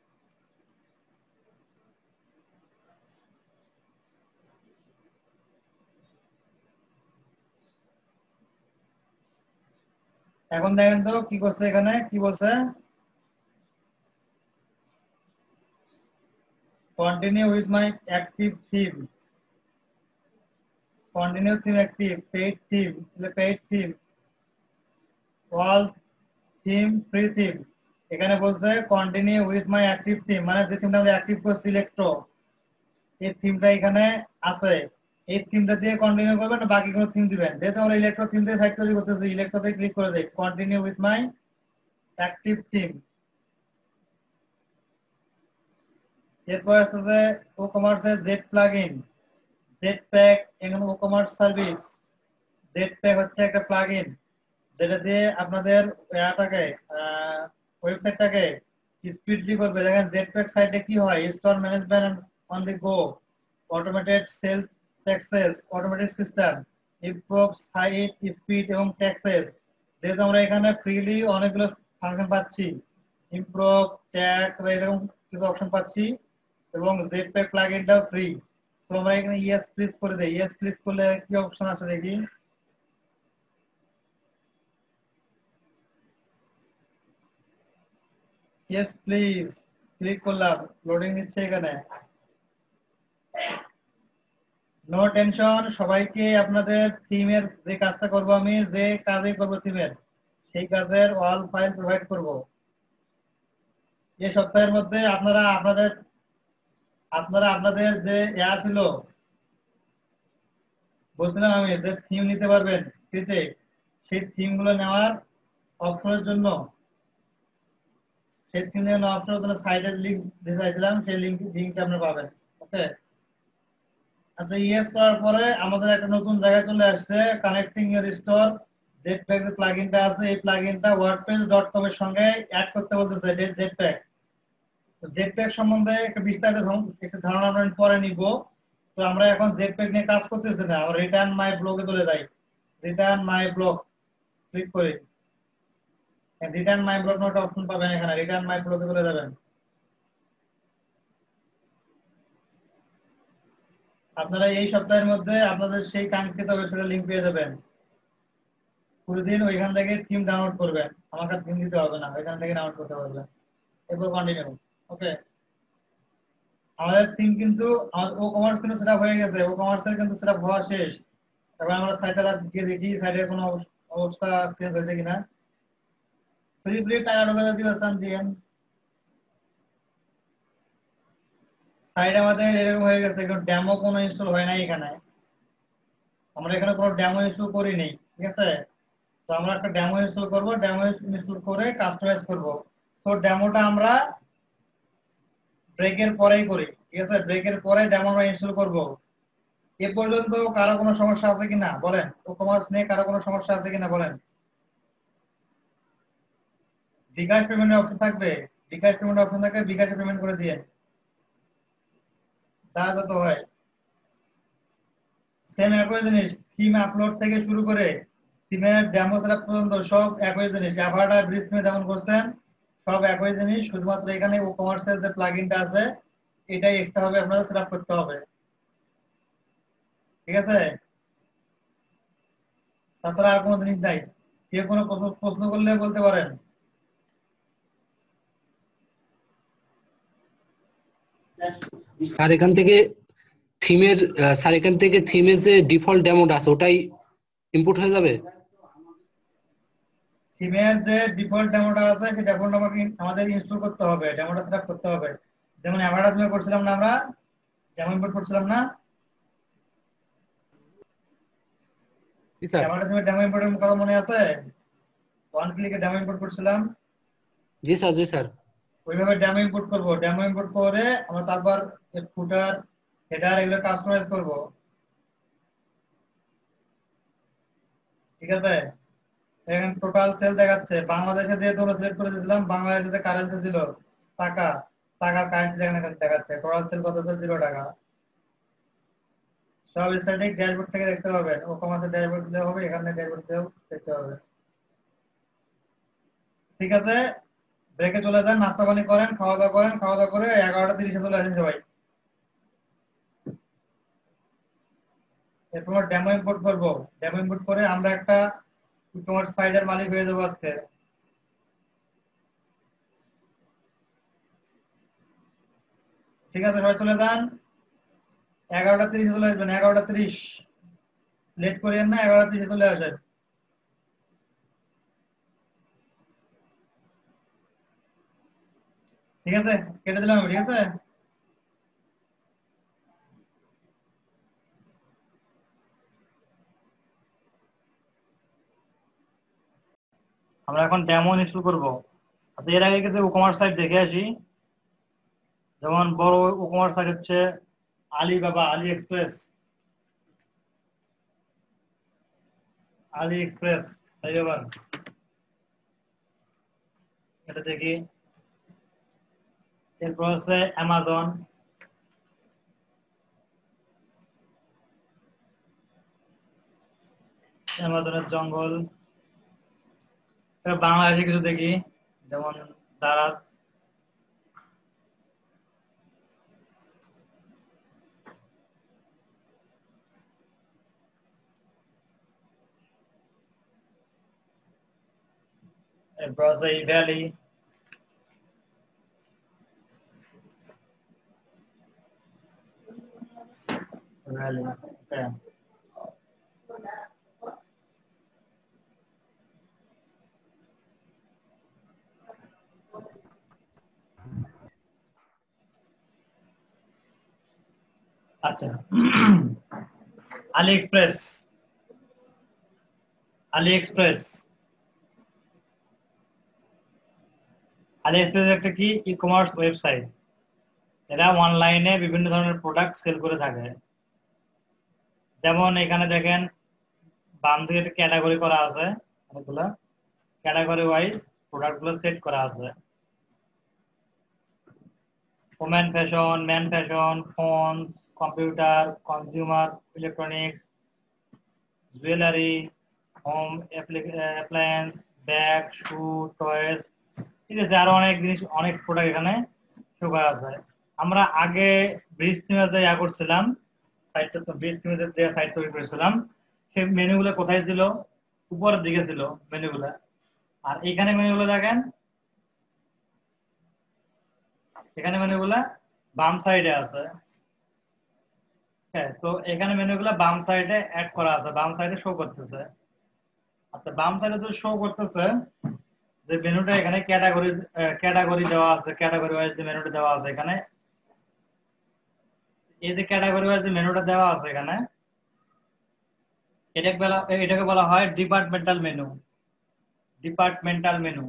এখন দেখেন তো কি করছে, এখানে কি বলছে? Continue with my active theme, continue theme active, paid theme, paid theme, all theme free theme, এখানে বলছে continue with my active theme, মানে যে থিমটা আমরা অ্যাক্টিভ করছি ইলেকট্রো, এই থিমটা এখানে আছে, এই থিমটা দিয়ে কন্টিনিউ করবেন না বাকি কোনো থিম দিবেন। যেহেতু আমরা ইলেকট্রো থিম দিয়ে সাইট তৈরি করতেছি, ইলেকট্রোতে ক্লিক করে দেই continue with my active theme. এরপর আসছে ও কমার্সের জেট প্লাগইন, জেট প্যাক, এখানে WooCommerce service. Jetpack হচ্ছে একটা প্লাগইন যেটা দিয়ে আপনাদের ইয়াটাকে ওয়েবসাইটটাকে স্পিডলি করবে। দেখেন জেট প্যাক সাইটে কি হয়, store management on the go, automated sales taxes, automated system, improve site speed এবং ট্যাক্সেস। যেহেতু আমরা এখানে ফ্রিলি অনেকগুলো ফাংশন পাচ্ছি, ইমপ্রুভ ট্যাক্স বা এরকম কিছু অপশন পাচ্ছি, এবং জেট প্যাক প্লাগইনটাও ফ্রি। তো আমরা এখানে ইয়েস প্লিজ করে দেই। ইয়েস প্লিজ করলে কি অপশন আছে দেখি। ইয়েস প্লিজ ক্লিক করলাম, লোডিং নিচ্ছে এখানে। নো টেনশন, সবাইকে আপনাদের থিমের যে কাজটা করব, আমি যে কাজে করব থিমের সেই কাজের অল ফাইল প্রোভাইড করব। এই সপ্তাহের মধ্যে আপনারা আপনাদের আপনারা আপনাদের যে ইয়া ছিল বলছিলাম আমি যে থিম নিতে পারবেন ফ্রিতে, সেই থিমগুলো নেওয়ার অপশনের জন্য সেই থিম নেওয়ার অপশনের জন্য সাইটের লিংক দিতে চাইছিলাম, সেই লিংক লিংকটা আপনারা পাবেন। ওকে, আচ্ছা ইয়েস করার পরে আমাদের একটা নতুন জায়গায় চলে আসছে কানেক্টিং ইওর স্টোর। জেটপ্যাক যে প্লাগইনটা আছে, এই প্লাগইনটা ওয়ার্ডপ্রেস ডট কম এর সঙ্গে অ্যাড করতে বলতেছে জেটপ্যাক। তো জেটপ্যাক সম্বন্ধে একটা বিস্তারিত একটা ধারণা আমরা পরে নিব। তো আমরা এখন জেটপ্যাক নিয়ে কাজ করতেছি না, আমরা রিটার্ন মাই ব্লগে চলে যাই। রিটার্ন মাই ব্লগ ক্লিক করি, রিটার্ন মাই ব্লগ একটা অপশন পাবেন এখানে, রিটার্ন মাই ব্লগে চলে যাবেন। আপনারা এই সপ্তাহের মধ্যে আপনাদের সেই কাঙ্ক্ষিত ওয়েবসাইটের লিংক পেয়ে যাবেন। প্রতিদিন ওইখান থেকে থিম ডাউনলোড করবেন, আমাকে থিম দিতে হবে না, ওইখান থেকে ডাউনলোড করতে পারবেন। এরপর কন্টিনিউ। ওকে, আমাদের থিম কিন্তু আমাদের ও কমার্স কিন্তু সেটআপ হয়ে গেছে, ও কমার্সের কিন্তু সেটআপ হওয়া শেষ। এবার আমরা সাইটটা গিয়ে দেখি সাইটের কোনো অবস্থা চেঞ্জ হয়েছে কিনা। ফ্রি ফ্রি টাকা ঢোকা দিবেন দিয়েন। সাইট আমাদের এরকম হয়ে গেছে, কিন্তু ডেমো কোনো ইনস্টল হয় নাই এখানে, আমরা এখানে কোনো ডেমো ইনস্টল করি নাই। ঠিক আছে, তো আমরা একটা ডেমো ইনস্টল করব, ডেমো ইনস্টল করে কাস্টমাইজ করব। তো ডেমোটা আমরা ব্রেকের পরেই করি। ঠিক আছে, ব্রেকের পরে ডেমো আমরা ইনস্টল করব। এ পর্যন্ত কারো কোনো সমস্যা আছে কিনা বলেন, ও কমার্স নিয়ে কারো কোনো সমস্যা আছে কিনা বলেন। বিকাশ পেমেন্টের অপশন থাকবে, বিকাশ পেমেন্ট অপশন থাকবে, বিকাশে পেমেন্ট করে দিয়ে তা যত হয় সেম একই জিনিস। থিম আপলোড থেকে শুরু করে থিমের ডেমো সেটআপ পর্যন্ত সব একই জিনিস। জাভাটা ব্রিজ থিমে যেমন করছেন সব একই জিনিস, শুধুমাত্র এখানে ও কমার্সের যে প্লাগইনটা আছে এটাই এক্সট্রা ভাবে আপনাদের সেটআপ করতে হবে। ঠিক আছে, তাছাড়া আর কোনো জিনিস নাই। কেউ কোনো প্রশ্ন করলে বলতে পারেন। স্যার এখান থেকে থিমের স্যার এখান থেকে থিমের যে ডিফল্ট ডেমোটা আছে ওটাই ইনপুট হয়ে যাবে। থিমের যে ডিফল্ট ডেমোটা আছে সেই ডেমোটা আমাদের ইনস্টল করতে হবে, ডেমোটা সেটআপ করতে হবে। যেমন অ্যাভারটা তুমি করছিলাম না, আমরা ডেমো ইম্পোর্ট করছিলাম না, অ্যাভারটা তুমি ডেমো ইম্পোর্টের কথা মনে আছে? ওয়ান ক্লিকে ডেমো ইম্পোর্ট করছিলাম। জি স্যার, জি স্যার। ওইভাবে ডেমো ইম্পোর্ট করব, ডেমো ইম্পোর্ট করে আমরা তারপর ফুটার হেডার এগুলো কাস্টমাইজ করব। ঠিক আছে, এখানে টোটাল সেল দেখাচ্ছে। বাংলাদেশে যেহেতু আমরা সিলেক্ট করে দিয়েছিলাম, বাংলাদেশে কারেন্সি ছিল টাকা, টাকার কারেন্সি এখানে দেখাচ্ছে। টোটাল সেল কত হচ্ছে? জিরো টাকা। সব স্ট্যাটিক ড্যাশবোর্ড থেকে দেখতে পাবেন, ও কমার্সের ড্যাশবোর্ড দিতে হবে, এখানে ড্যাশবোর্ড দিয়েও দেখতে হবে। ঠিক আছে, ব্রেকে চলে যান, নাস্তা পানি করেন, খাওয়া দাওয়া করেন, খাওয়া দাওয়া করে এগারোটা তিরিশে চলে আসেন সবাই। এরপর ডেমো ইম্পোর্ট করব, ডেমো ইম্পোর্ট করে আমরা একটা তোমার সাইটের মালিক হয়ে যাবো আজকে। ঠিক আছে, সবাই চলে যান, এগারোটা তিরিশে চলে আসবেন। এগারোটা তিরিশ লেট করিয়েন না, এগারোটা তিরিশে চলে আসেন। ঠিক আছে, কেটে দিলাম আমি, ঠিক আছে। আমরা এখন ডেমো ইনস্টল করব। আচ্ছা, এর আগে কিছু ই-কমার্স সাইট দেখে আসি। যেমন বড় ই-কমার্স সাইট হচ্ছে Alibaba, AliExpress, AliExpress, Alibaba, এটা দেখি। এরপর হচ্ছে অ্যামাজন, অ্যামাজনের জঙ্গল। বাংলাদেশে কিছু দেখি, যেমন দারাজ, এরপর আছে ভ্যালি, ভ্যালি, ওকে। আচ্ছা, AliExpress, AliExpress, AliExpress একটা কি ই-কমার্স ওয়েবসাইট। এরা অনলাইনে বিভিন্ন ধরনের প্রোডাক্ট সেল করে থাকে। যেমন এখানে দেখেন বাম দিকে ক্যাটাগরি করা আছে, অনেকগুলো ক্যাটাগরি ওয়াইজ প্রোডাক্ট গুলো সেট করা আছে। Women fashion, man fashion, phones, computer, consumer electronics, jewellery, home appliance, bag, shoe, toys, ঠিক আছে। আরো অনেক জিনিস, অনেক প্রোডাক্ট এখানে শো করা আছে। আমরা আগে ব্রিজ থিমেতে ইয়া করছিলাম, সাইটটা তো ব্রিজ থিমেতে যে সাইট তৈরি করেছিলাম, সেই মেনুগুলো কোথায় ছিল? উপরের দিকে ছিল মেনুগুলো। আর এখানে মেনুগুলো দেখেন, এখানে মেনুগুলা বাম সাইডে আছে। হ্যাঁ, তো এখানে মেনুগুলা বাম সাইডে অ্যাড করা আছে, বাম সাইডে শো করতেছে। আচ্ছা, বাম সাইডে তো শো করতেছে যে মেনুটা, এখানে ক্যাটাগরি ক্যাটাগরি দেওয়া আছে, ক্যাটাগরি ওয়াইজ যে মেনুটা দেওয়া আছে এখানে, এই যে ক্যাটাগরি ওয়াইজ যে মেনুটা দেওয়া আছে এখানে, এটাকে বলা এটাকে বলা হয় ডিপার্টমেন্টাল মেনু, ডিপার্টমেন্টাল মেনু।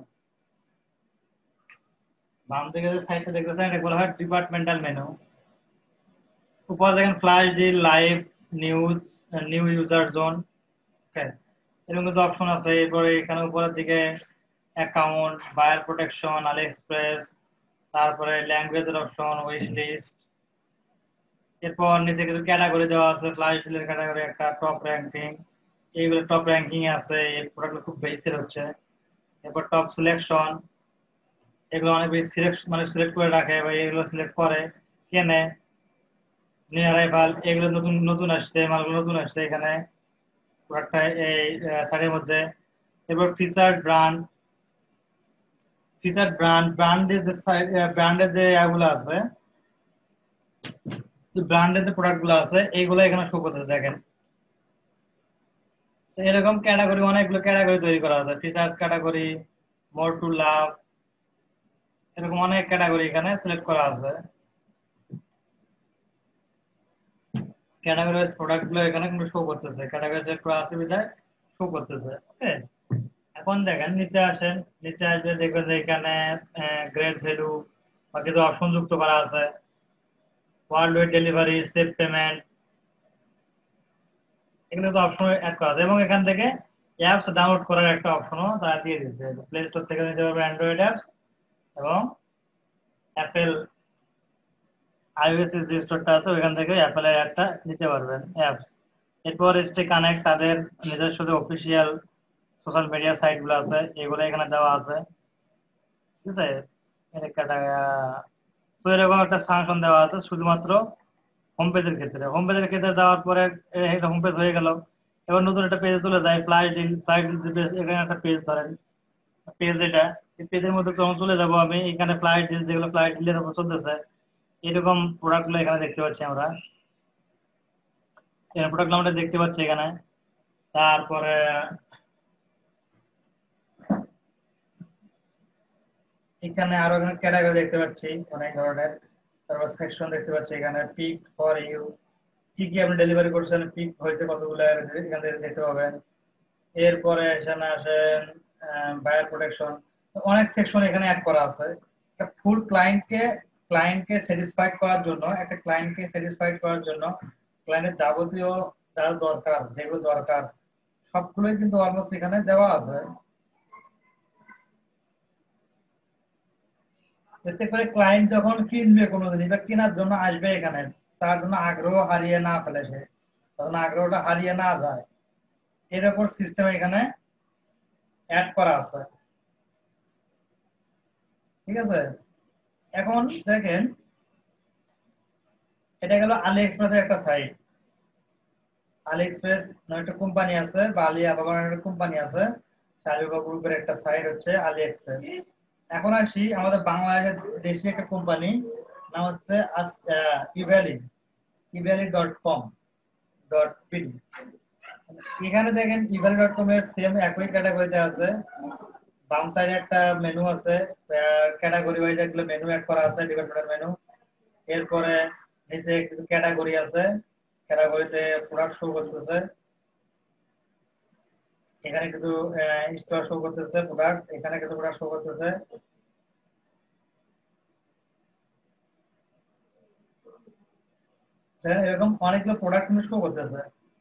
বাম দিকে যে সাইডটা দেখতেছেন, এটা বলা হয় ডিপার্টমেন্টাল মেনু। উপর দেখেন flash deal, live, news, new user zone, এরকম কিন্তু অপশন আছে। এরপরে এখানে উপরের দিকে account, buyer protection, AliExpress, তারপরে ল্যাঙ্গুয়েজের অপশন, উইশ লিস্ট। এরপর নিচে কিছু ক্যাটাগরি দেওয়া আছে, ফ্ল্যাশ ডিলের ক্যাটাগরি একটা, টপ র্যাঙ্কিং, এইগুলো টপ র্যাঙ্কিং আছে, এই প্রোডাক্টগুলো খুব বেশি সেল হচ্ছে। এরপর টপ সিলেকশন, এগুলো অনেক বেশি সিলেক্ট মানে সিলেক্ট করে রাখে বা এগুলো সিলেক্ট করে কেনে। নিউ অ্যারাইভাল, এগুলো নতুন নতুন আসছে, মালগুলো নতুন আসছে এখানে প্রোডাক্টটা এই সাইটের মধ্যে। এরপর ফিচার্ড ব্র্যান্ড, ফিচার্ড ব্র্যান্ড, ব্র্যান্ডের যে ব্র্যান্ডের যে এগুলো আছে, ব্র্যান্ডের যে প্রোডাক্ট গুলো আছে এইগুলো এখানে শো করতে দেখেন। এরকম ক্যাটাগরি, অনেকগুলো ক্যাটাগরি তৈরি করা আছে, features category, more to love, এরকম অনেক ক্যাটাগরি এখানে সিলেক্ট করা আছে। ক্যাটাগরি ওয়াইজ প্রোডাক্ট গুলো এখানে কিন্তু শো করতেছে, ক্যাটাগরি সিলেক্ট করা আছে বিধায় শো করতেছে। ওকে, এখন দেখেন নিচে আসেন, নিচে আসবে দেখবেন যে এখানে গ্রেড ভ্যালু বা কিছু অপশন যুক্ত করা আছে, world wide delivery, save payment, এগুলো তো অপশন অ্যাড করা আছে। এবং এখান থেকে অ্যাপস ডাউনলোড করার একটা অপশনও তারা দিয়ে দিচ্ছে, প্লে স্টোর থেকে নিতে পারবে অ্যান্ড্রয়েড অ্যাপস এবং অ্যাপেল আইওএস যে স্টোরটা আছে ওইখান থেকে অ্যাপেলের অ্যাপটা নিতে পারবেন অ্যাপস। এরপর স্টে কানেক্ট, তাদের নিজস্ব যে অফিসিয়াল সোশ্যাল মিডিয়া সাইট গুলো আছে এগুলো এখানে দেওয়া আছে, ঠিক আছে। তো এরকম একটা ফাংশন দেওয়া আছে শুধুমাত্র হোম পেজের ক্ষেত্রে। হোম পেজের ক্ষেত্রে দেওয়ার পরে হোম পেজ হয়ে গেল। এবার নতুন একটা পেজে চলে যায়, ফ্লাইট ডিল, ফ্লাইট ডিল, এখানে একটা পেজ ধরেন, পেজ এটা, এই পেজের মধ্যে তখন চলে যাবো আমি। এখানে ফ্লাইট ডিল, যেগুলো ফ্লাইট ডিলের উপর চলতেছে এরকম প্রোডাক্ট গুলো এখানে দেখতে পাচ্ছি আমরা, প্রোডাক্ট আমরা দেখতে পাচ্ছি এখানে। তারপরে এখানে আরো এখানে ক্যাটাগরি দেখতে পাচ্ছি অনেক ধরনের, তারপর সেকশন দেখতে পাচ্ছি এখানে পিক ফর ইউ, কি কি আপনি ডেলিভারি করছেন, পিক হয়েছে কতগুলো এখান থেকে দেখতে পাবেন। এরপরে এখানে আসেন বায়ার প্রোটেকশন, অনেক সেকশন এখানে অ্যাড করা আছে। একটা ফুল ক্লায়েন্টকে ক্লায়েন্টকে স্যাটিসফাইড করার জন্য, একটা ক্লায়েন্টকে স্যাটিসফাইড করার জন্য ক্লায়েন্টের যাবতীয় যা দরকার, যেগুলো দরকার সবগুলোই কিন্তু অলমোস্ট এখানে দেওয়া আছে। এতে করে ক্লায়েন্ট যখন কিনবে কোনো জিনিস বা কেনার জন্য আসবে এখানে, তার জন্য আগ্রহ হারিয়ে না ফেলে, সে তখন আগ্রহটা হারিয়ে না যায়, এর উপর সিস্টেম এখানে অ্যাড করা আছে। ঠিক আছে, এখন দেখেন এটা গেল আলি এক্সপ্রেসের একটা সাইট। আলি এক্সপ্রেস নামে একটা কোম্পানি আছে, বা আলি আবাবা নামে একটা কোম্পানি আছে, আলিবাবা গ্রুপের একটা সাইট হচ্ছে আলি এক্সপ্রেস। এখন আসি আমাদের বাংলাদেশের দেশি একটা কোম্পানি, নাম হচ্ছে Evaly, Evaly dot com dot BD. এখানে দেখেন ইভ্যালি ডট কম এর সেম একই ক্যাটাগরিতে আছে, বাম সাইডে একটা মেনু আছে, ক্যাটাগরি ওয়াইজ এগুলো মেনু অ্যাড করা আছে, ডিপার্টমেন্টের মেনু। এরপরে নিচে কিছু ক্যাটাগরি আছে, ক্যাটাগরিতে প্রোডাক্ট শো করতেছে, এখানে কিছু স্টোর শো করতেছে প্রোডাক্ট, এখানে কিছু প্রোডাক্ট শো করতেছে। এরকম অনেকগুলো প্রোডাক্ট কিন্তু শো করতেছে।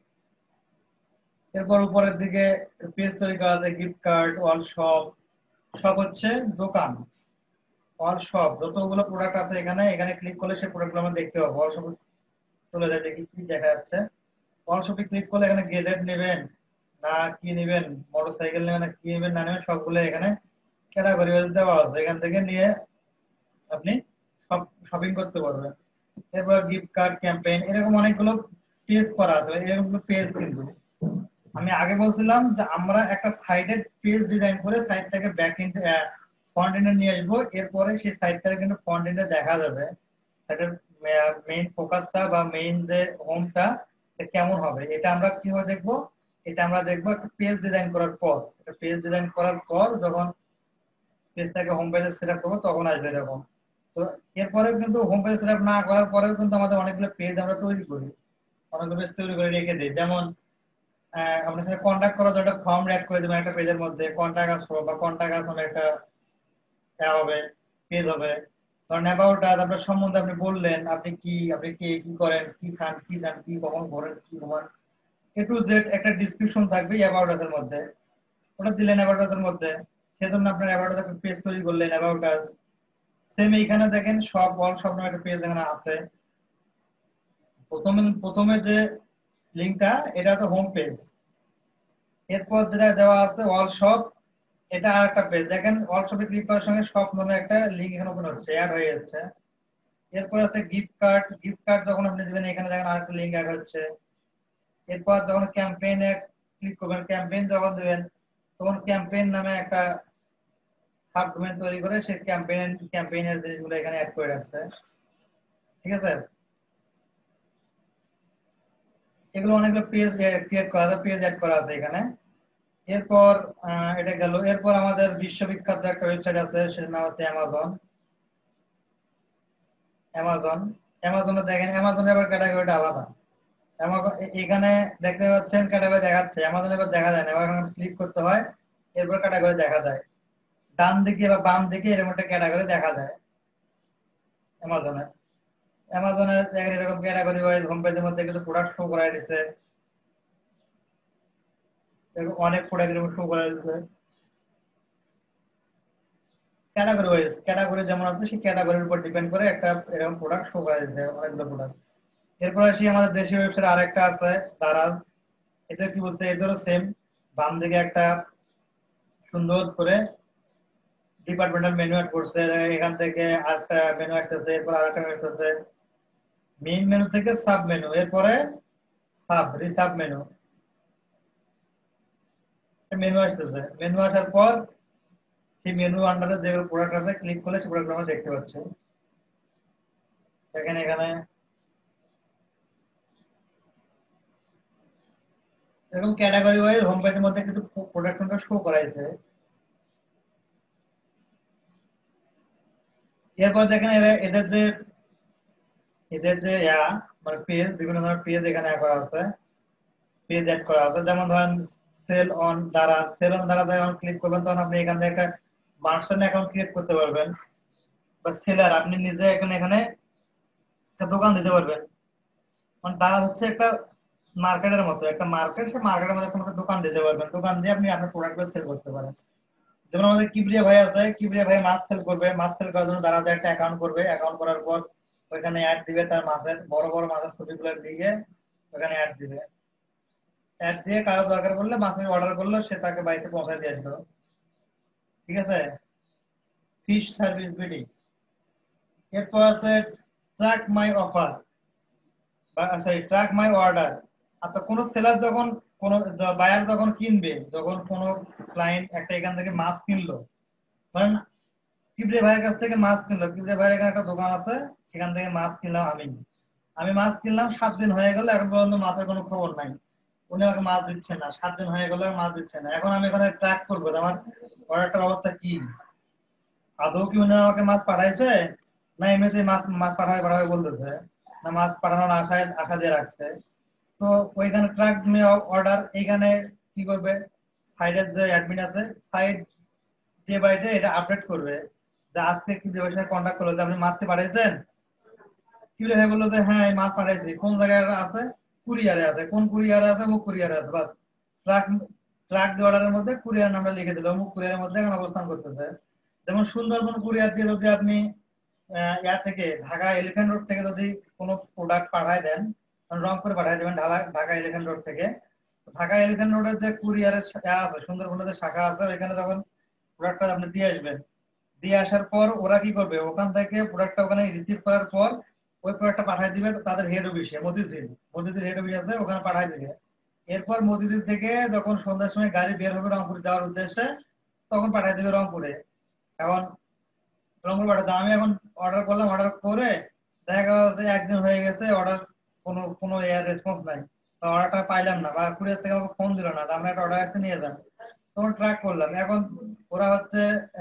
এরপর উপরের দিকে পেজ তৈরি করা আছে, গিফট কার্ড, ওয়াল শপ, সব হচ্ছে দোকান। অল শপ যতগুলো প্রোডাক্ট আছে এখানে, এখানে ক্লিক করলে সেই প্রোডাক্টগুলো আমরা দেখতে পাবো। অল শপ চলে যায়, দেখি কি দেখা যাচ্ছে। অল শপে ক্লিক করলে এখানে গেজেট নেবেন না কি নেবেন, মোটরসাইকেল নেবেন না কি নেবেন না নেবেন, সবগুলো এখানে ক্যাটাগরি দেওয়া আছে, এখান থেকে নিয়ে আপনি সব শপিং করতে পারবেন। এরপর গিফট কার্ড ক্যাম্পেইন, এরকম অনেকগুলো পেজ করা আছে, এরকম পেজ। কিন্তু আমি আগে বলছিলাম যে আমরা একটা সাইটের পেজ ডিজাইন করে সাইটটাকে ব্যাক এন্ড ফ্রন্ট এন্ডে নিয়ে আসবো, এরপরে সেই সাইটটাকে কিন্তু ফ্রন্ট এন্ডে দেখা যাবে, সাইটের মেইন ফোকাসটা বা মেইন যে হোমটা কেমন হবে, এটা আমরা কিভাবে দেখবো, এটা আমরা দেখবো একটা পেজ ডিজাইন করার পর। একটা পেজ ডিজাইন করার পর যখন পেজটাকে হোম পেজে সেটআপ করবো তখন আসবে এরকম। তো এরপরে কিন্তু হোম পেজ সেটআপ না করার পরেও কিন্তু আমাদের অনেকগুলো পেজ আমরা তৈরি করি, অনেকগুলো পেজ তৈরি করে রেখে দিই। যেমন আপনার সাথে কন্ট্যাক্ট করার জন্য একটা ফর্ম অ্যাড করে দেবেন একটা পেজের মধ্যে, কন্ট্যাক্ট আস বা কন্ট্যাক্ট আস নামে একটা হবে, পেজ হবে। কারণ অ্যাবাউট আস আপনার সম্বন্ধে আপনি বললেন, আপনি কি আপনি কি কি করেন, কি খান, কি জান, কি কখন করেন, কি ঘুমান, এ টু জেড একটা ডিসক্রিপশন থাকবে অ্যাবাউট আস এর মধ্যে, ওটা দিলেন অ্যাবাউট আস এর মধ্যে, সেজন্য আপনার অ্যাবাউট আস একটা পেজ তৈরি করলেন অ্যাবাউট আস। সেম এইখানে দেখেন সব অল সব নামে একটা পেজ এখানে আছে। প্রথমে প্রথমে যে লিংকটা এটা তো হোম পেজ, এরপর যেটা দেওয়া আছে অল শপ, এটা আর একটা পেজ। দেখেন অল শপে ক্লিক করার সঙ্গে শপ নামে একটা লিংক এখানে ওপেন হচ্ছে, অ্যাড হয়ে যাচ্ছে। এরপর আছে গিফট কার্ড, গিফট কার্ড যখন আপনি দিবেন এখানে দেখেন আরেকটা লিংক অ্যাড হচ্ছে। এরপর যখন ক্যাম্পেইনে ক্লিক করবেন, ক্যাম্পেইন যখন দিবেন তখন ক্যাম্পেইন নামে একটা সাবডোমেইন তৈরি করে সেই ক্যাম্পেইন ক্যাম্পেইনের জিনিসগুলো এখানে অ্যাড করে রাখছে। ঠিক আছে, এগুলো অনেকগুলো পেজ ক্রিয়েট করা আছে, পেজ অ্যাড করা আছে এখানে। এরপর এটা গেল। এরপর আমাদের বিশ্ববিখ্যাত একটা ওয়েবসাইট আছে, সেটার নাম হচ্ছে অ্যামাজন। অ্যামাজন অ্যামাজনে দেখেন অ্যামাজনের আবার ক্যাটাগরিটা আলাদা। অ্যামাজন এখানে দেখতে পাচ্ছেন ক্যাটাগরি দেখাচ্ছে, অ্যামাজনে এবার দেখা যায় না, এবার ক্লিক করতে হয়, এরপর ক্যাটাগরি দেখা যায়। ডান দিকে বা বাম দিকে এরকম একটা ক্যাটাগরি দেখা যায় অ্যামাজনে। অ্যামাজনের দেখেন এরকম ক্যাটাগরি ওয়াইজ হোম পেজের মধ্যে কিছু প্রোডাক্ট শো করা দিচ্ছে, অনেক প্রোডাক্ট শো করা দিচ্ছে ক্যাটাগরি ওয়াইজ। ক্যাটাগরি যেমন আছে সেই ক্যাটাগরির উপর ডিপেন্ড করে একটা এরকম প্রোডাক্ট শো করা দিচ্ছে, অনেকগুলো প্রোডাক্ট। এরপর আসি আমাদের দেশীয় ওয়েবসাইট আরেকটা আছে দারাজ, এটা কি বলছে, এদেরও সেম বাম দিকে একটা সুন্দর করে ডিপার্টমেন্টাল মেনু অ্যাড করছে, এখান থেকে আরেকটা মেনু আসতেছে, এরপর আরেকটা মেনু আসতেছে, মেইন মেনু থেকে সাব মেনু, এরপরে সাব রিসাব মেনু মেনু আসতেছে। মেনু আসার পর সেই মেনু আন্ডারে যেগুলো প্রোডাক্ট আছে ক্লিক করলে সেই প্রোডাক্ট আমরা দেখতে পাচ্ছি। এখানে এখানে এরকম ক্যাটাগরি ওয়াইজ হোম পেজের মধ্যে কিছু প্রোডাক্ট শো করাইছে। এরপর দেখেন এরা- এদের যে এদের যে ইয়া মানে পেজ বিভিন্ন ধরনের পেজ এখানে অ্যাড করা আছে, পেজ অ্যাড করা আছে। যেমন ধরেন সেল অন দ্বারা, সেল অন দ্বারা যখন ক্লিক করবেন তখন আপনি এখান থেকে একটা মার্চেন্ট অ্যাকাউন্ট ক্রিয়েট করতে পারবেন, বা সেলার আপনি নিজে এখানে এখানে একটা দোকান দিতে পারবেন। মানে তারা হচ্ছে একটা মার্কেটের মতো, একটা মার্কেট, সে মার্কেটের মধ্যে কোনো একটা দোকান দিতে পারবেন, দোকান দিয়ে আপনি আপনার প্রোডাক্টগুলো সেল করতে পারেন। যেমন আমাদের কিবরিয়া ভাই আছে, কিবরিয়া ভাই মাছ সেল করবে, মাছ সেল করার জন্য তারা একটা অ্যাকাউন্ট করবে, অ্যাকাউন্ট করার পর ওইখানে অ্যাড দিবে, তার মাছের বড় বড় মাছের ছবিগুলো দিয়ে ওখানে অ্যাড দিবে, অ্যাড দিয়ে কারো দরকার পড়লে মাছের অর্ডার করলো, সে তাকে বাড়িতে পৌঁছে দিয়ে আসবে। ঠিক আছে, ফিশ সার্ভিস বিডি। এরপর আছে track my offer, sorry track my order. আপনার কোনো সেলার যখন কোনো বায়ার যখন কিনবে, যখন কোনো ক্লায়েন্ট একটা এখান থেকে মাছ কিনলো, মানে কিবরিয়া ভাইয়ের কাছ থেকে মাছ কিনলো, কিবরিয়া ভাইয়ের এখানে একটা দোকান আছে, সেখান থেকে মাছ কিনলাম আমি আমি মাছ কিনলাম, সাত দিন হয়ে গেল, এখন পর্যন্ত মাছের কোনো খবর নাই, উনি আমাকে মাছ দিচ্ছে না, সাত দিন হয়ে গেল মাছ দিচ্ছে না। এখন আমি এখানে ট্র্যাক করবো যে আমার অর্ডারটার অবস্থা কি, আদৌ কি উনি আমাকে মাছ পাঠাইছে, না এমনিতে মাছ মাছ পাঠাবে পাঠাবে বলতেছে, না মাছ পাঠানোর আশায় আশা দিয়ে রাখছে। তো ওইখানে ট্র্যাক অর্ডার এইখানে কি করবে, সাইডের যে অ্যাডমিন আছে, সাইড ডে বাই ডে এটা আপডেট করবে যে আজকে কি ব্যবসায় সাথে কন্ট্যাক্ট করলো যে আপনি মাছটি পাঠাইছেন, কি বলে বললো যে হ্যাঁ এই মাছ পাঠাইছি, কোন জায়গায় আছে, কুরিয়ারে আছে, কোন কুরিয়ারে আছে, অমুক কুরিয়ারে আছে, বাস ট্রাক ট্রাক অর্ডারের মধ্যে কুরিয়ার নাম্বার লিখে দিল, অমুক কুরিয়ারের মধ্যে এখন অবস্থান করতেছে। যেমন সুন্দরবন কুরিয়ার দিয়ে যদি আপনি ইয়া থেকে ঢাকা এলিফ্যান্ট রোড থেকে যদি কোনো প্রোডাক্ট পাঠায় দেন, রংপুরে পাঠায় দেবেন ঢাকা ঢাকা এলিফ্যান্ট রোড থেকে, ঢাকা এলিফ্যান্ট রোডের যে কুরিয়ারের আছে, সুন্দরবনের যে শাখা আছে, ওইখানে যখন প্রোডাক্টটা আপনি দিয়ে আসবেন, দিয়ে আসার পর ওরা কি করবে, ওখান থেকে প্রোডাক্টটা ওখানে রিসিভ করার পর ওই প্রোডাক্টটা পাঠিয়ে দিবে তাদের হেড অফিসে, মতিঝিল মতিঝিল হেড অফিস আছে, ওখানে পাঠিয়ে দিবে। এরপর মতিঝিল থেকে যখন সন্ধ্যার সময় গাড়ি বের হবে রংপুর যাওয়ার উদ্দেশ্যে, তখন পাঠিয়ে দিবে রংপুরে। এখন রংপুর পাঠাতে আমি এখন অর্ডার করলাম, অর্ডার করে দেখা গেল যে একদিন হয়ে গেছে, অর্ডার কোনো কোনো এয়ার রেসপন্স নাই, অর্ডারটা পাইলাম না, বা কুরিয়ার থেকে আমাকে ফোন দিল না, আমরা একটা অর্ডার আছে নিয়ে যান, তখন ট্র্যাক করলাম। এখন ওরা হচ্ছে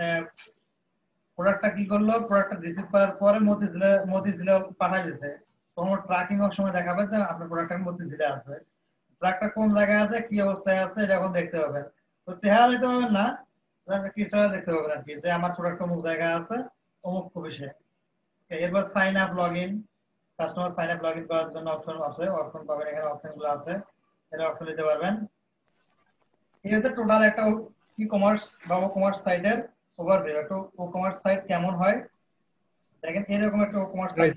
প্রোডাক্টটা কি করলো, প্রোডাক্টটা রিসিভ করার পরে মতিঝিলে মতিঝিলে পাঠাই দিয়েছে, তখন ট্র্যাকিং এর সময় দেখাবে যে আপনার প্রোডাক্টটা মতিঝিলে আছে, প্রোডাক্টটা কোন জায়গায় আছে, কি অবস্থায় আছে, এটা এখন দেখতে হবে। তো চেহারা দিতে পারবেন না, কিছুটা দেখতে পাবেন আর কি, যে আমার প্রোডাক্ট অমুক জায়গায় আছে, অমুক অফিসে। এরপর sign up log in, customer sign up log in করার জন্য অপশন আছে, অপশন পাবেন এখানে, অপশন গুলো আছে, এটা অপশন দিতে পারবেন। এই হচ্ছে টোটাল একটা ই কমার্স বা ও কমার্স সাইটের ওভারভিউ। একটা ও কমার্স সাইট কেমন হয় দেখেন, এরকম একটা ও কমার্স সাইট,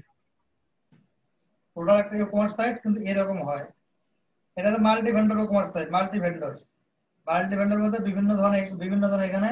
টোটাল একটা ও কমার্স সাইট কিন্তু এরকম হয়। এটা তো multi vendor WooCommerce site, multi vendor multi vendor মধ্যে বিভিন্ন ধরনের বিভিন্ন ধরনের এখানে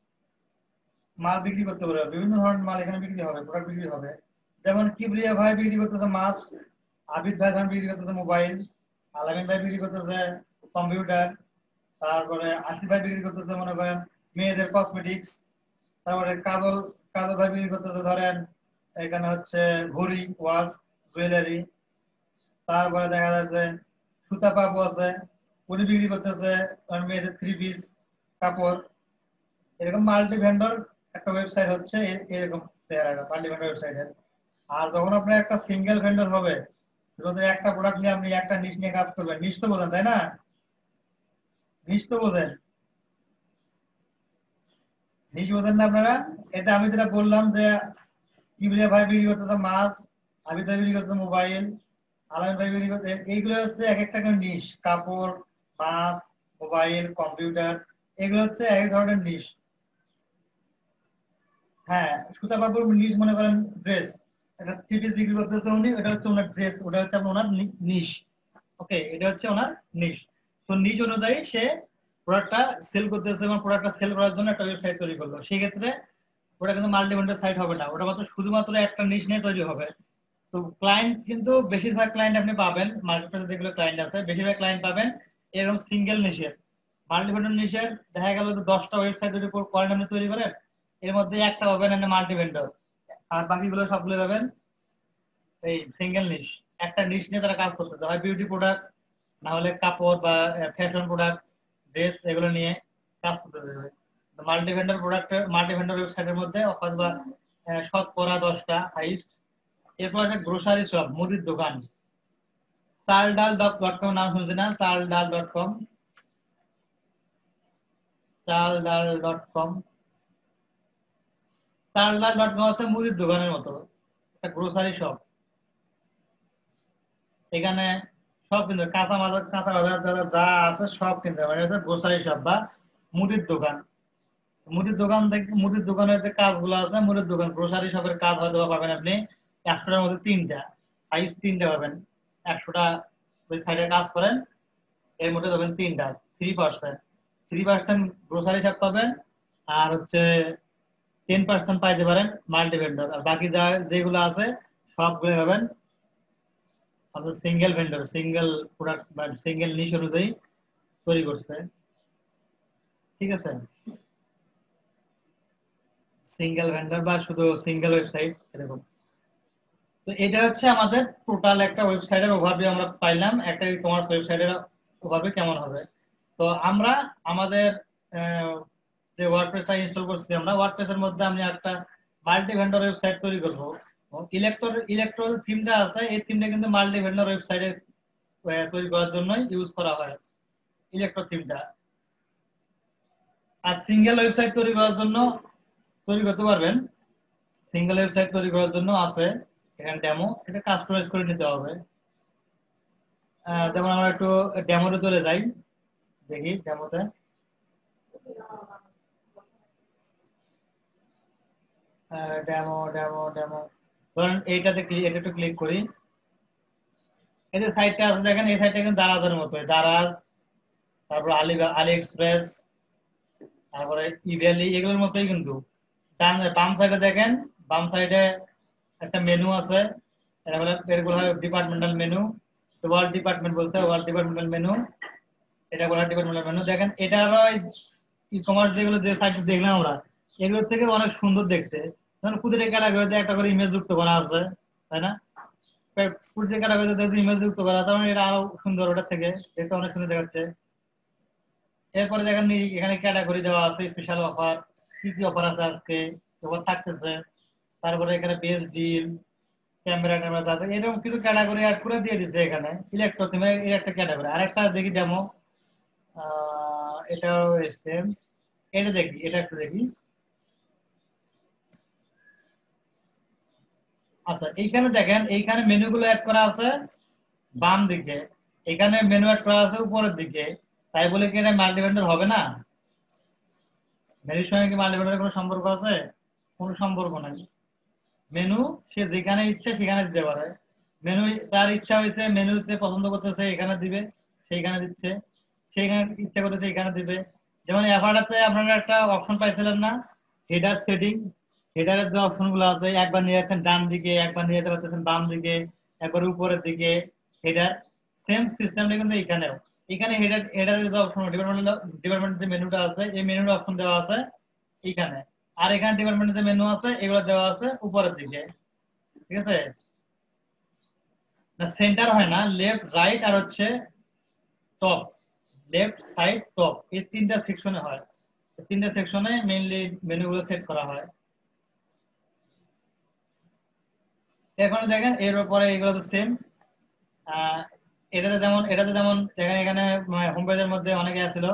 মাল বিক্রি করতে পারবে, বিভিন্ন ধরনের মাল এখানে বিক্রি হবে, প্রোডাক্ট বিক্রি হবে। যেমন কিবরিয়া ভাই বিক্রি করতেছে মাছ, আবিদ ভাই বিক্রি করতেছে মোবাইল, আলামিন ভাই বিক্রি করতেছে কম্পিউটার, তারপরে আসিফ ভাই বিক্রি করতেছে মনে করেন মেয়েদের কসমেটিক্স, তারপরে কাজল কাজল ভাই বিক্রি করতেছে ধরেন এখানে হচ্ছে ঘড়ি, ওয়াচ, জুয়েলারি, তারপরে দেখা যাচ্ছে সুতা পাপু আছে, উনি বিক্রি করতেছে মেয়েদের থ্রি পিস কাপড়। এরকম মাল্টি ভেন্ডর একটা ওয়েবসাইট হচ্ছে এরকম মাল্টি ভেন্ডর ওয়েবসাইটের। আর যখন আপনার একটা সিঙ্গেল ভেন্ডর হবে, যদি একটা প্রোডাক্ট নিয়ে আপনি একটা নিশ নিয়ে কাজ করবেন, নিশ তো বোঝেন তাই না, নিশ তো বোঝেন, নিশ বোঝেন না আপনারা। এটা আমি যেটা বললাম যে কিবরিয়া ভাই বিক্রি করতেছে মাছ, আবিদ ভাই বিক্রি করতেছে মোবাইল, আলামিন ভাই বিক্রি করতে, এইগুলো হচ্ছে এক একটা করে নিশ, কাপড়, মাছ, মোবাইল, কম্পিউটার, এগুলো হচ্ছে এক ধরনের নিশ। হ্যাঁ, সুতা পাপড় নিশ মনে করেন ড্রেস, একটা থ্রি পিস বিক্রি করতেছে উনি, এটা হচ্ছে ওনার ড্রেস, ওটা হচ্ছে আপনার ওনার নিশ। ওকে, এটা হচ্ছে ওনার নিশ। তো নিশ অনুযায়ী সে প্রোডাক্টটা সেল করতেছে এবং প্রোডাক্টটা সেল করার জন্য একটা ওয়েবসাইট তৈরি করলো। সেই ক্ষেত্রে ওটা কিন্তু মাল্টি ভেন্ডর সাইট হবে না, ওটা মাত্র শুধুমাত্র একটা নিশ নিয়ে তৈরি হবে। তো ক্লায়েন্ট কিন্তু বেশিরভাগ ক্লায়েন্ট আপনি পাবেন মার্কেটে, যেগুলো ক্লায়েন্ট আছে বেশিরভাগ ক্লায়েন্ট পাবেন এরকম সিঙ্গেল নিশের। মাল্টি ভেন্ডর নিশের দেখা গেল যে দশটা ওয়েবসাইট যদি করেন আপনি তৈরি করেন, এর মধ্যে একটা পাবেন আপনি মাল্টি ভেন্ডর, আর বাকিগুলো সবগুলো পাবেন এই সিঙ্গেল নিশ। একটা নিশ নিয়ে তারা কাজ করতেছে, হয় বিউটি প্রোডাক্ট, না হলে কাপড় বা ফ্যাশন প্রোডাক্ট, ড্রেস, এগুলো নিয়ে কাজ করতে হবে। Multi vendor product, multi vendor ওয়েবসাইটের মধ্যে অথবা শতকরা দশটা হাইস্ট। এরপর একটা গ্রোসারি শপ, মুদির দোকান, চাল ডাল ডট কম নাম শুনছে না? চাল ডাল ডট কম, চাল ডাল ডট কম, চাল ডাল ডট কম হচ্ছে মুদির দোকানের মতো একটা গ্রোসারি শপ। এখানে সব কিনতে কাঁচা মাল, কাঁচা বাজার যা আছে সব কিনতে মানে হচ্ছে গ্রোসারি শপ বা মুদির দোকান। মুদির দোকান থেকে মুদির দোকানের যে কাজগুলো আছে, মুদির দোকান গ্রোসারি শপের কাজ হয়তো পাবেন আপনি একশোটার মধ্যে তিনটা, হাইস্ট তিনটা পাবেন। একশোটা ওই সাইডে কাজ করেন, এর মধ্যে পাবেন তিনটা, three percent three percent grocery shop পাবেন, আর হচ্ছে টেন পার্সেন্ট পাইতে পারেন মাল্টি ভেন্ডর। আর বাকি যা যেগুলো আছে সবগুলো পাবেন আপনার সিঙ্গেল ভেন্ডর, সিঙ্গেল প্রোডাক্ট বা সিঙ্গেল নিশ অনুযায়ী তৈরি করছে। ঠিক আছে, সিঙ্গেল ভেন্ডর বা শুধু সিঙ্গেল ওয়েবসাইট এরকম। তো এটা হচ্ছে আমাদের টোটাল একটা ওয়েবসাইটের ওভারভিউ আমরা পাইলাম, একটা ই কমার্স ওয়েবসাইটের ওভারভিউ কেমন হবে। তো আমরা আমাদের যে ওয়ার্ডপ্রেসটা ইনস্টল করছি, আমরা ওয়ার্ডপ্রেসের মধ্যে আমি একটা মাল্টি ভেন্ডর ওয়েবসাইট তৈরি করব। ইলেকট্রো ইলেকট্রো থিমটা আছে, এই থিমটা কিন্তু মাল্টি ভেন্ডর ওয়েবসাইটে তৈরি করার জন্য ইউজ করা হয় ইলেকট্রো থিমটা। আর সিঙ্গেল ওয়েবসাইট তৈরি করার জন্য তৈরি করতে পারবেন, সিঙ্গেল ওয়েবসাইট তৈরি করার জন্য আছে এখানে ডেমো, এটা কাস্টমাইজ করে নিতে হবে। যেমন আমরা একটু ডেমোতে চলে যাই, দেখি ডেমোতে। ডেমো ডেমো ডেমো ধরেন এইটাতে এটা একটু ক্লিক করি, এই যে সাইটটা আছে দেখেন, এই সাইটটা কিন্তু দারাজের মতো, দারাজ, তারপর আলি আলি এক্সপ্রেস, তারপরে ইভ্যালি, এগুলোর মতোই কিন্তু। ডান বাম সাইডে দেখেন, বাম সাইডে একটা মেনু আছে, এগুলো ডিপার্টমেন্টাল মেনু, ওয়ার্ল্ড ডিপার্টমেন্ট বলতে ওয়ার্ল্ড ডিপার্টমেন্টাল মেনু, এটা ওয়ার্ল্ড ডিপার্টমেন্টাল মেনু। দেখেন এটারও ই কমার্স যেগুলো যে সাইট দেখলাম আমরা, এগুলোর থেকে অনেক সুন্দর দেখতে। ধরুন প্রতিটা ক্যাটাগরিতে একটা করে ইমেজ যুক্ত করা আছে, তাই না? প্রতিটা ক্যাটাগরিতে ইমেজ যুক্ত করা আছে, এটা আরো সুন্দর, ওটার থেকে দেখতে অনেক সুন্দর দেখাচ্ছে। এরপরে দেখেন এখানে ক্যাটাগরি দেওয়া আছে, স্পেশাল অফার, কি কি অফার আছে আজকে, অফার থাকতেছে। তারপরে এখানে বেস্ট ডিল, ক্যামেরা ক্যামেরা আছে, এরকম কিছু ক্যাটাগরি অ্যাড করে দিয়ে দিচ্ছে এখানে। ইলেকট্রো থিমে এই একটা ক্যাটাগরি। আরেকটা দেখি ডেমো, এটাও সেম, এটা দেখি, এটা একটু দেখি। আচ্ছা এইখানে দেখেন, এইখানে মেনু গুলো অ্যাড করা আছে বাম দিকে, এখানে মেনু অ্যাড করা আছে উপরের দিকে। তাই বলে কি এটা মাল্টি ভেন্ডর হবে না? মেনুর সঙ্গে কি মাল্টি ভেন্ডরের কোনো সম্পর্ক আছে? কোনো সম্পর্ক নাই। মেনু সে যেখানে ইচ্ছে সেখানে দিতে পারে। মেনু তার ইচ্ছা হয়েছে, মেনুতে পছন্দ করতেছে এখানে দিবে, সেইখানে দিচ্ছে, সেইখানে ইচ্ছা করতেছে এখানে দিবে। যেমন অ্যাভারটাতে আপনারা একটা অপশন পাইছিলেন না, হেডার সেটিং, হেডারের যে অপশন গুলো আছে, একবার নিয়ে যাচ্ছেন ডান দিকে, একবার নিয়ে যেতে পারতেছেন বাম দিকে, একবার উপরের দিকে হেডার। সেম সিস্টেমটা কিন্তু এখানেও, এখানে হেডার হেডারের যে অপশন, ডিপার্টমেন্টাল ডিপার্টমেন্টের যে মেনুটা আছে, এই মেনুর অপশন দেওয়া আছে এইখানে, আর এখানে ডিপার্টমেন্টের যে মেনু আছে এগুলো দেওয়া আছে উপরের দিকে। ঠিক আছে, না সেন্টার হয় না, লেফট রাইট আর হচ্ছে টপ, লেফট সাইড টপ, এই তিনটা সেকশনে হয়। তিনটা সেকশনে মেইনলি মেনুগুলো সেট করা হয়। এখন দেখেন এর উপরে এগুলো তো সেম, এটাতে যেমন এটাতে যেমন দেখেন এখানে হোম পেজের মধ্যে অনেকে আছিল,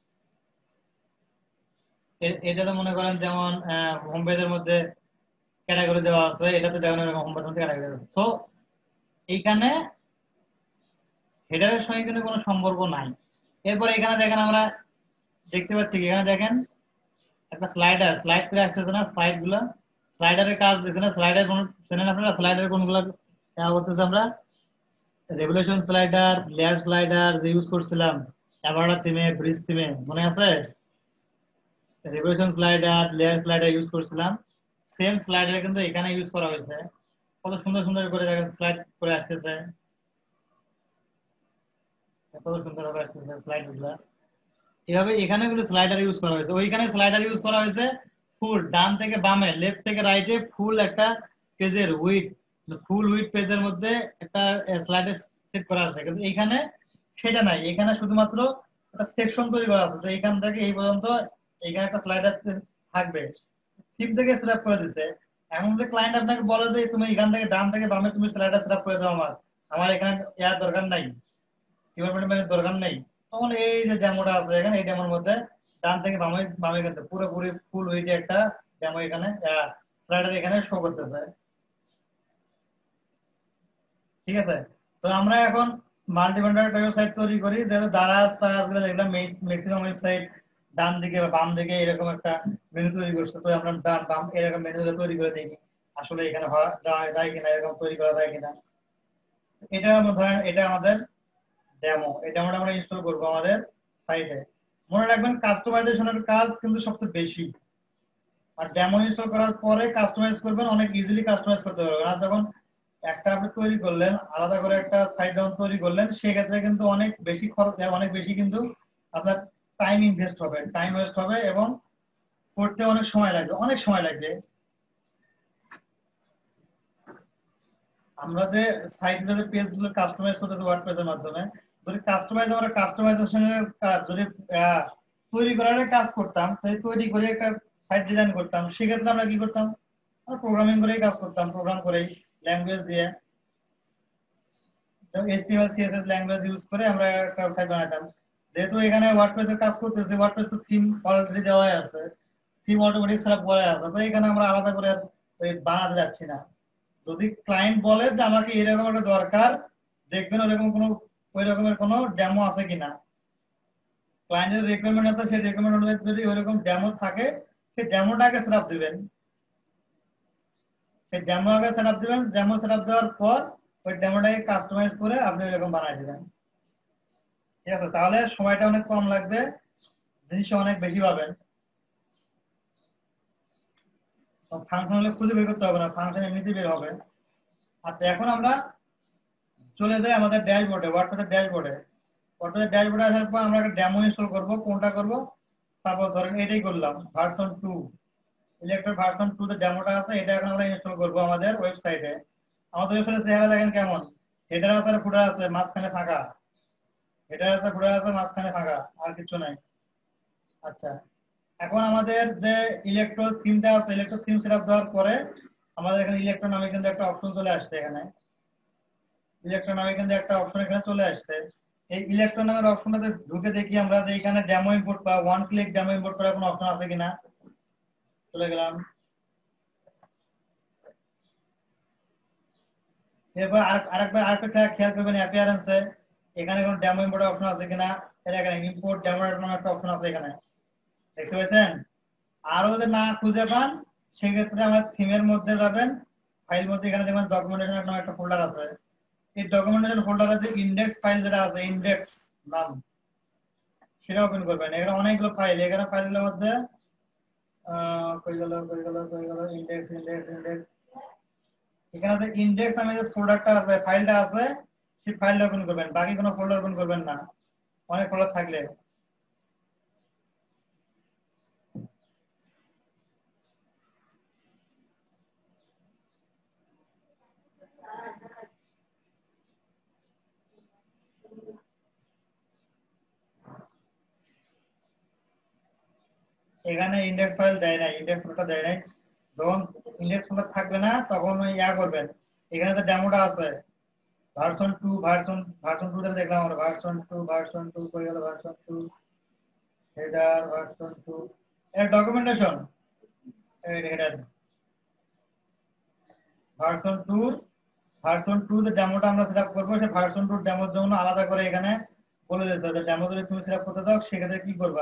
এটাতে মনে করেন যেমন হোম পেজের মধ্যে ক্যাটাগরি দেওয়া আছে, এটাতে দেখেন হোম পেজের মধ্যে ক্যাটাগরি দেওয়া আছে। তো এইখানে হেডারের সঙ্গে কিন্তু কোনো সম্পর্ক নাই। এরপর এখানে দেখেন আমরা দেখতে পাচ্ছি, এখানে দেখেন একটা স্লাইডার, স্লাইড করে আসতেছে না, স্লাইড গুলো, স্লাইডারের কাজ দেখছেন না, স্লাইডার কোন চেনেন আপনারা? স্লাইডার কোনগুলো করতেছে আমরা? রেগুলেশন স্লাইডার, লেয়ার স্লাইডার যে ইউজ করছিলাম অ্যাভারটা থিমে, ব্রিজ থিমে, মনে আছে? Revolution slider, layer slider use করছিলাম, সেম স্লাইডার কিন্তু এখানে ইউজ করা হয়েছে। কত সুন্দর সুন্দর করে দেখেন স্লাইড করে আসতেছে, কত সুন্দর করে আসতেছে স্লাইড গুলো। এভাবে এখানে কিন্তু স্লাইডার ইউজ করা হয়েছে, ওইখানে স্লাইডার ইউজ করা হয়েছে ফুল ডান থেকে বামে, লেফট থেকে রাইটে ফুল একটা পেজের উইড, ফুল উইড পেজের মধ্যে একটা স্লাইডার সেট করা আছে। কিন্তু এখানে সেটা নাই, এখানে শুধুমাত্র একটা সেকশন তৈরি করা আছে। তো এখান থেকে এই পর্যন্ত এখানে একটা স্লাইডার থাকবে, থিম থেকে সিলেক্ট করে দিছে। এখন যদি ক্লায়েন্ট আপনাকে বলে যে তুমি এখান থেকে ডান থেকে বামে তুমি স্লাইডার সেটআপ করে দাও, আমার আমার এখানে ইয়ার দরকার নাই, ডিপার্টমেন্টের দরকার নেই, তখন এই যে ডেমোটা আছে এখানে, এই ডেমোর মধ্যে ডান থেকে বামে বামে কিন্তু পুরোপুরি ফুল ওইটা একটা ডেমো এখানে স্লাইডার এখানে শো করতেছে। ঠিক আছে, তো আমরা এখন মাল্টি ভেন্ডর ওয়েবসাইট তৈরি করি, যেহেতু দারাজ টারাজগুলো দেখলাম ম্যাক্সিমাম ওয়েবসাইট ডান দিকে বা বাম দিকে এরকম একটা মেনু তৈরি করছে, তো আমরা ডান বাম এরকম মেনু তৈরি করে দেখি আসলে এখানে যায় কিনা, এরকম তৈরি করা যায় কিনা। এটা ধরেন এটা আমাদের ডেমো, এই ডেমোটা আমরা ইনস্টল করবো আমাদের সাইটে। মনে রাখবেন কাস্টমাইজেশনের কাজ কিন্তু সবচেয়ে বেশি, আর ডেমো ইনস্টল করার পরে কাস্টমাইজ করবেন, অনেক ইজিলি কাস্টমাইজ করতে পারবেন। আর যখন একটা আপনি তৈরি করলেন, আলাদা করে একটা সাইট ডাউন তৈরি করলেন, সেক্ষেত্রে কিন্তু অনেক বেশি খরচ, অনেক বেশি কিন্তু আপনার টাইম ইনভেস্ট হবে, টাইম ওয়েস্ট হবে এবং করতে অনেক সময় লাগবে, অনেক সময় লাগবে। আমরা যে সাইটগুলোতে পেজগুলো কাস্টমাইজ করতে ওয়ার্ডপ্রেসের মাধ্যমে, যদি কাস্টমাইজ আমরা কাস্টমাইজেশনের কাজ যদি তৈরি করার কাজ করতাম, তাই তৈরি করে একটা সাইট ডিজাইন করতাম, সেক্ষেত্রে আমরা কি করতাম, আমরা প্রোগ্রামিং করেই কাজ করতাম, প্রোগ্রাম করেই ল্যাঙ্গুয়েজ দিয়ে এইচটিএমএল সিএসএস ল্যাঙ্গুয়েজ ইউজ করে আমরা একটা সাইট বানাতাম। যেহেতু এখানে ওয়ার্ডপ্রেসের কাজ করতেছি, ওয়ার্ডপ্রেস তো থিম অলরেডি দেওয়া আছে, থিম অটোমেটিক সেটআপ করা আছে, তো এখানে আমরা আলাদা করে ওই বানাতে যাচ্ছি না। যদি ক্লায়েন্ট বলে যে আমাকে এরকম একটা দরকার, দেখবেন ওরকম কোনো ওই রকমের কোনো ডেমো আছে কিনা, ক্লায়েন্টের রিকোয়ারমেন্ট আছে, সেই রিকোয়ারমেন্ট অনুযায়ী যদি ওইরকম ডেমো থাকে, সেই ডেমোটাকে সেটআপ দিবেন, সেই ডেমো আগে সেটআপ দিবেন, ডেমো সেটআপ দেওয়ার পর ওই ডেমোটাকে কাস্টমাইজ করে আপনি এরকম বানাই দিবেন। ঠিক আছে, তাহলে সময়টা অনেক কম লাগবে, জিনিস অনেক বেশি পাবেন। ফাংশন হলে খুঁজে বের করতে হবে না, ফাংশন এমনিতেই বের হবে। আচ্ছা, এখন আমরা চলে যাই আমাদের ড্যাশবোর্ডে, ওয়ার্ডপ্রেসের ড্যাশবোর্ডে। ওয়ার্ডপ্রেসের ড্যাশবোর্ডে আসার পর আমরা একটা ডেমো ইনস্টল করব। কোনটা করব? তারপর ধরেন এটাই করলাম, version two, Electro version two তে ডেমোটা আছে, এটা এখন আমরা ইনস্টল করব আমাদের ওয়েবসাইটে। আমাদের ওয়েবসাইটে চেহারা দেখেন কেমন, হেডার আছে আর ফুটার আছে, মাঝখানে ফাঁকা, হেডার আছে ফুটার আছে, মাঝখানে ফাঁকা, আর কিছু নাই। আচ্ছা, এখন আমাদের যে ইলেকট্রো থিমটা আছে, ইলেকট্রো থিম সেটআপ দেওয়ার পরে আমাদের এখানে ইলেকট্রো নামে কিন্তু একটা অপশন চলে আসছে, এখানে ইলেকট্রো নামে কিন্তু একটা অপশন এখানে চলে আসছে। এই ইলেকট্রো নামের অপশনটাতে ঢুকে দেখি আমরা যে এখানে ডেমো ইম্পোর্ট বা ওয়ান ক্লিক ডেমো ইম্পোর্ট করার কোনো অপশন আছে কিনা। চলে গেলাম, এরপর আরেকবার আরেকটা খেয়াল করবেন অ্যাপিয়ারেন্সে এখানে কোনো ডেমো ইম্পোর্ট অপশন আছে কিনা। এটা এখানে ইম্পোর্ট ডেমো নামে একটা অপশন আছে, এখানে দেখতে পাচ্ছেন। আরো যদি না খুঁজে পান, সেক্ষেত্রে আমার থিমের মধ্যে যাবেন, ফাইল মধ্যে এখানে দেখবেন ডকুমেন্টেশন নামে একটা ফোল্ডার আছে। এই ডকুমেন্টেশন ফোল্ডারে যে ইন্ডেক্স ফাইল যেটা আছে, ইন্ডেক্স নাম, সেটা ওপেন করবেন। এখানে অনেকগুলো ফাইল, এখানে ফাইলগুলোর মধ্যে আহ কই গেল কই গেল কই গেল ইন্ডেক্স ইন্ডেক্স ইন্ডেক্স এখানে যে ইন্ডেক্স নামে যে ফোল্ডারটা আছে, ফাইলটা আছে, সেই ফাইলটা ওপেন করবেন, বাকি কোনো ফোল্ডার ওপেন করবেন না, অনেক ফোল্ডার থাকলে। এখানে ইন্ডেক্স ফাইল দেয় নাই, ইন্ডেক্স ফোল্ডার দেয় নাই। যখন ইন্ডেক্স ফোল্ডার থাকবে না, তখন ওই ইয়া করবেন, এখানে তো ডেমোটা আছে, version two, version version two যেটা দেখলাম আমরা, ভার্সন টু ভার্সন টু কই গেল, version two header, version two এর ডকুমেন্টেশন, এই header version two, version two যে ডেমোটা আমরা সেটআপ করব, সেই ভার্সন টু ডেমোর জন্য আলাদা করে এখানে বলে দিয়েছে যে ডেমো যদি তুমি সেটআপ করতে দাও, সেক্ষেত্রে কি করবা,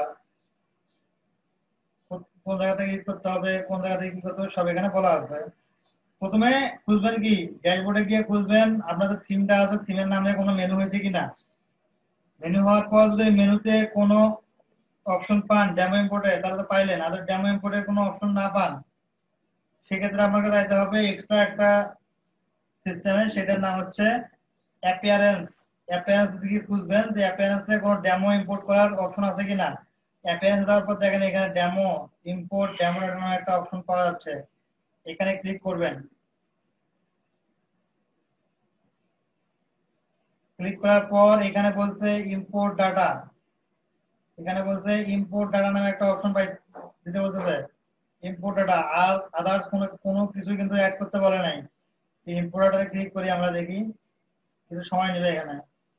কোন জায়গা থেকে ইউজ করতে হবে, কোন জায়গা থেকে কি করতে হবে, সব এখানে বলা আছে। প্রথমে খুঁজবেন কি, ড্যাশবোর্ডে গিয়ে খুঁজবেন আপনাদের থিমটা আছে, থিমের নামে কোনো মেনু হয়েছে কিনা। মেনু হওয়ার পর যদি মেনুতে কোনো অপশন পান ডেমো ইম্পোর্টে, তাহলে তো পাইলেন। আর ডেমো ইম্পোর্টের কোনো অপশন না পান, সেক্ষেত্রে আপনাকে যাইতে হবে এক্সট্রা একটা সিস্টেমে, সেটার নাম হচ্ছে অ্যাপিয়ারেন্স। অ্যাপিয়ারেন্স দিকে খুঁজবেন যে অ্যাপিয়ারেন্সে কোনো ডেমো ইম্পোর্ট করার অপশন আছে কিনা। অ্যাপিয়ারেন্স দেওয়ার পর দেখেন এখানে ডেমো ইম্পোর্ট ডেমো নামে একটা অপশন পাওয়া যাচ্ছে, এখানে ক্লিক করবেন। ক্লিক করার পর এখানে বলছে ইম্পোর্ট ডাটা, এখানে বলছে ইম্পোর্ট ডাটা নামে একটা অপশন পাই দিতে বলতেছে। ইম্পোর্ট ডাটা আর আদার্স কোনো কোনো কিছু কিন্তু অ্যাড করতে বলে নাই। ইম্পোর্ট ডাটাতে ক্লিক করি, আমরা দেখি কিছু সময় নেবে এখানে।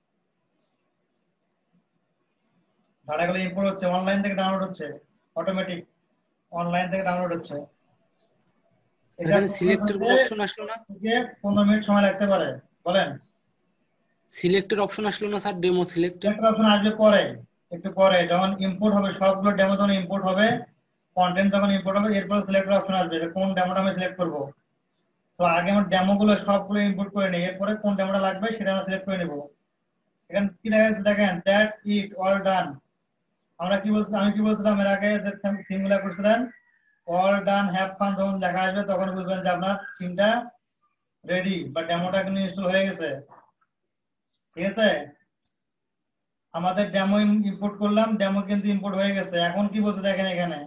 ডাটাগুলো ইম্পোর্ট হচ্ছে, অনলাইন থেকে ডাউনলোড হচ্ছে, অটোমেটিক অনলাইন থেকে ডাউনলোড হচ্ছে। এটা এখানে সিলেক্টের কোনো অপশন আসলো না? থেকে পনেরো মিনিট সময় লাগতে পারে। বলেন সিলেক্টের অপশন আসলো না স্যার? ডেমো সিলেক্টের একটা অপশন আসবে পরে, একটু পরে যখন ইম্পোর্ট হবে, সবগুলো ডেমো যখন ইম্পোর্ট হবে, কন্টেন্ট যখন ইম্পোর্ট হবে, এরপর সিলেক্টের অপশন আসবে যে কোন ডেমোটা আমি সিলেক্ট করব। তো আগে আমার ডেমোগুলো সবগুলো ইম্পোর্ট করে নিই, এরপরে কোন ডেমোটা লাগবে সেটা আমরা সিলেক্ট করে নেব। এখানে কি লেখা আছে দেখেন, দ্যাটস ইট অল ডান। আমরা কি বলছিলাম, আমি কি বলছিলাম এর আগে যে থিমগুলো করছিলেন, অল ডান হ্যাভ ফান যখন লেখা আসবে তখন বুঝবেন যে আপনার থিমটা রেডি বা ডেমোটা কিন্তু ইনস্টল হয়ে গেছে। ঠিক আছে, আমাদের ডেমো ইম্পোর্ট করলাম, ডেমো কিন্তু ইম্পোর্ট হয়ে গেছে। এখন কি বলছে দেখেন এখানে,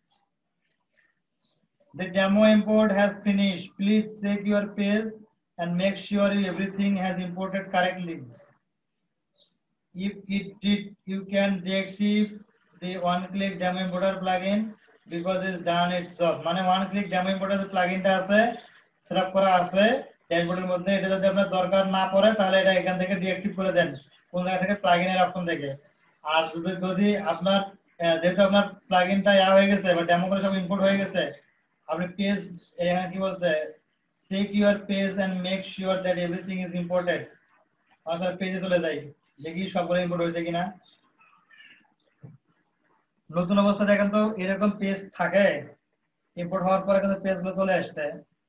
the demo import has finished, please check your page and make sure everything has imported correctly. If it did, you can deactivate the one click demo importer plugin because it's done its job. মানে one click demo importer যে প্লাগইনটা আছে setup করা আছে ড্যাশবোর্ডের মধ্যে, এটা যদি আপনার দরকার না পড়ে তাহলে এটা এখান থেকে ডিঅ্যাক্টিভ করে দেন কোন জায়গা থেকে, প্লাগইনের অপশন থেকে। আর যদি যদি আপনার যেহেতু আপনার প্লাগইনটা ইয়া হয়ে গেছে বা ডেমোগুলো সব ইম্পোর্ট হয়ে গেছে, আপনি পেজ এখানে কি বলছে, check your page and make sure that everything is imported. আমরা পেজে চলে যাই, দেখি সবগুলো ইম্পোর্ট হয়েছে কিনা। নতুন অবস্থা দেখেন তো এরকম পেজ থাকে, ইম্পোর্ট হওয়ার পরে কিন্তু পেজগুলো চলে আসছে।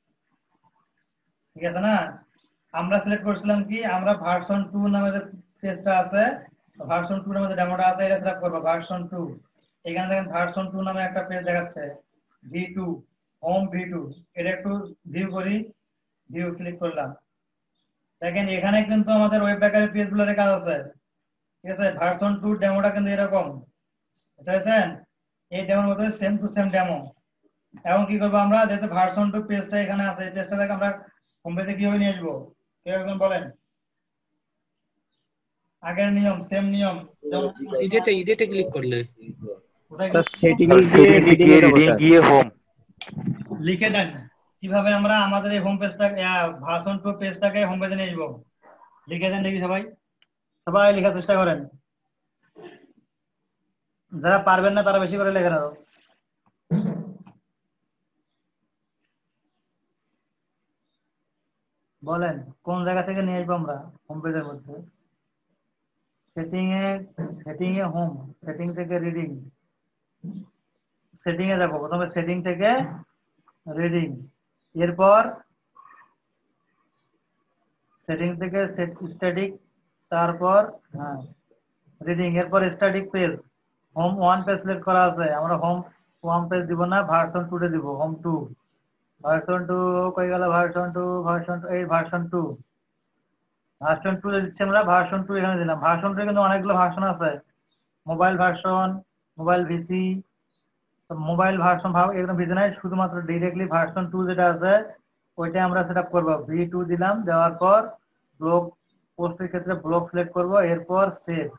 ঠিক আছে না? আমরা সিলেক্ট করছিলাম কি, আমরা ভার্সন টু নামে যে পেজটা আছে, ভার্সন টু নামে যে ডেমোটা আছে এটা সিলেক্ট করব, ভার্সন টু। এখানে দেখেন ভার্সন টু নামে একটা পেজ দেখাচ্ছে, V two, home V two. এটা একটু ভিউ করি, ভিউ ক্লিক করলাম, দেখেন এখানে কিন্তু আমাদের ওয়েব ব্যাকারের পেজগুলোর কাজ আছে। ঠিক আছে, ভার্সন টু ডেমোটা কিন্তু এরকম, বুঝছেন? এই ডেমোর মধ্যে সেম টু সেম ডেমো। এখন কি করবো আমরা, যেহেতু ভার্সন টু পেজটা এখানে আছে, এই পেজটা থেকে আমরা হোম পেজে কিভাবে নিয়ে আসবো কেউ একজন বলেন? আগের নিয়ম, সেম নিয়ম। এডিটে এডিটে ক্লিক করলে স্যার সেটিং এ গিয়ে রিডিং এ যাব স্যার, গিয়ে হোম লিখে দেন কিভাবে আমরা আমাদের এই হোম পেজটাকে, ভার্সন টু পেজটাকে হোম পেজে নিয়ে আসবো। লিখে দেন দেখি সবাই, সবাই লেখার চেষ্টা করেন। যারা পারবেন না তারা বেশি করে লেখেন আরো। বলেন কোন জায়গা থেকে নিয়ে আসবো আমরা হোম পেজের মধ্যে? সেটিং এ, সেটিং এ হোম, সেটিং থেকে রিডিং, সেটিং এ যাবো প্রথমে, সেটিং থেকে রিডিং, এরপর সেটিং থেকে স্ট্যাটিক, তারপর হ্যাঁ রিডিং, এরপর static page. Home one page select করা আছে, আমরা হোম ওয়ান পেজ দিব না, ভার্সন টু তে দিব, হোম টু। ভার্সন টু কই গেল, ভার্সন টু, ভার্সন টু, এই ভার্সন টু, ভার্সন টু দিচ্ছি আমরা, ভার্সন টু এখানে দিলাম। ভার্সন টু কিন্তু অনেকগুলো ভার্সন আছে, মোবাইল ভার্সন, মোবাইল ভিসি, মোবাইল ভার্সন ভাব একদম ভিসি নাই, শুধুমাত্র ডিরেক্টলি ভার্সন টু যেটা আছে ওইটা আমরা সেট আপ করবো। ভি টু দিলাম, দেওয়ার পর ব্লগ পোস্টের ক্ষেত্রে ব্লগ সিলেক্ট করব, এরপর সেভ।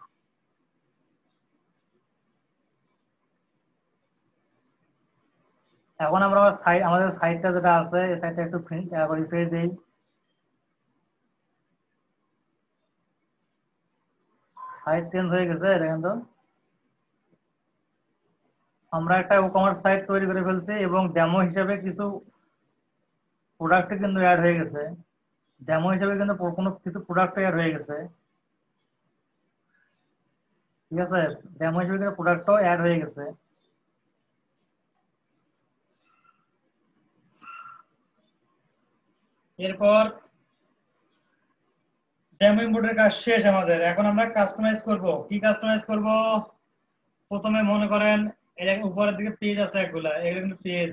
এখন আমরা সাইট, আমাদের সাইটটা যেটা আছে এই সাইটটা একটু রিফ্রেশ দেই। সাইট চেঞ্জ হয়ে গেছে দেখেন তো, আমরা একটা ই-কমার্স সাইট তৈরি করে ফেলছি এবং ডেমো হিসেবে কিছু প্রোডাক্ট কিন্তু অ্যাড হয়ে গেছে। ডেমো হিসেবে কিন্তু কোনো কিছু প্রোডাক্ট অ্যাড হয়ে গেছে। ঠিক আছে, ডেমো হিসেবে কিন্তু প্রোডাক্টও অ্যাড হয়ে গেছে। এরপর ডেমো ইম্পোর্টের কাজ শেষ আমাদের। এখন আমরা কাস্টমাইজ করব। কি কাস্টমাইজ করব? প্রথমে মনে করেন এর উপরের দিকে পেজ আছে, এগুলা এগুলো কিন্তু পেজ,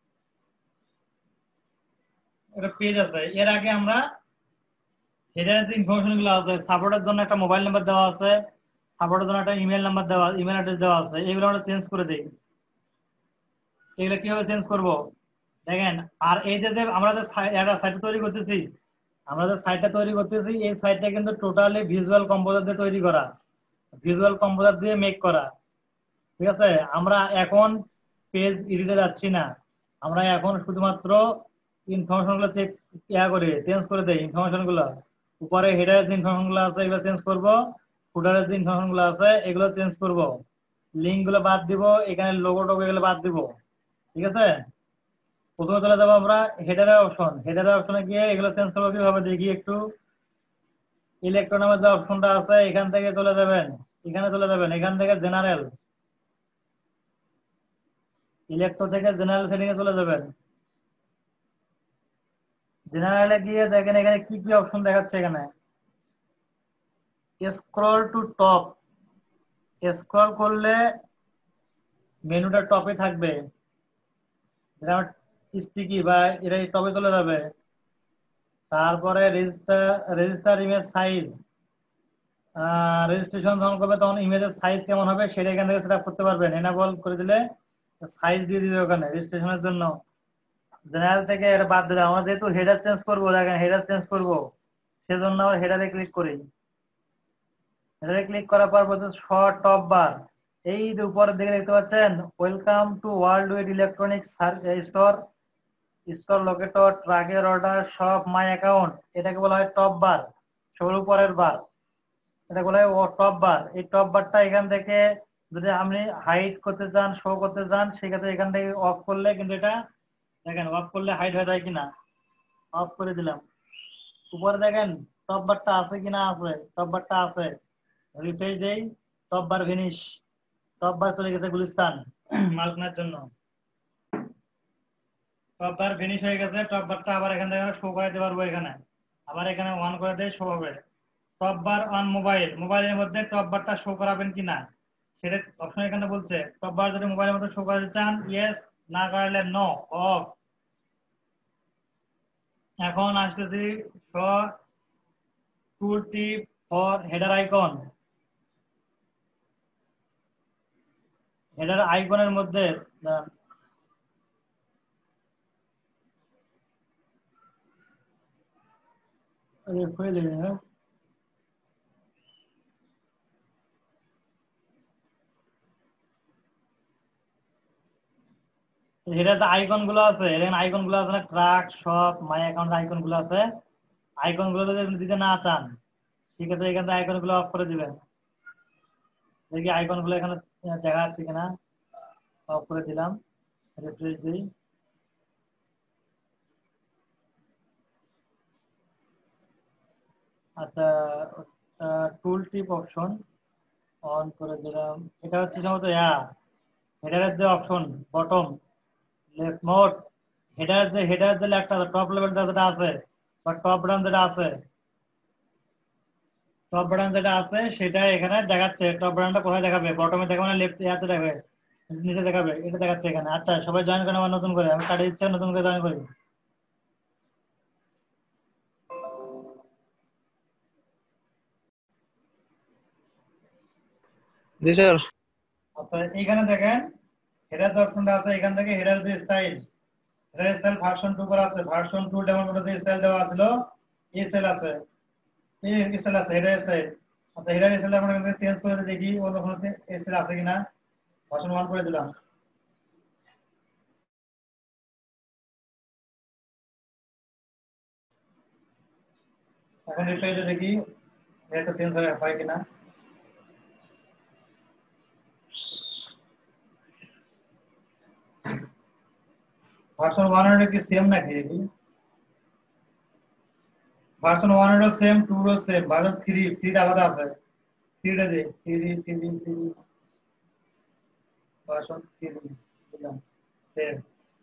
এটা পেজ আছে। এর আগে আমরা হেডারের যে ইনফরমেশন গুলো আছে, সাপোর্টের জন্য একটা মোবাইল নাম্বার দেওয়া আছে, সাপোর্টের জন্য একটা ইমেল নাম্বার দেওয়া, ইমেল অ্যাড্রেস দেওয়া আছে, এগুলো আমরা চেঞ্জ করে দেই। এগুলো কিভাবে চেঞ্জ করব দেখেন। আর এই যে আমরা যে একটা সাইট তৈরি করতেছি, আমরা যে সাইটটা তৈরি করতেছি এই সাইটটা কিন্তু টোটালি ভিজুয়াল কম্পোজার দিয়ে তৈরি করা, ভিজুয়াল কম্পোজার দিয়ে মেক করা। ঠিক আছে, আমরা এখন পেজ এডিটে যাচ্ছি না, আমরা এখন শুধুমাত্র ইনফরমেশন গুলো চেক ইয়া করে চেঞ্জ করে দেই ইনফরমেশন গুলো উপরে হেডারের যে ইনফরমেশন গুলো আছে এগুলো চেঞ্জ করব ফুটারের যে ইনফরমেশন গুলো আছে এগুলো চেঞ্জ করব লিংক গুলো বাদ দিব এখানে লোগো টোগো এগুলো বাদ দিব ঠিক আছে প্রথমে চলে যাবো আমরা হেডারের অপশন হেডারের অপশনে গিয়ে এগুলো চেঞ্জ করবো কিভাবে দেখি একটু ইলেকট্রন নামের যে অপশনটা আছে এখান থেকে চলে যাবেন এখানে চলে যাবেন এখান থেকে জেনারেল ইলেকট্রো থেকে জেনারেল সেটিং এ চলে যাবেন জেনারেলে গিয়ে দেখেন এখানে কি কি অপশন দেখাচ্ছে এখানে স্ক্রল টু টপ স্ক্রল করলে মেনুটা টপে থাকবে যেমন স্টিকি বা এটা টপে চলে যাবে তারপরে register register image size registration যখন করবে তখন ইমেজের সাইজ কেমন হবে সেটা এখান থেকে সেটআপ করতে পারবেন এনেবল করে দিলে সাইজ দিয়ে দিবে ওখানে রেজিস্ট্রেশনের জন্য জেনারেল থেকে এটা বাদ দিলাম আমরা যেহেতু হেডার চেঞ্জ করবো দেখেন হেডার চেঞ্জ করবো সেজন্য আমরা হেডারে ক্লিক করি হেডারে ক্লিক করার পর বলতে শর্ট টপ বার এই যে উপরের দিকে দেখতে পাচ্ছেন welcome to world with electronics store store locator ট্র্যাকের অর্ডার সব মাই অ্যাকাউন্ট এটাকে বলা হয় টপ বার সবার উপরের বার এটা বলা হয় টপ বার এই টপ বারটা এখান থেকে যদি আপনি হাইড করতে চান শো করতে চান সেক্ষেত্রে এখান থেকে অফ করলে কিন্তু এটা দেখেন অফ করলে হাইড হয়ে যায় কিনা অফ করে দিলাম উপরে দেখেন টপ বারটা আছে কিনা আছে টপ বারটা আছে রিফ্রেশ দেই top bar finish top bar চলে গেছে গুলিস্তান মালকনার জন্য টপ বার ফিনিশ হয়ে গেছে টপ বারটা আবার এখান থেকে শো করাতে পারবো এখানে আবার এখানে অন করে দিয়ে শো হবে টপ বার অন মোবাইল মোবাইলের মধ্যে টপ বারটা শো করাবেন কিনা সেটা অপশন এখানে বলছে টপ বার যদি মোবাইলের মধ্যে শো করাতে চান ইয়েস না করলে নো অফ এখন আসতেছি tool tip for header icon header আইকনের মধ্যে হেডার আইকন গুলো আছে এখানে আইকন গুলো আছে না ট্রাক সব মাই অ্যাকাউন্ট আইকন গুলো আছে আইকন গুলো যদি দিতে না চান সেক্ষেত্রে এখান থেকে আইকন গুলো অফ করে দিবেন দেখি আইকন গুলো এখানে দেখা যাচ্ছে কিনা অফ করে দিলাম রিফ্রেশ দিই আচ্ছা টুল টিপ অপশন অন করে দিলাম এটা হচ্ছে সম্ভবত ইয়া হেডারের যে option bottom left mode header যে হেডার যে লেফট আছে টপ লেভেল যেটা আছে বা টপ ডাউন যেটা আছে টপ বাটন যেটা আছে সেটা এখানে দেখাচ্ছে টপ বাটনটা কোথায় দেখাবে বটমে দেখাবে না লেফট ইয়াতে দেখাবে নিচে দেখাবে এটা দেখাচ্ছে এখানে আচ্ছা সবাই জয়েন করেন আবার নতুন করে আমি কাটে দিচ্ছি নতুন করে জয়েন করি জি স্যার আচ্ছা এইখানে দেখেন হেডার যে অপশনটা আছে এখান থেকে হেডার যে style header style version two করা আছে ভার্সন টু ডেমো মোডে যে স্টাইল দেওয়া ছিল এই স্টাইল আছে এই স্টাইল আছে হেডার স্টাইল আচ্ছা হেডার স্টাইল আমরা চেঞ্জ করে দেখি অন্য কোনো স্টাইল আছে কিনা ভার্সন ওয়ান করে দিলাম এখন রিফ্রেশ দেখি এটা চেঞ্জ হয় কিনা ভার্সন ওয়ান এর কি সেম নাকি দেখি ভার্সন ওয়ান এর সেম টু এর সেম ভার্সন থ্রি থ্রি আলাদা আছে থ্রি টা দে three three three version three দিলাম সেম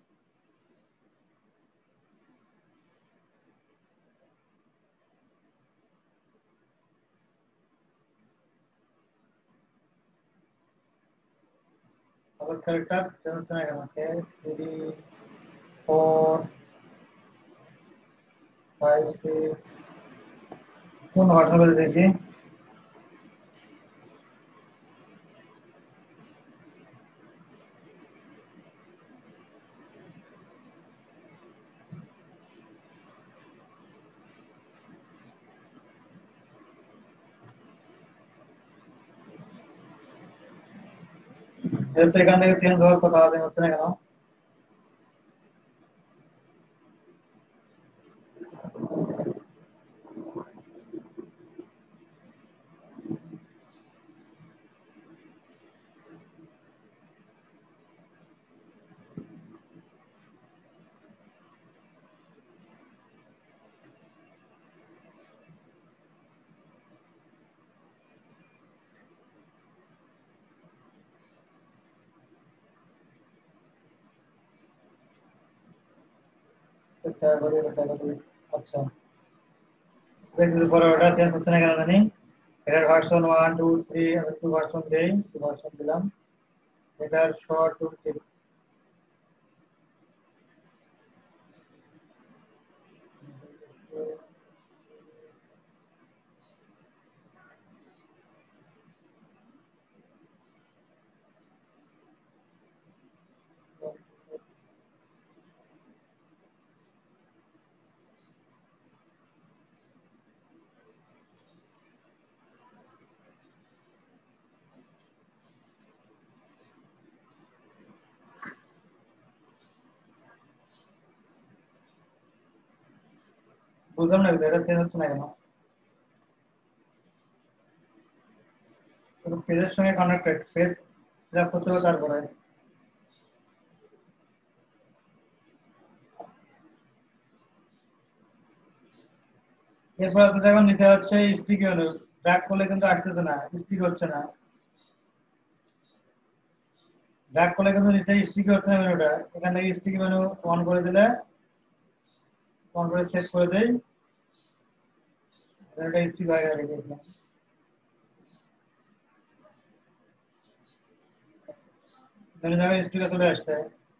আবার ক্যারেক্টার চেঞ্জ না কেন থ্রি ফোর ফাইভ সিক্স কোন ভার্সন বলে দেখি এর থেকে চেঞ্জ হওয়ার কথা হচ্ছে না কেন আচ্ছা দেখুন পরে ওটা চেঞ্জ হচ্ছে না কেন জানি এটার ভার্সন ওয়ান টু থ্রি আমি টু ভার্সন দেই টু ভার্সন দিলাম এটার শর্ট টু থ্রি বুঝলাম না এটা চেঞ্জ হচ্ছে না কেন পেজের সঙ্গে কানেক্টেড পেজ সেটা করতে হবে তারপরে এরপর আপনাদের এখন নিতে হচ্ছে স্টিক মেনু ব্যাক করলে কিন্তু আসতেছে না স্টিক হচ্ছে না ব্যাক করলে কিন্তু নিচে স্টিক হচ্ছে না মেনুটা এখান থেকে স্টিক মেনু অন করে দিলে অন করে সেট করে দেই এটা স্টিক হয়ে গেছে দেখলাম মেনু জায়গায় স্টিক চলে আসছে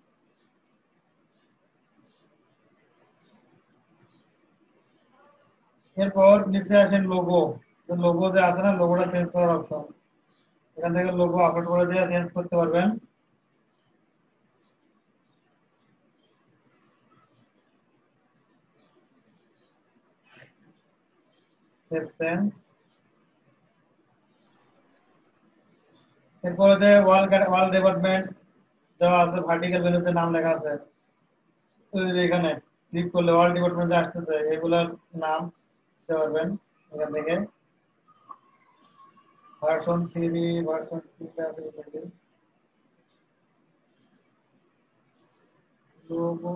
এরপর নিচে আসেন লোগো লোগো যে আছে না লোগোটা চেঞ্জ করার অপশন এখান থেকে লোগো আপলোড করে দিয়ে চেঞ্জ করতে পারবেন সেভ চেঞ্জ এরপরে যে ওয়াল ওয়াল ডেভেলপমেন্ট দেওয়া আছে ভার্টিক্যাল মেনুতে নাম লেখা আছে এখানে ক্লিক করলে ওয়াল ডেভেলপমেন্টে আসতেছে এগুলোর নাম দিতে পারবেন এখান থেকে version three version three logo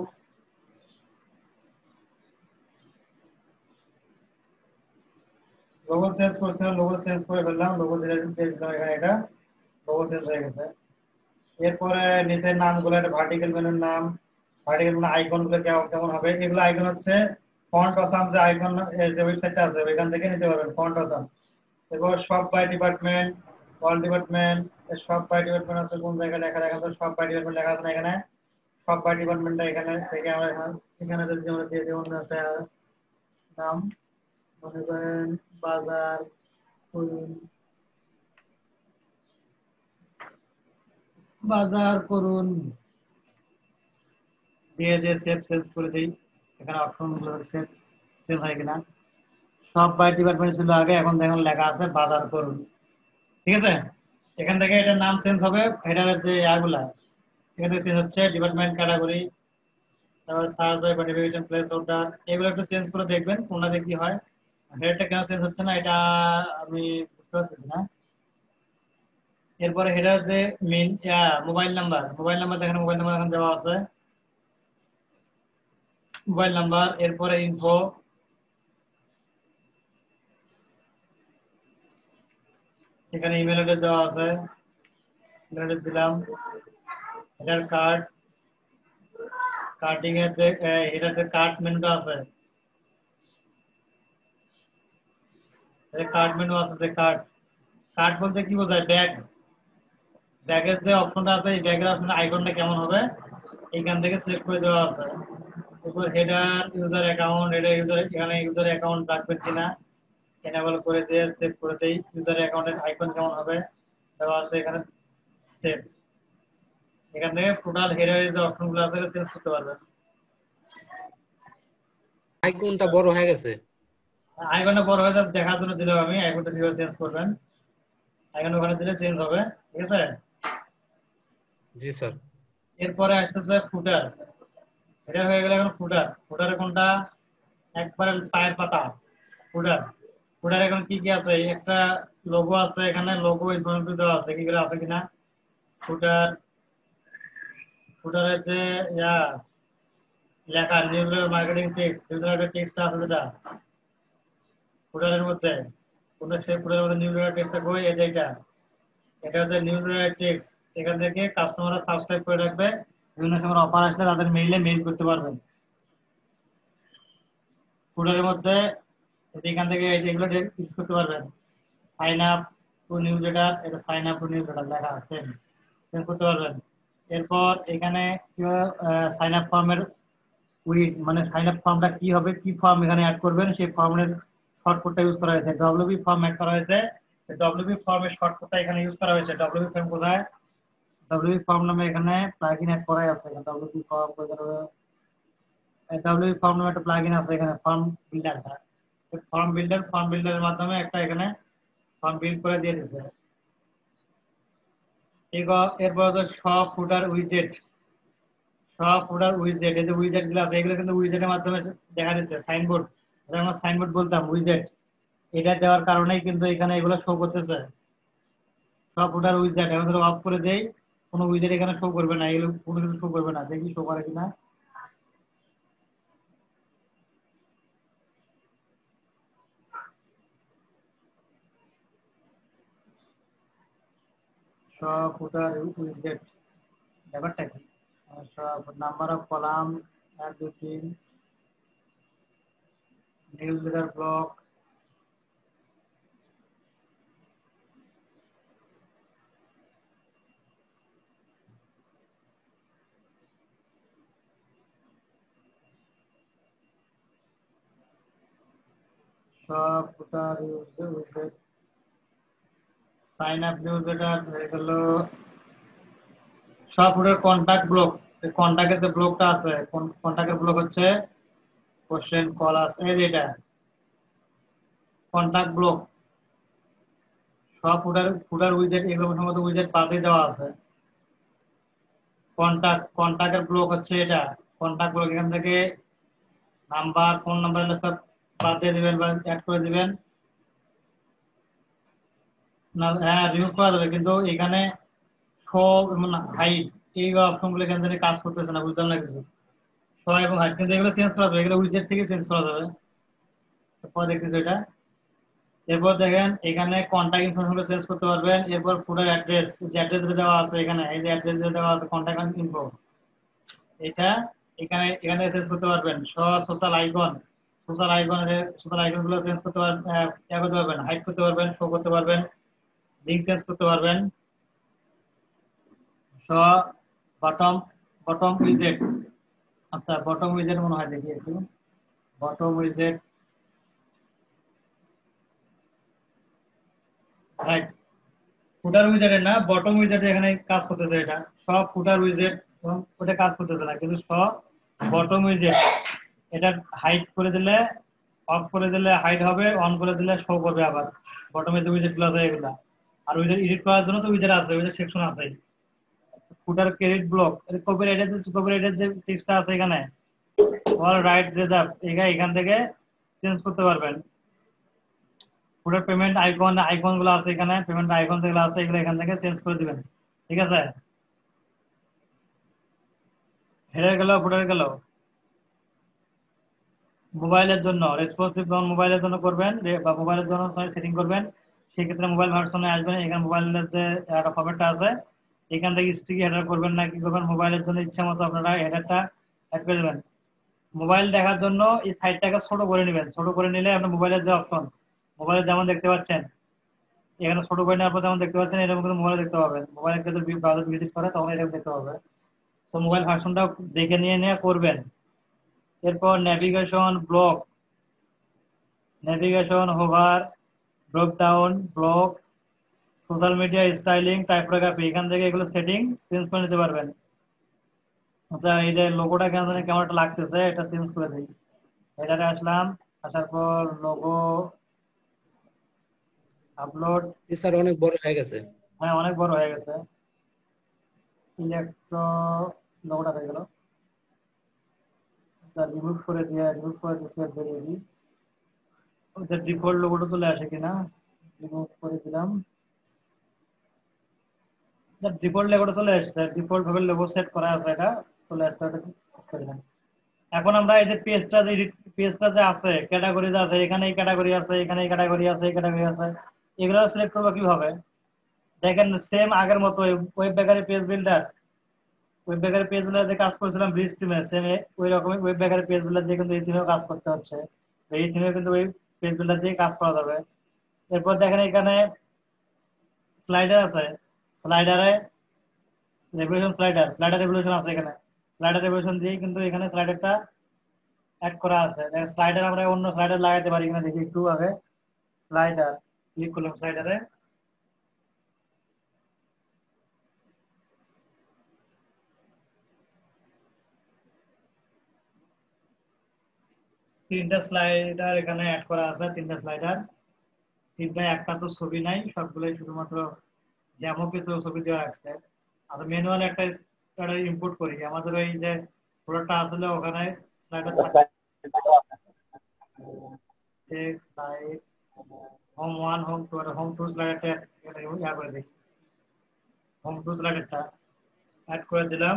logo change করছিলাম লোগো চেঞ্জ করে ফেললাম লোগো যেটা দিয়েছিলাম এখানে এটা লোগো চেঞ্জ হয়ে গেছে এরপরে নিচের নামগুলো একটা ভার্টিক্যাল মেনুর নাম ভার্টিক্যাল মেনু আইকন গুলো কেমন হবে এগুলো আইকন হচ্ছে ফন্ট অসাম যে আইকন যে ওয়েবসাইটটা আছে ওইখান থেকে নিতে পারবেন ফন্ট অসাম এরপর shop by department all department shop by department আছে কোন জায়গায় লেখা দেখা আছে শপ বাই ডিপার্টমেন্ট লেখা আছে না এখানে শপ বাই ডিপার্টমেন্টটা এখানে থেকে আমরা এখানে যদি আমরা দিয়ে দেব নাম মনে করেন বাজার করুন বাজার করুন দিয়ে দিয়ে সেভ চেঞ্জ করে দেই এখানে অপশন গুলো সেভ সেভ হয় কিনা সব বাই ডিপার্টমেন্ট ছিল আগে এখন দেখুন লেখা আছে বাজার করুন ঠিক আছে এখান থেকে এটার নাম চেঞ্জ হবে হেডারের যে ইয়াগুলা এখানে চেঞ্জ হচ্ছে ডিপার্টমেন্ট ক্যাটাগরি তারপর search by notification place order এগুলো একটু চেঞ্জ করে দেখবেন কোনটাতে কি হয় হেডারটা কেন চেঞ্জ হচ্ছে না এটা আমি বুঝতে পারছি না এরপরে হেডার যে main mobile number mobile number দেখেন মোবাইল নাম্বার এখন দেওয়া আছে মোবাইল নাম্বার এরপরে ইনফো এখানে ইমেল অ্যাড্রেস দেওয়া আছে ইমেল অ্যাড্রেস দিলাম হেডার কার্ড কার্ডিং এর যে হেডার যে কার্ড মেনুটা আছে এই কার্ড মেনু আছে যে কার্ড কার্ড বলতে কি বোঝায় ব্যাগ ব্যাগের যে অপশনটা আছে এই ব্যাগের অপশনের আইকনটা কেমন হবে এইখান থেকে সিলেক্ট করে দেওয়া আছে এরপর হেডার ইউজার অ্যাকাউন্ট এটা ইউজার এখানে ইউজার অ্যাকাউন্ট রাখবেন কিনা এনেবল করে দিয়ে সেভ করে দেই ইউজার অ্যাকাউন্টের আইকন কেমন হবে দেওয়া আছে এখানে সেভ এখান থেকে টোটাল হেডারের যে অপশনগুলো আছে চেঞ্জ করতে পারবেন আইকনটা বড় হয়ে গেছে আইকনটা বড় হয়ে যাবে দেখার জন্য দিলাম আমি আইকনটা কিভাবে চেঞ্জ করবেন আইকন ওখানে দিলে চেঞ্জ হবে ঠিক আছে জি স্যার এরপরে আসছে ফুটার এটা হয়ে গেল এখন ফুটার ফুটারে কোনটা একবারে পায়ের পাতা ফুটার ফুটার এখন কি কি আছে একটা লোগো আছে এখানে লোগো ইনফরমেশন দেওয়া আছে কি করে আছে কিনা ফুটার ফুটারের যে ইয়া লেখা new marketing text newsletter text আছে যেটা ফুটারের মধ্যে কোনটা সেই ফুটারের মধ্যে নিউজলেটার টেক্সটটা কই এই যে এটা এটা হচ্ছে নিউজলেটার টেক্সট এখান থেকে কাস্টমাররা সাবস্ক্রাইব করে রাখবে বিভিন্ন সময় অফার আসলে তাদের মেইলে মেইল করতে পারবেন ফুটারের মধ্যে এখান থেকে এগুলো ইউজ করতে পারবেন। Sign up to newsletter, এটা sign up to newsletter লেখা আছে, সেভ করতে পারবেন। এরপর এখানে সাইন আপ ফর্মের উইড মানে সাইন আপ ফর্মটা কি হবে, কি ফর্ম এখানে অ্যাড করবেন সেই ফর্মের শর্টকাটটা ইউজ করা হয়েছে, ডব্লিউপি ফর্ম অ্যাড করা হয়েছে। ডব্লিউপি ফর্মের শর্টকাটটা এখানে ইউজ করা হয়েছে। ডব্লিউপি ফর্ম কোথায়, ডব্লিউপি ফর্ম নামে এখানে প্লাগইন অ্যাড করাই আছে। ডব্লিউপি ফর্ম ডব্লিউপি ফর্ম নামে একটা প্লাগইন আছে এখানে, form builder. Form builder form বিল্ডারের মাধ্যমে একটা এখানে ফর্ম বিল্ড করে দিয়ে দিয়েছে। এরপর হচ্ছে সব ফুটার উইজেট, সব ফুটার উইজেট, এই যে উইজেট গুলো আছে এগুলো কিন্তু উইজেটের মাধ্যমে দেখা দিচ্ছে। সাইনবোর্ড, আমরা সাইনবোর্ড বলতাম, উইজেট এটা দেওয়ার কারণেই কিন্তু এখানে এগুলো শো করতেছে। সব ফুটার উইজেট এখন ধরো অফ করে দেই, কোনো উইজেট এখানে শো করবে না, এগুলো কোনো কিছু শো করবে না। দেখি শো করে কিনা। সব ফুটার উইজেট ব্যাপারটা কি, সব নাম্বার অফ কলাম, এক দুই তিন, নিউজ লেটার ব্লক, সব ফুটার উইজেট, সাইন আপ নিউজ লেটার হয়ে গেল। সব ফুটার কন্টাক্ট ব্লক, কন্টাক্টের যে ব্লকটা আছে, কন্টাক্টের ব্লক হচ্ছে কোশ্চেন কল আছে, এই যেটা কন্টাক্ট ব্লক। সব ফুটার ফুটার উইজেট এগুলো সম্ভবত উইজেট বাদে দেওয়া আছে। কন্টাক্ট কন্টাক্টের ব্লক হচ্ছে এটা, কন্টাক্ট ব্লক এখান থেকে নাম্বার, ফোন নাম্বার সব বাদ দিয়ে দিবেন বা অ্যাড করে দিবেন। না হ্যাঁ রিমুভ করা যাবে, কিন্তু এখানে সব হাইট এই অপশনগুলো এখান থেকে কাজ করতেছে না, বুঝলাম না কিছু। শো এবং হাইট কিন্তু এগুলো চেঞ্জ করা যাবে, এগুলো উইজেট থেকে চেঞ্জ করা যাবে। পরে দেখতেছি এটা। এরপর দেখেন এখানে কন্টাক্ট ইনফরমেশন চেঞ্জ করতে পারবেন। এরপর ফুটার অ্যাড্রেস, যে অ্যাড্রেস দেওয়া আছে এখানে, এই যে অ্যাড্রেস দেওয়া আছে কন্টাক্ট ইনফো, এটা এখানে এখানে চেঞ্জ করতে পারবেন। Social icon, social icon social icon গুলো চেঞ্জ করতে পারবেন, করতে পারবেন, হাইড করতে পারবেন, শো করতে পারবেন, লিঙ্ক চেঞ্জ করতে পারবেন। শো বটম বটম উইজেট, আচ্ছা বটম উইজেট মনে হয়, দেখি একটু বটম উইজেট, রাইট ফুটার উইজেটের না বটম উইজেটে এখানে কাজ করতেছে। এটা সব ফুটার উইজেট ওটা কাজ করতেছে না, কিন্তু সব বটম উইজেট এটা হাইড করে দিলে, অফ করে দিলে হাইড হবে, অন করে দিলে শো করবে আবার। বটমে যে উইজেট গুলো আছে এগুলা, আর উইজেট এডিট করার জন্য তো উইজেট আছে, উইজেট সেকশন আছে। ফুটার ক্রেডিট ব্লক, কপিরাইটের যে কপিরাইটের যে টেক্সটটা আছে এখানে, অল রাইট রিজার্ভ, এখান থেকে চেঞ্জ করতে পারবেন। ফুটার পেমেন্ট আইকন, আইকন গুলো আছে এখানে, পেমেন্ট আইকন যেগুলো আছে এগুলো এখান থেকে চেঞ্জ করে দিবেন, ঠিক আছে। হেডার গেল, ফুটার গেল। মোবাইলের জন্য রেসপন্সিভ যখন মোবাইলের জন্য করবেন বা মোবাইলের জন্য সেটিং করবেন, সেই ক্ষেত্রে মোবাইল ভার্সনে আসবেন, এখানে মোবাইলের যে ফরম্যাটটা আছে এখান থেকে স্টিকি হেডার করবেন না কি করবেন, মোবাইলের জন্য ইচ্ছা মতো আপনারা হেডারটা অ্যাড করে দেবেন। মোবাইল দেখার জন্য এই সাইটটাকে ছোট করে নেবেন, ছোট করে নিলে আপনার মোবাইলের যে অপশন, মোবাইলে যেমন দেখতে পাচ্ছেন এখানে ছোট করে নেওয়ার পর যেমন দেখতে পাচ্ছেন এরকম করে মোবাইলে দেখতে পাবেন। মোবাইল যদি ব্রাউজার ভিজিট করে তখন এরকম দেখতে পাবে। তো মোবাইল ভার্সনটা দেখে নিয়ে নিয়ে করবেন। এরপর navigation block, navigation hover, drop down block, social media styling, typography, এখান থেকে এগুলো সেটিং চেঞ্জ করে নিতে পারবেন। আচ্ছা এই যে লোগোটা কেন জানি কেমন একটা লাগতেছে, এটা চেঞ্জ করে দিই। এটাতে আসলাম, আসার পর লোগো আপলোড, স্যার অনেক বড় হয়ে গেছে। হ্যাঁ অনেক বড় হয়ে গেছে। ইলেকট্রো লোগোটা হয়ে গেল, রিমুভ করে দিয়ে রিমুভ করে দিয়ে বেরিয়ে দিই, ওটা ডিফল্ট লোগোটা চলে আসে কিনা, রিমুভ করে দিলাম। ডিফল্ট লোগোটা চলে আসছে, ডিফল্ট ভাবে লোগো সেট করা আছে, এটা চলে আসছে, এটা করে দিলাম। এখন আমরা এই যে পেজটা যে পেজটা যে আছে, ক্যাটাগরি যে আছে, এখানে এই ক্যাটাগরি আছে, এখানে এই ক্যাটাগরি আছে, এই ক্যাটাগরি আছে, এগুলো সিলেক্ট করবো কিভাবে? দেখেন সেম আগের মতো web bakery page builder, web bakery page builder যে কাজ করেছিলাম ব্রিজ টিমে, সেম ওই রকমই ওয়েব বেকারি পেজ বিল্ডার দিয়ে কিন্তু এই টিমেও কাজ করতে হচ্ছে। এই থিমে কিন্তু ওই পেজ বিল্ডার দিয়ে কাজ করা যাবে। এরপর দেখেন এখানে স্লাইডার আছে, স্লাইডারে রেভলিউশন স্লাইডার স্লাইডার রেভলিউশন আছে, এখানে স্লাইডার রেভলিউশন দিয়ে কিন্তু এখানে স্লাইডারটা অ্যাড করা আছে। স্লাইডার আমরা অন্য স্লাইডার লাগাতে পারি কিনা দেখি একটু আগে। স্লাইডার ক্লিক করলাম, স্লাইডারে তিনটা স্লাইডার এখানে অ্যাড করা আছে, তিনটা স্লাইডার। তিনটা একটা তো ছবি নাই, সবগুলোই শুধুমাত্র ডেমো কিছু ছবি দেওয়া রাখছে। আর ম্যানুয়াল একটা ইম্পোর্ট করি, আমাদের ওই যে ফ্লোরটা আসলে ওখানে স্লাইডার থাকে, slide home one home two আর হোম টু স্লাইডারটা ইয়া করে দিই, হোম টু স্লাইডারটা অ্যাড করে দিলাম।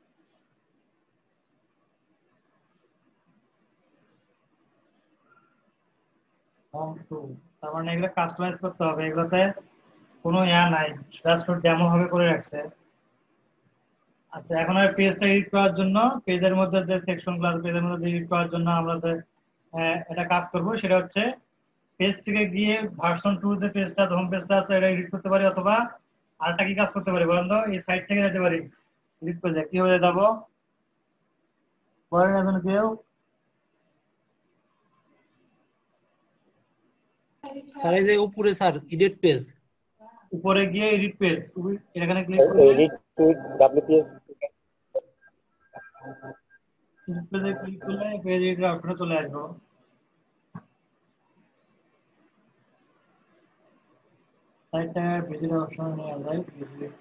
হোম টু, তার মানে এগুলো কাস্টমাইজ করতে হবে, এগুলোতে কোনো ইয়া নাই, জাস্ট ডেমো ভাবে করে রাখছে। আচ্ছা, এখন আর পেজটা এডিট করার জন্য পেজের মধ্যে যে সেকশন গুলো আছে পেজের মধ্যে এডিট করার জন্য আমরা যে এটা কাজ করব সেটা হচ্ছে পেজ থেকে গিয়ে ভার্সন টু যে পেজটা হোম পেজটা আছে এটা এডিট করতে পারি, অথবা আরেকটা কি কাজ করতে পারি বলেন তো? এই সাইট থেকে যেতে পারি, এডিট করে যাই, কিভাবে যাবো বলেন এখন কেউ? স্যার এই যে উপরে স্যার এডিট পেজ, উপরে গিয়ে এডিট পেজ এখানে ক্লিক করলে এডিট টু ডব্লিউপিএস এডিট পেজে ক্লিক করলে পেজ এডিটর অপশনে চলে আসবো। সাইটটা ভিজিট অপশনে নিয়ে আমরা ভিজিট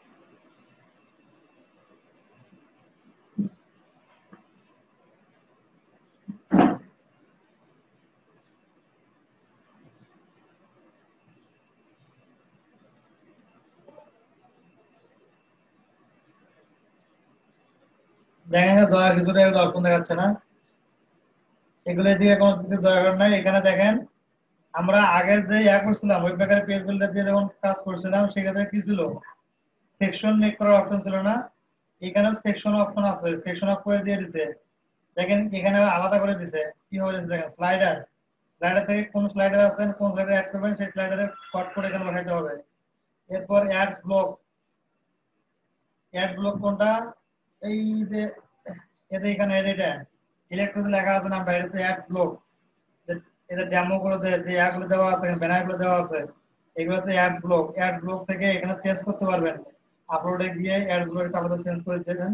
দেখেন দয়া কিছুটা অপশন দেখাচ্ছে না, এগুলো দিয়ে কোনো কিছু দরকার নাই। এখানে দেখেন আমরা আগে যে ইয়া করছিলাম ওয়েব ব্যাকের পেজ বিল্ডার দিয়ে যখন কাজ করছিলাম সেক্ষেত্রে কি ছিল, সেকশন মেক করার অপশন ছিল না, এখানেও সেকশন অপশন আছে, সেকশন অফ করে দিয়ে দিছে। দেখেন এখানে আলাদা করে দিছে, কি হয়েছে দেখেন স্লাইডার, স্লাইডার থেকে কোন স্লাইডার আছেন কোন স্লাইডার অ্যাড করবেন সেই স্লাইডারে কট করে এখানে বসাইতে হবে। এরপর অ্যাডস ব্লক, অ্যাড ব্লক কোনটা, এই যে এটা এখানে এটা ইলেকট্রনিক লেখা আছে না বাইরেতে অ্যাড ব্লক, এটা ডেমো গুলো যে অ্যাডগুলো দেওয়া আছে ব্যানার গুলো দেওয়া আছে এগুলোতে অ্যাড ব্লক, অ্যাড ব্লক থেকে এখানে চেঞ্জ করতে পারবেন, আপলোডে গিয়ে অ্যাড ব্লক তারপরে চেঞ্জ করে দেবেন।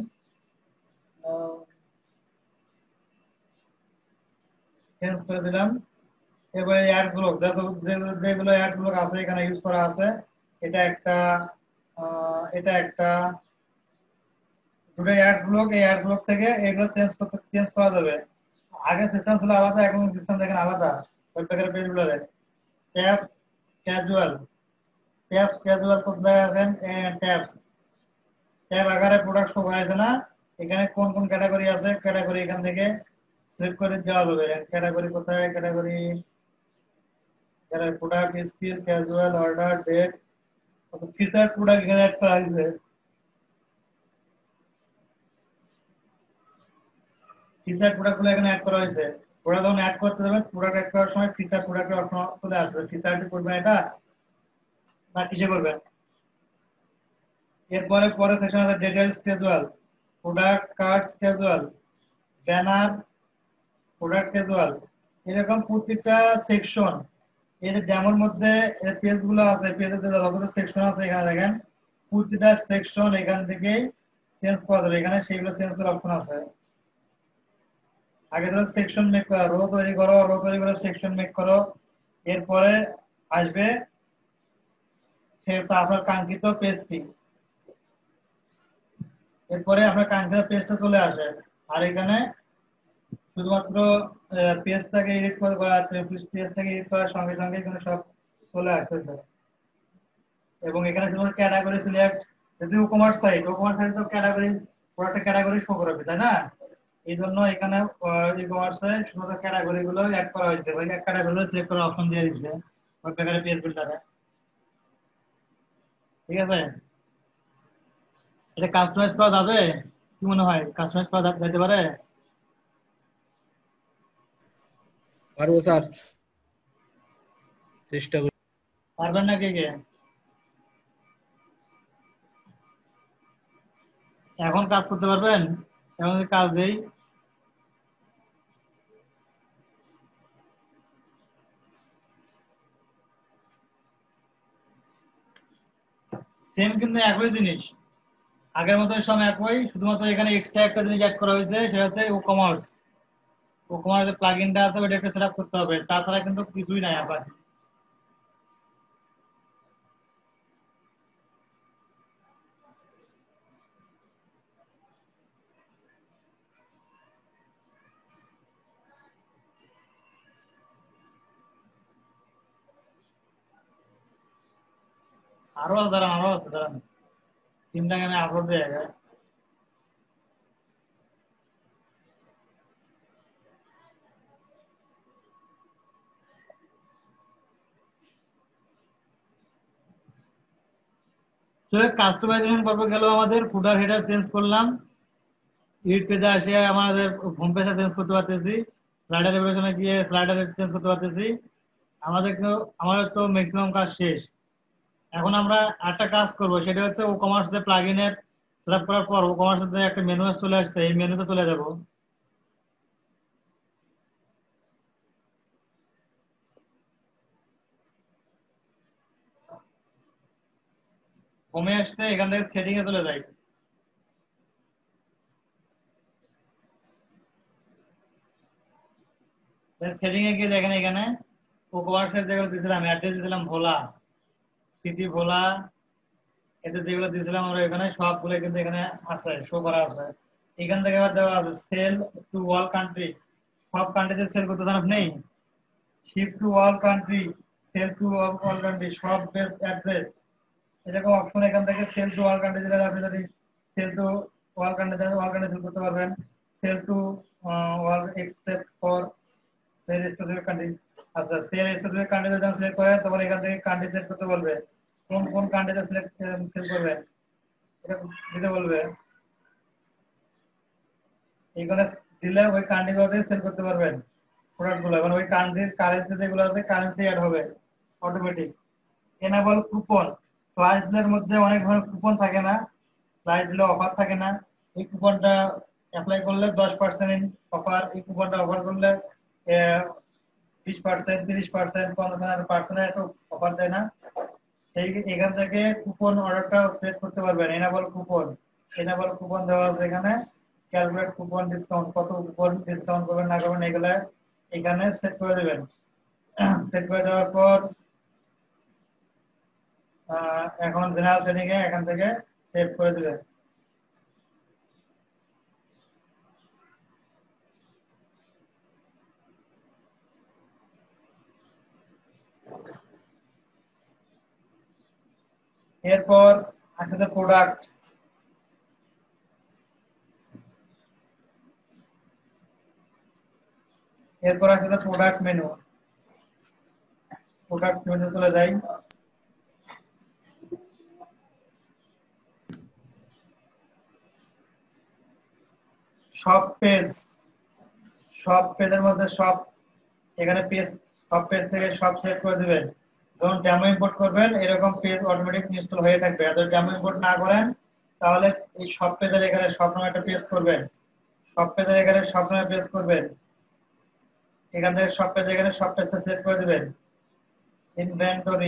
চেঞ্জ করে দিলাম। এবারে অ্যাডস ব্লক যেগুলো অ্যাড ব্লক আছে এখানে ইউজ করা আছে, এটা একটা এটা একটা দুটো অ্যাডস ব্লক, এই অ্যাডস ব্লক থেকে এগুলো চেঞ্জ করতে চেঞ্জ করা যাবে। আগে সিস্টেম ছিল আলাদা, এখন সিস্টেম দেখেন আলাদা। ওয়েব প্যাকের পেজগুলোতে ট্যাবস ক্যাজুয়াল, ট্যাবস ক্যাজুয়াল কোথায় আছেন, ট্যাবস ট্যাব আকারে প্রোডাক্ট শো করাইছে না, এখানে কোন কোন ক্যাটাগরি আছে ক্যাটাগরি এখান থেকে সিলেক্ট করে দেওয়া যাবে। ক্যাটাগরি কোথায়, category product skill casual order date feature product এখানে অ্যাড করা হয়েছে। ফিচার প্রোডাক্টগুলো এখানে অ্যাড করা হয়েছে, ওরা যখন অ্যাড করতে যাবেন প্রোডাক্ট অ্যাড করার সময় ফিচার প্রোডাক্টের অপশন চলে আসবে, ফিচারটি করবেন এটা না কিসে করবেন। এরপরে পরে সেকশন আছে details casual, product card casual, banner product casual, এরকম প্রত্যেকটা সেকশন এর ডেমোর মধ্যে পেজগুলো আছে, পেজের যে যতগুলো সেকশন আছে এখানে দেখেন প্রতিটা সেকশন এখান থেকেই চেঞ্জ করা যাবে, এখানে সেগুলো চেঞ্জ করার অপশন আছে। আগে ধরো সেকশন মেক করো, রো তৈরি করো, রো তৈরি করে সেকশন মেক করো, এরপরে আসবে সেটা আপনার কাঙ্ক্ষিত পেজটি, এরপরে আপনার কাঙ্ক্ষিত পেজটা চলে আসে। আর এখানে শুধুমাত্র পেজটাকে এডিট করে করা আছে, পেজটাকে এডিট করার সঙ্গে সঙ্গে এখানে সব চলে আসতেছে। এবং এখানে শুধুমাত্র ক্যাটাগরি সিলেক্ট, যদি e commerce site e commerce site তো ক্যাটাগরি পুরোটা ক্যাটাগরি শো করবে তাই না, এই জন্য এখানে ই কমার্সে শুধুমাত্র ক্যাটাগরি গুলো অ্যাড করা হয়েছে, ওই ক্যাটাগরি সিলেক্ট করার অপশন দিয়ে দিয়েছে ওই প্যাকেজের পেজ বিল্ডারে। ঠিক আছে, এটা কাস্টমাইজ করা যাবে কি মনে হয়, কাস্টমাইজ করা যেতে পারে? পারবো স্যার, চেষ্টা করি। পারবেন না কে কে? এখন কাজ করতে পারবেন? এখন কাজ দেই। সেম কিন্তু একই জিনিস, আগের মতো সব একই, শুধুমাত্র এখানে এক্সট্রা একটা জিনিস অ্যাড করা হয়েছে, সেটা হচ্ছে ও কমার্স। ও কমার্সের প্লাগইনটা আছে, ওটা একটা সেটআপ করতে হবে, তাছাড়া কিন্তু কিছুই নাই আবার। আরো আছে, দাঁড়ান আরো আছে, দাঁড়ান তিনটা এখানে আপলোড দেয়া যায়। তো কাস্টমাইজেশন পর্বে গেল, আমাদের ফুটার হেডার চেঞ্জ করলাম, ইট পেজে আসে আমাদের হোম পেজে চেঞ্জ করতে পারতেছি, স্লাইডার এভলিউশনে গিয়ে স্লাইডার চেঞ্জ করতে পারতেছি। আমাদের আমাদের তো ম্যাক্সিমাম কাজ শেষ। এখন আমরা একটা কাজ করব, সেটা হচ্ছে ও কমার্স এর প্লাগইনের সেটআপ করার পর ও কমার্স এর একটা মেনু চলে আসছে, এই মেনুতে চলে যাব। হোমে আসতে এখান থেকে সেটিং এ চলে যাই। সেটিং এ গিয়ে দেখেন এখানে ও কমার্স এর যেগুলো দিয়েছিলাম, অ্যাড্রেস দিয়েছিলাম ভোলা, সিটি ভোলা, এতে যেগুলো দিয়েছিলাম আমরা এখানে সবগুলো কিন্তু এখানে আছে, শো করা আছে। এখান থেকে আবার দেওয়া আছে সেল টু অল কান্ট্রি, সব কান্ট্রিতে সেল করতে জানাব নেই, ship to all country, sell to all country, সব বেস্ট অ্যাড্রেস, এরকম অপশন এখান থেকে সেল টু অল কান্ট্রি দিলে আপনি যদি সেল টু অল কান্ট্রি দেন অল কান্ট্রি সেল করতে পারবেন, sell to all except for sell specific country. আচ্ছা, সেল স্পেসিফিক কান্ট্রিতে যখন সিলেক্ট করেন তখন এখান থেকে কান্ট্রি সিলেক্ট করতে বলবে, কোন কোন কান্ট্রিতে সিলেক্ট সেল করবেন এটা দিতে বলবে। এখানে দিলে ওই কান্ট্রিগুলোতে সেল করতে পারবেন প্রোডাক্টগুলো, মানে ওই কান্ট্রির কারেন্সি যেগুলো আছে কারেন্সি অ্যাড হবে অটোমেটিক। এনাবল কুপন, ফ্ল্যাশ ডিলের মধ্যে অনেক ধরনের কুপন থাকে না, ফ্ল্যাশ ডিলে অফার থাকে না, এই কুপনটা অ্যাপ্লাই করলে দশ পার্সেন্ট অফার, এই কুপনটা অফার করলে বিশ পার্সেন্ট, তিরিশ পার্সেন্ট, পঞ্চাশ পার্সেন্ট একটু অফার দেয় না, সেই এখান থেকে কুপন অর্ডারটা সেট করতে পারবেন। এনাবল কুপন, এনাবল কুপন দেওয়া আছে এখানে, ক্যালকুলেট কুপন ডিসকাউন্ট, কত কুপন ডিসকাউন্ট করবেন না করবেন এগুলো এখানে সেট করে দেবেন। সেট করে দেওয়ার পর এখন জেনারেল সেটিং এ এখান থেকে সেভ করে দিবেন। এরপর আসলে প্রোডাক্ট, এরপর আসলে প্রোডাক্ট মেনু, প্রোডাক্ট মেনু চলে যাই। সব পেজ, সব পেজের মধ্যে সব এখানে পেজ, সব পেজ থেকে সব সেট করে দিবেন। যখন ডেমো ইম্পোর্ট করবেন এরকম পেজ অটোমেটিক ইনস্টল হয়ে থাকবে, আর যদি ডেমো ইম্পোর্ট না করেন তাহলে এই সব পেজের এখানে সব নামে একটা পেজ করবেন, সব পেজের এখানে সব নামে পেজ করবেন, এখান থেকে সব পেজ এখানে সব পেজটা সেট করে দিবেন। ইনভেন্টরি,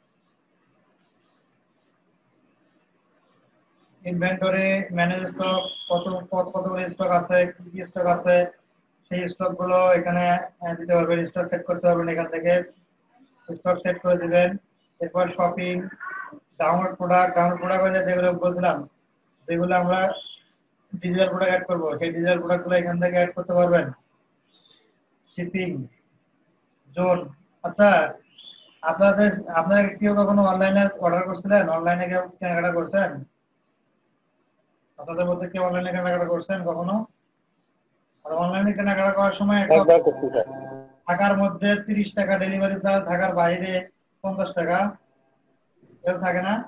ইনভেন্টরি ম্যানেজ স্টক, কত কতগুলো স্টক আছে, কি কি স্টক আছে সেই স্টক গুলো এখানে দিতে পারবেন, স্টক সেট করতে পারবেন, এখান থেকে স্টক সেট করে দিবেন। এরপর shopping, download product, download product হয়ে যেগুলো বলছিলাম যেগুলো আমরা ডিজিটাল প্রোডাক্ট অ্যাড করবো সেই ডিজিটাল প্রোডাক্ট গুলো এখান থেকে অ্যাড করতে পারবেন। শিপিং জোন, আচ্ছা আপনাদের আপনারা কেউ কখনো অনলাইনে অর্ডার করছিলেন, অনলাইনে কেউ কেনাকাটা করছেন, আপনাদের মধ্যে কেউ অনলাইনে কেনাকাটা করছেন কখনো? আর অনলাইনে কেনাকাটা করার সময় একটা ঢাকার মধ্যে তিরিশ টাকা ডেলিভারি চার্জ, ঢাকার বাইরে পঞ্চাশ টাকা, এরকম থাকে না?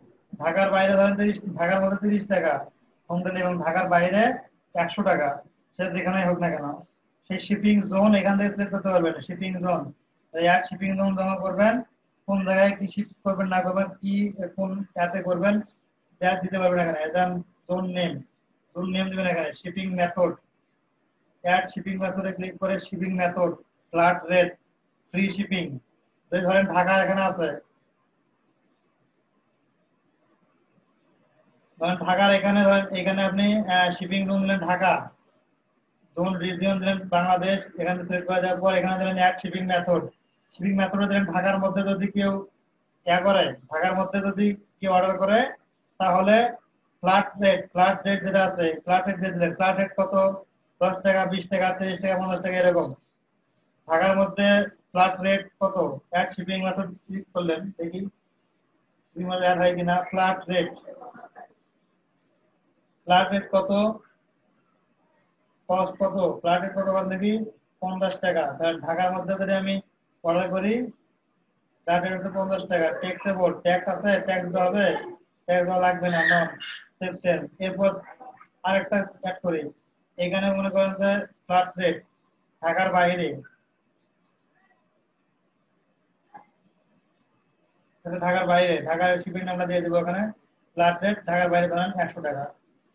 ঢাকার বাইরে ধরেন তিরিশ, ঢাকার মধ্যে তিরিশ টাকা হোম ডেলিভারি এবং ঢাকার বাইরে একশো টাকা, সে যেখানেই হোক না কেন সেই শিপিং জোন এখান থেকে সিলেক্ট করতে পারবেন shipping zone add shipping zone জমা করবেন কোন জায়গায় কি শিপ করবেন না করবেন কি কোন অ্যাপে করবেন দ্যাট দিতে পারবেন এখানে দেন জোন নেম জোন নেম দিবেন এখানে শিপিং মেথড অ্যাড শিপিং মেথডে ক্লিক করে shipping method flat rate free shipping যদি ধরেন ঢাকা এখানে আছে ধরেন ঢাকার এখানে ধরেন এখানে আপনি শিপিং জোন দিলেন ঢাকা জোন রিজিয়ন দিলেন বাংলাদেশ এখানে সিলেক্ট করে দেওয়ার পর এখানে দিলেন অ্যাড শিপিং মেথড শিপিং মেথডে দিলেন ঢাকার মধ্যে যদি কেউ ইয়া করে ঢাকার মধ্যে যদি কেউ অর্ডার করে তাহলে ফ্ল্যাট রেট ফ্ল্যাট রেট যেটা আছে ফ্ল্যাট রেট দিয়ে দিলেন ফ্ল্যাট রেট কত দশ টাকা বিশ টাকা তিরিশ টাকা পঞ্চাশ টাকা এরকম ঢাকার মধ্যে ফ্ল্যাট রেট কত অ্যাড শিপিং মেথড ক্লিক করলেন দেখি বিমল অ্যাড হয় কিনা ফ্ল্যাট রেট ফ্ল্যাট রেট কত কস্ট কত ফ্ল্যাট রেট কত বল দেখি পঞ্চাশ টাকা তাহলে ঢাকার মধ্যে যদি আমি অর্ডার করি ফ্ল্যাট রেট হচ্ছে পঞ্চাশ টাকা ট্যাক্সেবল ট্যাক্স আছে ট্যাক্স দিতে হবে ট্যাক্স দেওয়া লাগবে না নন সেভ সেল এরপর আরেকটা অ্যাড করি এখানে মনে করেন যে ফ্ল্যাট রেট ঢাকার বাইরে ঢাকার বাইরে ঢাকার শিপিং নাম্বার দিয়ে দেবো ওখানে ফ্ল্যাট রেট ঢাকার বাইরে ধরেন একশো টাকা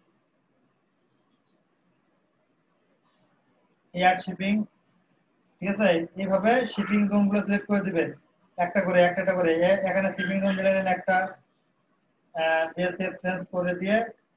এয়ার শিপিং ঠিক আছে এইভাবে শিপিং জোন গুলো সিলেক্ট করে দিবেন একটা করে একটা একটা করে এখানে শিপিং জোন দিলেন একটা চেঞ্জ করে দিয়ে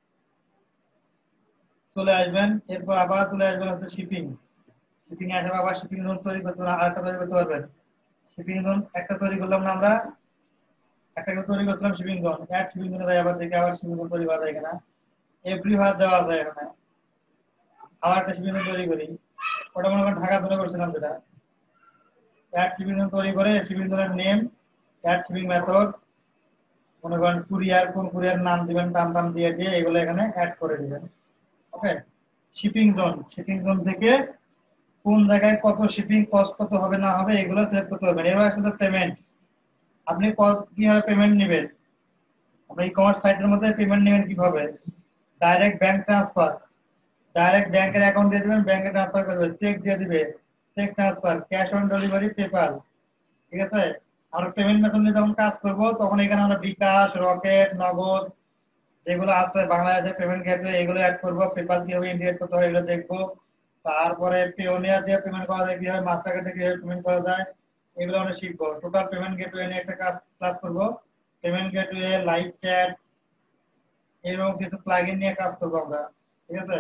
চলে আসবেন এরপর আবার চলে আসবেন হচ্ছে শিপিং শিপিং এ আসবে আবার শিপিং জোন তৈরি করতে পারবেন আরেকটা তৈরি করতে পারবেন শিপিং জোন একটা তৈরি করলাম না আমরা একটা তৈরি করলাম শিপিং জোন অ্যাড শিপিং জোনে যাই আবার দেখি আবার শিপিং জোন তৈরি করা যায় এখানে এভরিওয়্যার দেওয়া যায় এখানে আবার একটা শিপিং জোন তৈরি করি ওটা মনে করেন ঢাকা ধরে করছিলাম যেটা অ্যাড শিপিং জোন তৈরি করে শিপিং জোনের নেম অ্যাড শিপিং মেথড মনে করেন কুরিয়ার কোন কুরিয়ার নাম দিবেন নাম টাম দিয়ে দিয়ে এগুলো এখানে অ্যাড করে দিবেন okay shipping zone shipping zone থেকে কোন জায়গায় কত শিপিং কস্ট কত হবে না হবে এগুলো সিলেক্ট করতে হবে এবার আসলে পেমেন্ট আপনি কিভাবে পেমেন্ট নেবেন আপনি ই-কমার্স সাইটের মধ্যে পেমেন্ট নেবেন কিভাবে ডাইরেক্ট ব্যাংক ট্রান্সফার ডাইরেক্ট ব্যাংকের অ্যাকাউন্ট দিয়ে দিবেন ব্যাংকে ট্রান্সফার করবে চেক দিয়ে দিবে check transfer cash on delivery PayPal ঠিক আছে আর পেমেন্ট মেথড নিয়ে যখন কাজ করব তখন এখানে আমরা বিকাশ রকেট নগদ যেগুলো আছে বাংলাদেশে পেমেন্ট গেটওয়ে এগুলো অ্যাড করব পেপাল কিভাবে ইন্ডিকেট করতে হয় এগুলো দেখবো তারপরে পেওনিয়ার দিয়ে পেমেন্ট করা যায় কিভাবে মাস্টারকার্ড দিয়ে কিভাবে পেমেন্ট করা যায় এগুলো আমরা শিখবো টোটাল পেমেন্ট গেটওয়ে নিয়ে একটা কাজ ক্লাস করব পেমেন্ট গেটওয়ে লাইভ চ্যাট এরকম কিছু প্লাগইন নিয়ে কাজ করব আমরা ঠিক আছে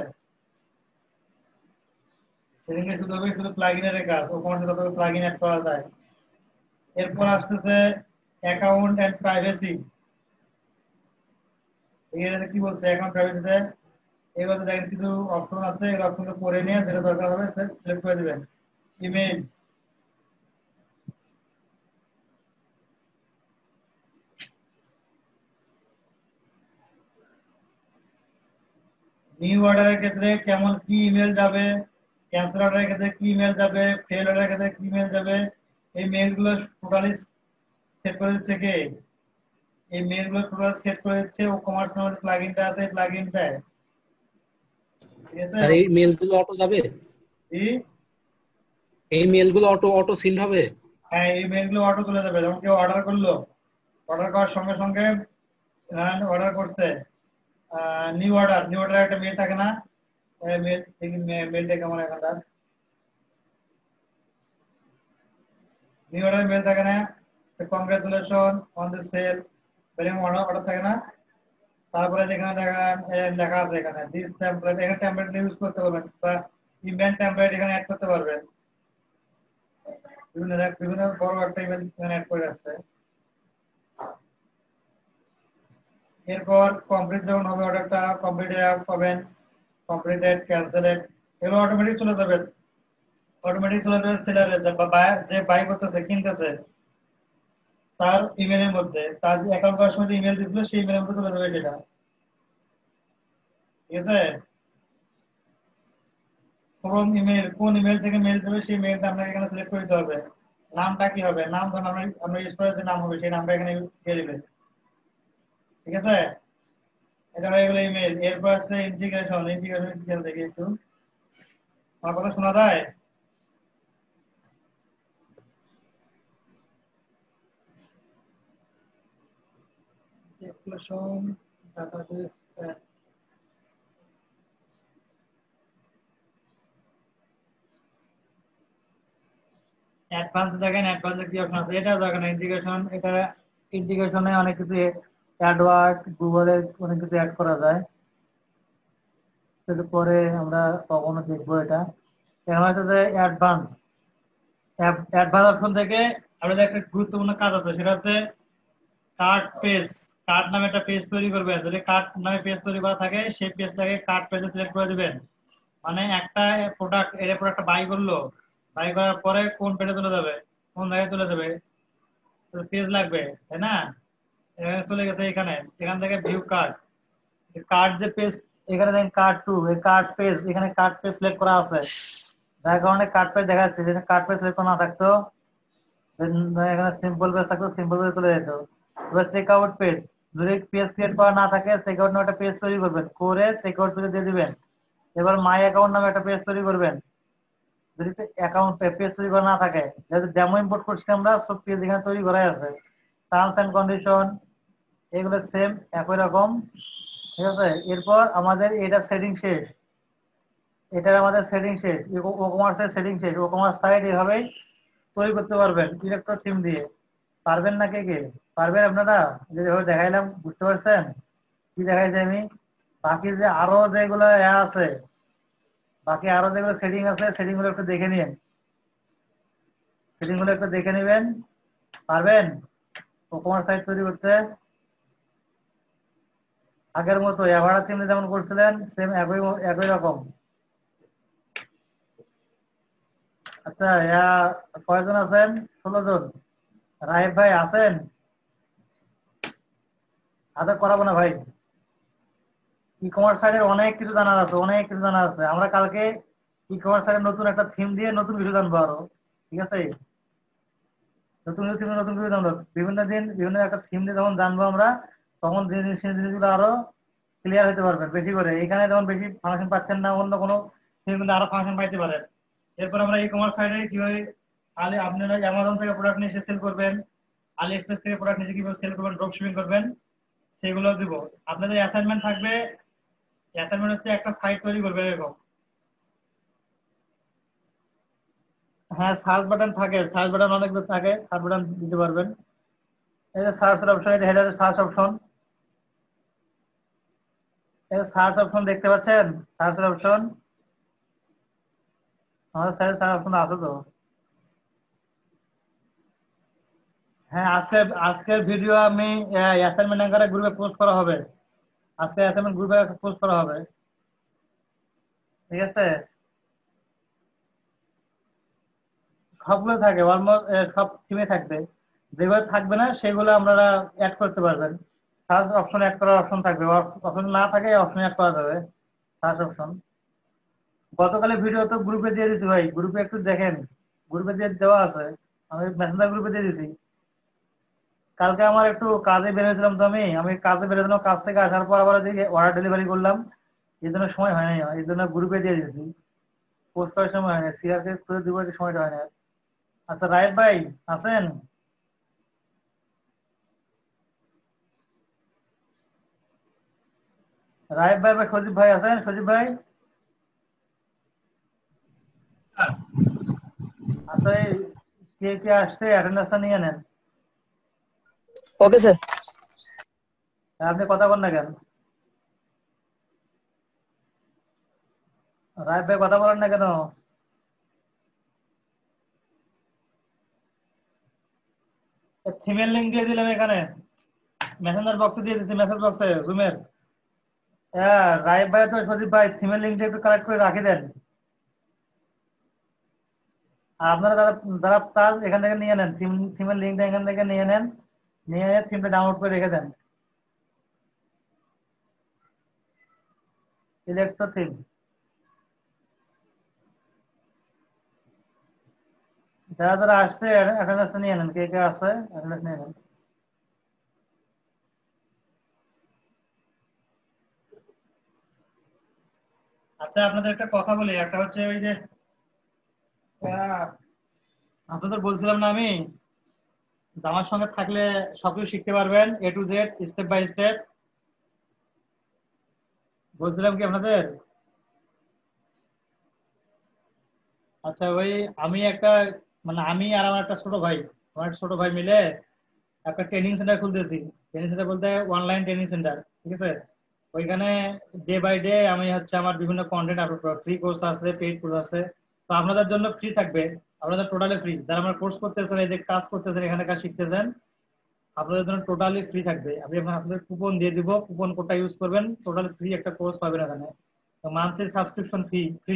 সেদিকে শুধু হবে শুধু প্লাগইনের কাজ ওখানে যত প্লাগইন অ্যাড করা যায় এরপর আসতেছে অ্যাকাউন্ট এন্ড প্রাইভেসি এখানে কি বলছে অ্যাকাউন্ট প্রাইভেসিতে এগুলো দেখেন কিছু অপশন আছে এই অপশনগুলো পড়ে নিয়ে যেটা দরকার হবে সেটা সিলেক্ট করে দিবেন ইমেল নিউ অর্ডারের ক্ষেত্রে কেমন কি ইমেল যাবে ক্যান্সেল অর্ডারের ক্ষেত্রে কি ইমেল যাবে ফেল অর্ডারের ক্ষেত্রে কি ইমেল যাবে এই মেইলগুলো টোটালি সেট করে দিচ্ছে কে এই মেইলগুলো টোটাল সেট করে দিচ্ছে ও কমার্স নামের প্লাগইনটা আছে প্লাগইনটা ঠিক আছে আর এই মেইলগুলো অটো যাবে কি এই মেইলগুলো অটো অটো সিন্ড হবে হ্যাঁ এই মেইলগুলো অটো চলে যাবে যখন কেউ অর্ডার করলো অর্ডার করার সঙ্গে সঙ্গে অর্ডার করতে নিউ অর্ডার নিউ অর্ডার একটা মেইল থাকে না মেইল মেইলটা কেমন এখানটা নিউ অর্ডার মেইল থাকে না কংগ্রাচুলেশন অন দ্য সেল এরকম অর্ডার থাকে না তারপরে যেখানে দেখেন লেখা আছে এখানে দিস টেমপ্লেট এখানে টেমপ্লেট ইউজ করতে পারবেন বা ইভেন্ট টেমপ্লেট এখানে অ্যাড করতে পারবেন বিভিন্ন বিভিন্ন বড় একটা ইভেন্ট এখানে অ্যাড করে আসছে এরপর কমপ্লিট যখন হবে অর্ডারটা কমপ্লিট পাবেন কমপ্লিটেড ক্যান্সেলেড এগুলো অটোমেটিক চলে যাবে অটোমেটিক চলে যাবে সেলারের বা বায়ার যে বাই করতেছে কিনতেছে তার ইমেলের মধ্যে তার যে অ্যাকাউন্ট করার সময় ইমেল দিছিল সেই ইমেলের মধ্যে চলে যাবে সেটা ঠিক আছে কোন ইমেল কোন ইমেল থেকে মেল যাবে সেই মেলটা আপনাকে এখানে সিলেক্ট করে দিতে হবে নামটা কি হবে নাম ধরুন আমরা আমরা স্টোরের যে নাম হবে সেই নামটা এখানে দিয়ে দিবেন ঠিক আছে এটা হয়ে গেল ইমেল এরপর আছে ইন্টিগ্রেশন ইন্টিগ্রেশন ডিটেইল দেখি একটু আমার কথা শোনা যায়? Deflation, database, অ্যাডভান্স দেখেন, অ্যাডভান্সে কি অপশন আছে? এটা দেখেন ইন্টিগ্রেশন, এটা ইন্টিগ্রেশনে অনেক কিছু অ্যাডওয়ার্ড গুগলে অনেক কিছু অ্যাড করা যায়, সেটা পরে আমরা কখনো দেখবো। এটা এখানে হচ্ছে যে অ্যাডভান্স অ্যাডভান্স অপশন থেকে আমাদের একটা গুরুত্বপূর্ণ কাজ আছে, সেটা হচ্ছে কার্ট পেজ। কার্ট নামে একটা পেজ তৈরি করবেন। যদি কার্ট নামে পেজ তৈরি করা থাকে সেই পেজটাকে কার্ট পেজে সিলেক্ট করে দিবেন। মানে একটা প্রোডাক্ট এর প্রোডাক্টটা বাই করলো, বাই করার পরে কোন পেজে চলে যাবে, কোন জায়গায় চলে যাবে, পেজ লাগবে, তাই না? এখানে চলে গেছে, এখানে এখান থেকে ভিউ কার্ট, কার্ট যে পেজ এখানে দেখেন কার্ট টু, এই কার্ট পেজ, এখানে কার্ট পেজ সিলেক্ট করা আছে, যার কারণে কার্ট পেজ দেখা যাচ্ছে। যদি কার্ট পেজ সিলেক্ট না থাকতো, এখানে সিম্পল পেজ থাকতো, সিম্পল পেজ চলে যেত। এবার চেক আউট পেজ, যদি পেজ ক্রিয়েট করা না থাকে চেক আউট নামে একটা পেজ তৈরি করবেন, করে চেক আউট পেজে দিয়ে দিবেন। এবার মাই অ্যাকাউন্ট নামে একটা পেজ তৈরি করবেন। যদি অ্যাকাউন্ট পেজ তৈরি করা না থাকে, যেহেতু ডেমো ইম্পোর্ট করছি আমরা, সব পেজ এখানে তৈরি করাই আছে। টার্মস এন্ড কন্ডিশন এগুলো সেম একই রকম, ঠিক আছে? এরপর আমাদের এটা সেটিং শেষ, এটা আমাদের সেটিং শেষ, ও কমার্সের সেটিং শেষ। ও কমার্স সাইট এভাবেই তৈরি করতে পারবেন ইলেকট্রো থিম দিয়ে। পারবেন না কে কে? পারবেন আপনারা? যেভাবে দেখাইলাম বুঝতে পারছেন কি দেখাইছি আমি? বাকি যে আরো যেগুলো আছে, বাকি আরো যেগুলো সেটিং আছে, সেটিং গুলো একটু দেখে নিন, সেটিং গুলো একটু দেখে নিবেন। পারবেন ও কমার্স সাইট তৈরি করতে? আগের মতো এভারা থিম যেমন করছিলেন সেম একই একই রকম। আচ্ছা, কয়জন আছেন? ষোলো জন। রাইফ ভাই আছেন? আদা করাবো না ভাই। ই কমার্স সাইটের অনেক কিছু জানার আছে, অনেক কিছু জানার আছে। আমরা কালকে ই কমার্স সাইটের নতুন একটা থিম দিয়ে নতুন কিছু জানবো আরো, ঠিক আছে? নতুন কিছু নতুন কিছু জানবো বিভিন্ন দিন, বিভিন্ন একটা থিম দিয়ে যখন জানবো আমরা, তখন জিনিস জিনিসগুলো আরো ক্লিয়ার হতে পারবেন বেশি করে। এখানে যেমন বেশি ফাংশন পাচ্ছেন না, অন্য কোনো থিম কিন্তু আরো ফাংশন পাইতে পারেন। এরপর আমরা ই কমার্স সাইটে কিভাবে আলি আপনারা অ্যামাজন থেকে প্রোডাক্ট নিয়ে এসে সেল করবেন, আলি এক্সপ্রেস থেকে প্রোডাক্ট নিয়ে কিভাবে সেল করবেন, ড্রপ শিপিং করবেন, সেগুলো দিব। আপনাদের অ্যাসাইনমেন্ট থাকবে, অ্যাসাইনমেন্ট হচ্ছে একটা সাইট তৈরি করবেন এরকম। হ্যাঁ, সার্চ বাটন থাকে, সার্চ বাটন অনেক থাকে, সার্চ বাটন দিতে পারবেন। এই যে সার্চ অপশন, এটা হেডার সার্চ অপশন, এই সার্চ অপশন দেখতে পাচ্ছেন? সার্চ অপশন আমাদের সাইডে সার্চ অপশন আছে তো। হ্যাঁ, আজকে আজকের ভিডিও আমি অ্যাসাইনমেন্ট আকারে গ্রুপে পোস্ট করা হবে। আজকে অ্যাসাইনমেন্ট গ্রুপে পোস্ট করা হবে, ঠিক আছে? সবগুলো থাকে, অলমোস্ট সব থিমে থাকবে। যেগুলো থাকবে না সেগুলো আপনারা অ্যাড করতে পারবেন। সার্চ অপশন অ্যাড করার অপশন থাকবে, অপশন না থাকে অপশন অ্যাড করা যাবে, সার্চ অপশন। গতকালের ভিডিও তো গ্রুপে দিয়ে দিচ্ছি ভাই, গ্রুপে একটু দেখেন, গ্রুপে দিয়ে দেওয়া আছে, আমি মেসেঞ্জার গ্রুপে দিয়ে দিছি। কালকে আমার একটু কাজে বেরিয়েছিলাম, তো আমি আমি কাজে বেরিয়েছিলাম, কাজ থেকে আসার পর আবার এদিকে অর্ডার ডেলিভারি করলাম, এই জন্য সময় হয় নাই, এই জন্য গ্রুপে দিয়ে দিয়েছি। পোস্ট করার সময় হয় না, সিআরকে করে দিব, সময়টা হয় না। আচ্ছা, রাইট ভাই আছেন? রাইট ভাই বা সজীব ভাই আছেন? সজীব ভাই? আচ্ছা, এই কে কে আসছে অ্যাটেন্ডেন্সটা নিয়ে নেন। Okay sir. আপনি কথা বল না কেন? রাইট ভাই কথা বলেন না কেন? থিমের লিঙ্ক দিয়ে দিলাম এখানে, মেসেঞ্জার বক্সে দিয়ে দিচ্ছি, মেসেজ বক্সে জুমের। হ্যাঁ, রাইট ভাই তো সজীব ভাই থিমের লিঙ্কটা একটু কালেক্ট করে রাখি দেন। আর আপনারা যারা যারা তার এখান থেকে নিয়ে নেন, থিম থিমের লিঙ্কটা এখান থেকে নিয়ে নেন, নিয়ে থিমটা ডাউনলোড করে রেখে দেন। ইলেকট্রো থিম, যারা যারা আসছে অ্যাটেন্ডেন্সটা নিয়ে নেন, কে কে আসছে অ্যাটেন্ডেন্স নিয়ে নেন। আচ্ছা, আপনাদের একটা কথা বলি, একটা হচ্ছে ওই যে আহ, আপনাদের বলছিলাম না আমি যে আমার সঙ্গে থাকলে সবকিছু শিখতে পারবেন, A to Z step by step. বলছিলাম কি আপনাদের? আচ্ছা, ওই আমি একটা মানে আমি আর আমার একটা ছোট ভাই, আমার একটা ছোট ভাই মিলে একটা ট্রেনিং সেন্টার খুলতেছি। ট্রেনিং সেন্টার বলতে অনলাইন ট্রেনিং সেন্টার, ঠিক আছে? ওইখানে ডে বাই ডে আমি হচ্ছে আমার বিভিন্ন কন্টেন্ট আপলোড করব, ফ্রি কোর্স আছে, পেইড কোর্স আছে। তো আপনাদের জন্য ফ্রি থাকবে, আপনাদের টোটালি ফ্রি। যারা আমার কোর্স করতেছেন, এই যে কাজ করতেছেন, এখানে কাজ শিখতেছেন, আপনাদের জন্য টোটালি ফ্রি থাকবে। আমি আপনাদের কুপন দিয়ে দিব, কুপন কোডটা ইউজ করবেন, টোটালি ফ্রি একটা কোর্স পাবেন এখানে। Monthly subscription fee free.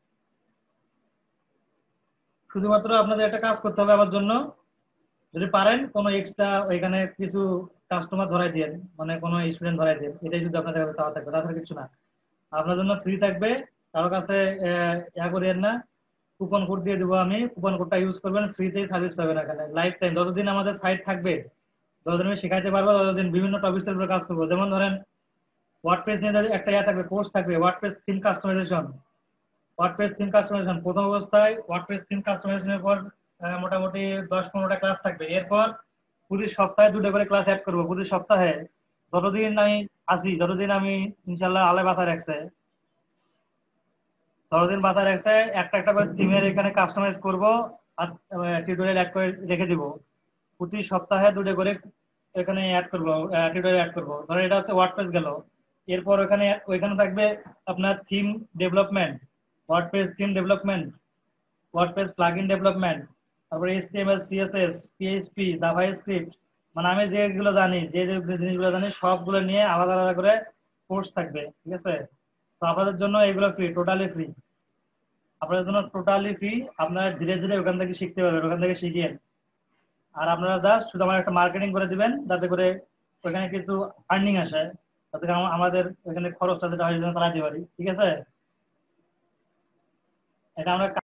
শুধুমাত্র আপনাদের একটা কাজ করতে হবে আমার জন্য, যদি পারেন কোনো এক্সট্রা ওইখানে কিছু কাস্টমার ধরাই দেন, মানে কোনো স্টুডেন্ট ধরাই দেন, এটাই যদি আপনাদের কাছে চাওয়া থাকবে, তাছাড়া কিছু না। আপনার জন্য ফ্রি থাকবে, কারো কাছে ইয়া করিয়েন না। কুপন কোড দিয়ে দিব আমি, কুপন কোডটা ইউজ করবেন, ফ্রিতেই সার্ভিস পাবেন এখানে লাইফ টাইম। যতদিন আমাদের সাইট থাকবে, যতদিন আমি শেখাইতে পারবো, ততদিন বিভিন্ন টপিকের উপর কাজ করবো। যেমন ধরেন ওয়ার্ডপ্রেস নিয়ে যদি একটা ইয়া থাকবে, কোর্স থাকবে WordPress theme customization. WordPress theme customization প্রথম অবস্থায় ওয়ার্ডপ্রেস থিম কাস্টমাইজেশনের পর আহ, মোটামুটি দশ পনেরোটা ক্লাস থাকবে। এরপর প্রতি সপ্তাহে দুটো করে ক্লাস অ্যাড করবো। প্রতি সপ্তাহে যতদিন আমি আসি, যতদিন আমি ইনশাল্লাহ আলে বাতা রাখছে, ততদিন বাতা রাখছে একটা একটা করে থিমের এখানে কাস্টমাইজ করবো আর টিউটোরিয়াল অ্যাড করে রেখে দিব। প্রতি সপ্তাহে দুটো করে এখানে অ্যাড করবো, টিউটোরিয়াল অ্যাড করবো। ধরো এটা হচ্ছে ওয়ার্ডপ্রেস গেল, এরপর ওখানে ওইখানে থাকবে আপনার theme development, WordPress theme development, WordPress plugin development, তারপরে এইচটিএমএল, সিএসএস, পিএইচপি, জাভাস্ক্রিপ্ট, মানে আমি যেগুলো জানি, যে যে জিনিসগুলো জানি সবগুলো নিয়ে আলাদা আলাদা করে কোর্স থাকবে, ঠিক আছে? তো আপনাদের জন্য এগুলো ফ্রি, টোটালি ফ্রি। আপনাদের জন্য টোটালি ফ্রি। আপনারা ধীরে ধীরে ওখান থেকে শিখতে পারবেন, ওখান থেকে শিখিয়ে। আর আপনারা জাস্ট শুধু আমার একটা মার্কেটিং করে দিবেন, যাতে করে ওখানে কিছু আর্নিং আসে, যাতে করে আমাদের ওখানে খরচটা যেটা হয় চালাতে পারি, ঠিক আছে? এটা আমরা